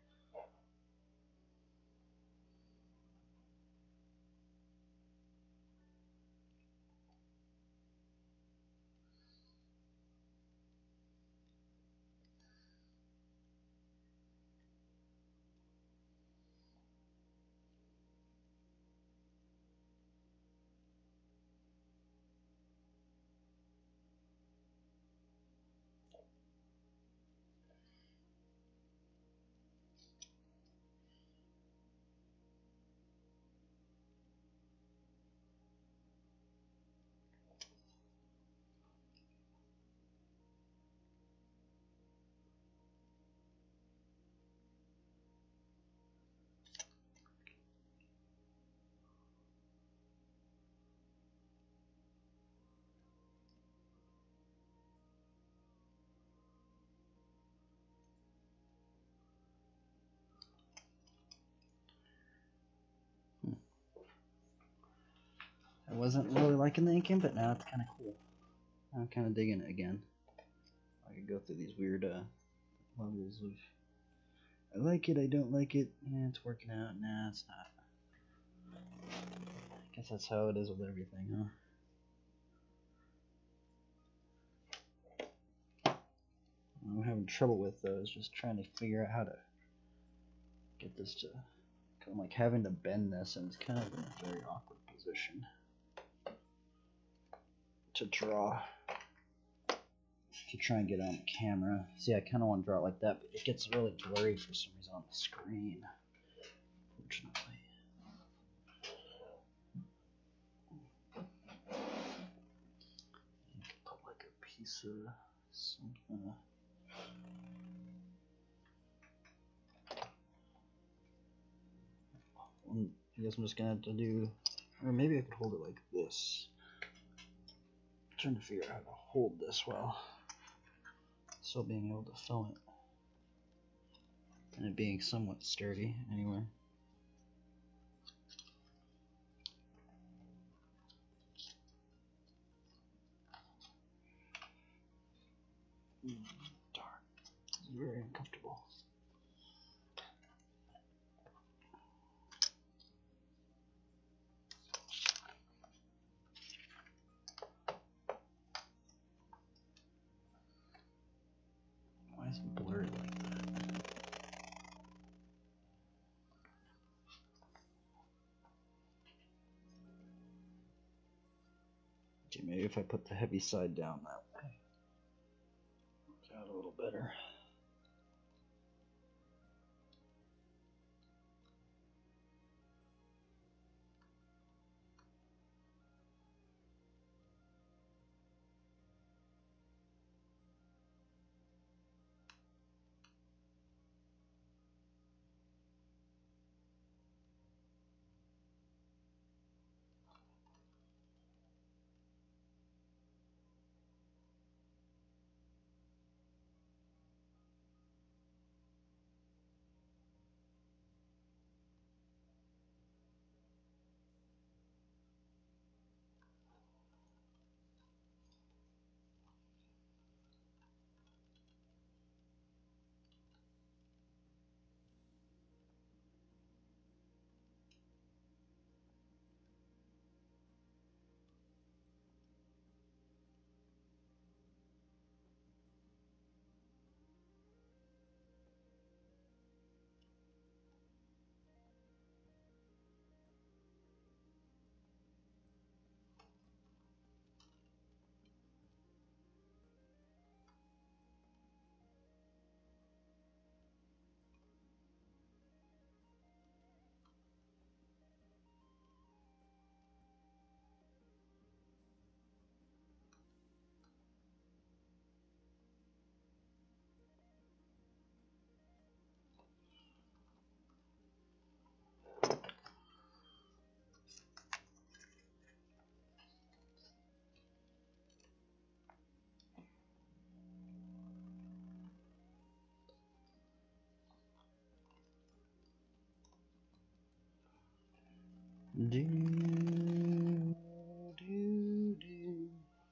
S1: I wasn't really liking the inking, but now it's kind of cool. I'm kind of digging it again. I could go through these weird uh, levels of I like it, I don't like it, yeah, it's working out, nah, it's not. I guess that's how it is with everything, huh? I'm having trouble with those, just trying to figure out how to get this to, cause I'm like having to bend this and it's kind of in a very awkward position to draw, to try and get it on the camera. See, I kind of want to draw it like that, but it gets really blurry for some reason on the screen, unfortunately. Put like a piece of something. I guess I'm just gonna have to do, or maybe I could hold it like this. I'm trying to figure out how to hold this well, still being able to film it, and it being somewhat sturdy anyway. Mm, darn, this is very uncomfortable. Why is it blurry like that? Okay, maybe if I put the heavy side down that way, works out a little better. Do, do, do.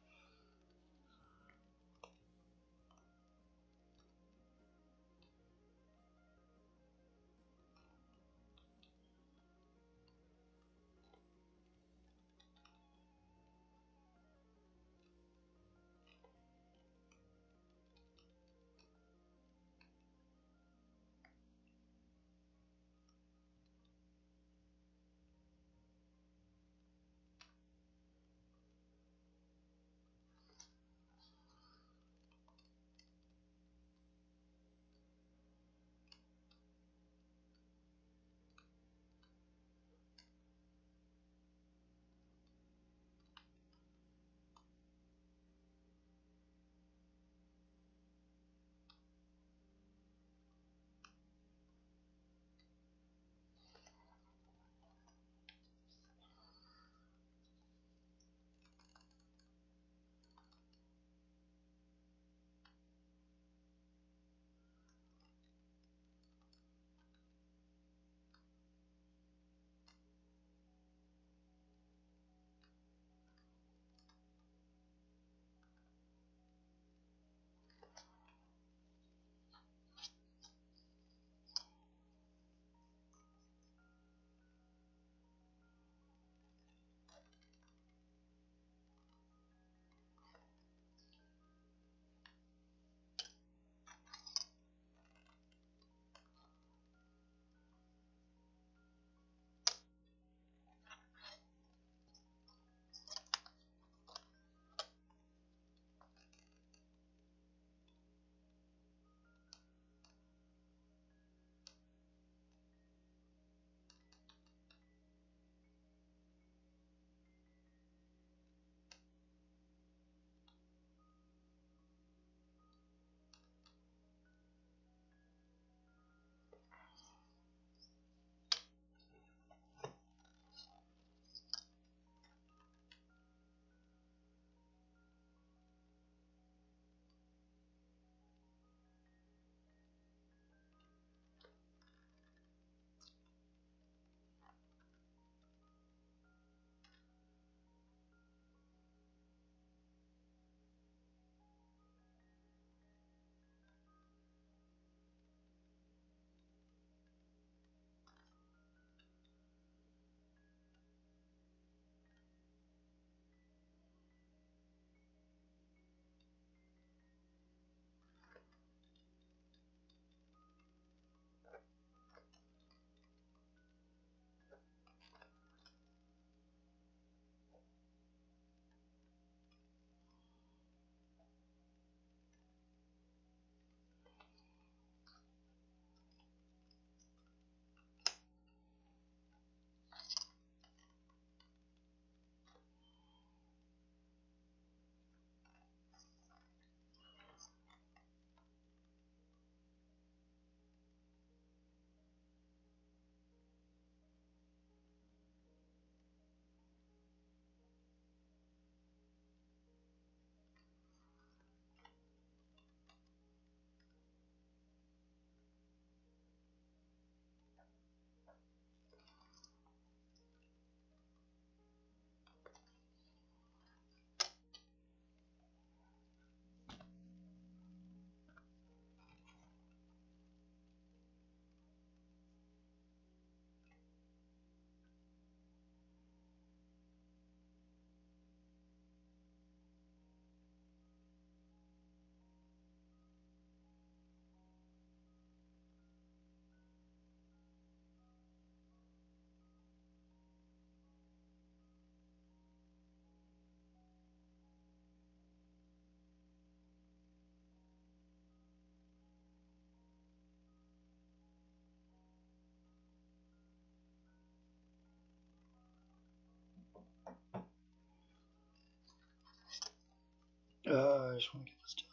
S1: Uh, I just want to get this done.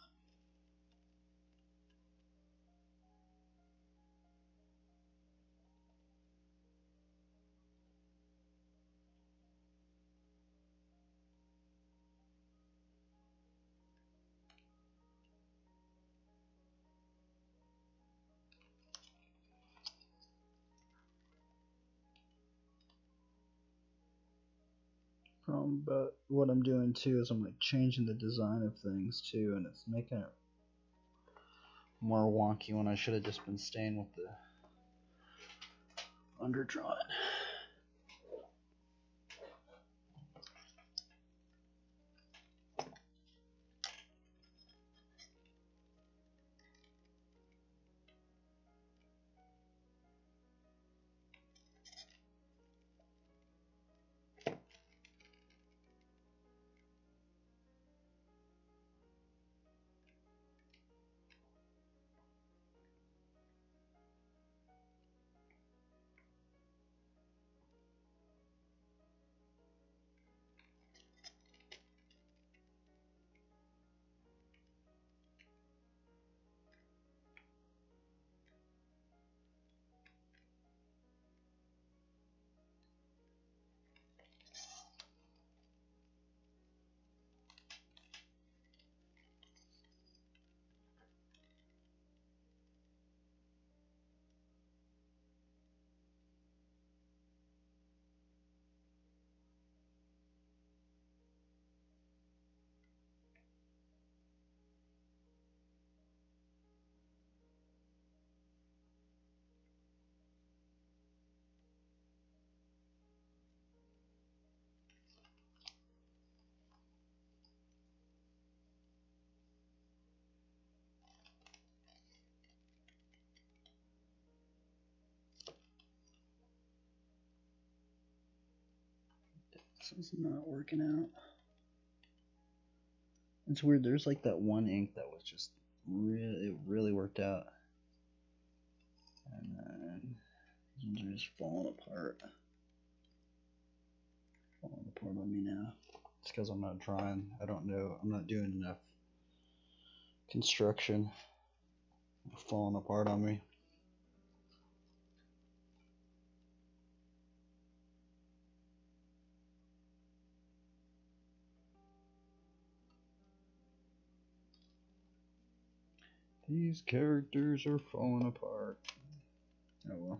S1: Um, but what I'm doing too is I'm like changing the design of things too, and it's making it more wonky when I should have just been staying with the underdrawn. This is not working out. It's weird. There's like that one ink that was just really, it really worked out, and then these are just falling apart. Falling apart on me now. It's because I'm not drawing. I don't know. I'm not doing enough construction. They're falling apart on me. These characters are falling apart. Oh well.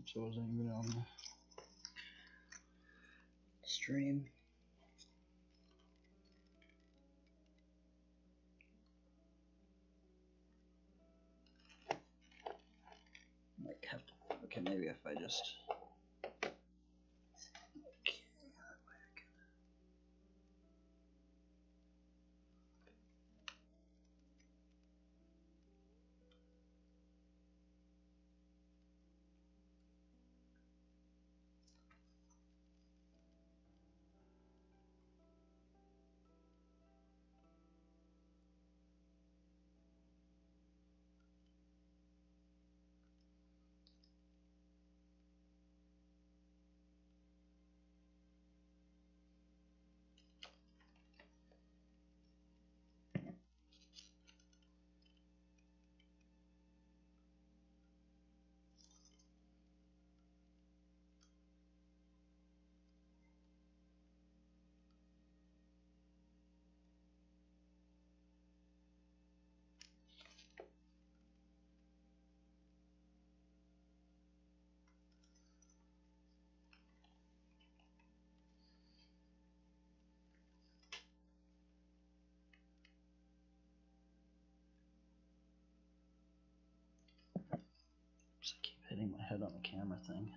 S1: So I wasn't even on the stream. Like have to, okay, maybe if I just okay, that way I can. Oops, I keep hitting my head on the camera thing.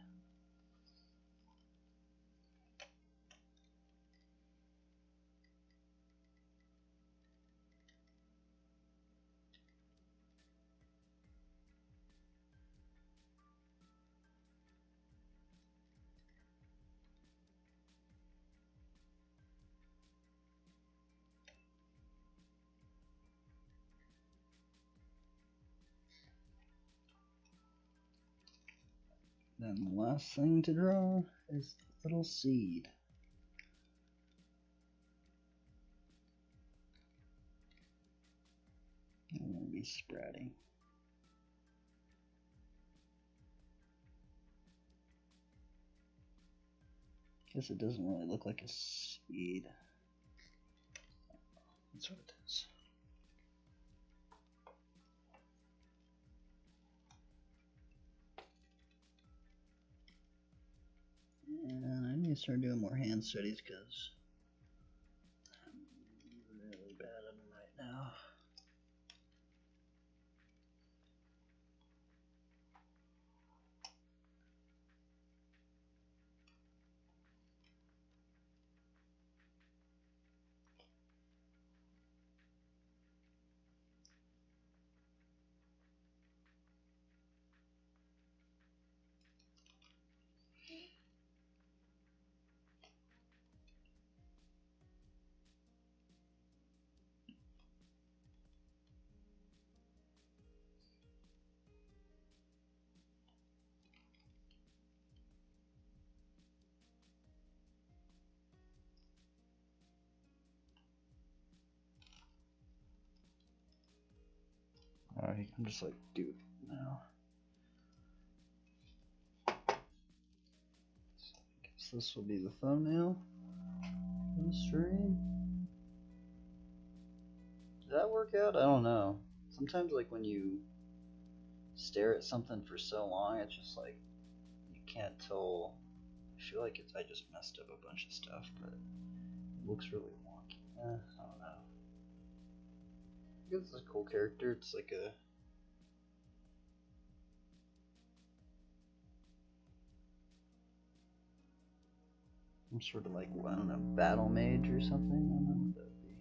S1: Then the last thing to draw is the little seed. I'm going to be sprouting. Guess it doesn't really look like a seed. That's what it is. And I need to start doing more hand studies because I'm really bad at them right now. Alright, I'm just like, dude, now. So I guess this will be the thumbnail for the stream. Did that work out? I don't know. Sometimes, like, when you stare at something for so long, it's just like, you can't tell. I feel like it's, I just messed up a bunch of stuff, but it looks really wonky. Eh, I don't know. I guess it's a cool character. It's like a some sort of like, I don't know, battle mage or something. I don't know what that would be.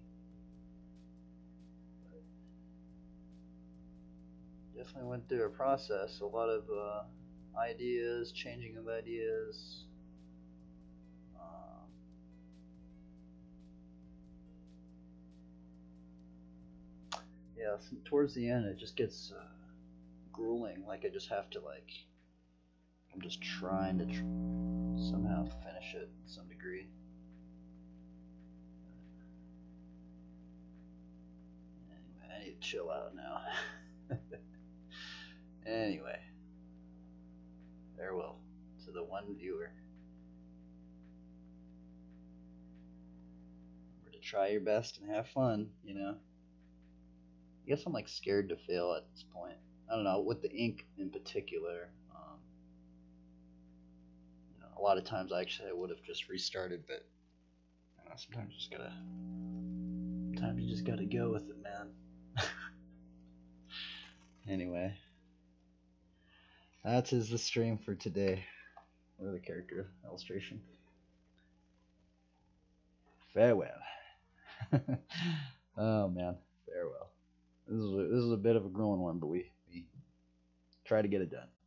S1: But definitely went through a process. A lot of uh, ideas, changing of ideas. Um, yeah, towards the end it just gets uh, grueling. Like I just have to like, I'm just trying to tr somehow finish it to some degree. Anyway, I need to chill out now. Anyway, farewell to the one viewer. Remember to try your best and have fun, you know. I guess I'm like scared to fail at this point. I don't know, with the ink in particular. Um, A lot of times, actually, I would have just restarted, but you know, sometimes you just gotta. Sometimes you just gotta go with it, man. Anyway, that is the stream for today, or the character illustration. Farewell. Oh man, farewell. This is a, this is a bit of a grueling one, but we we try to get it done.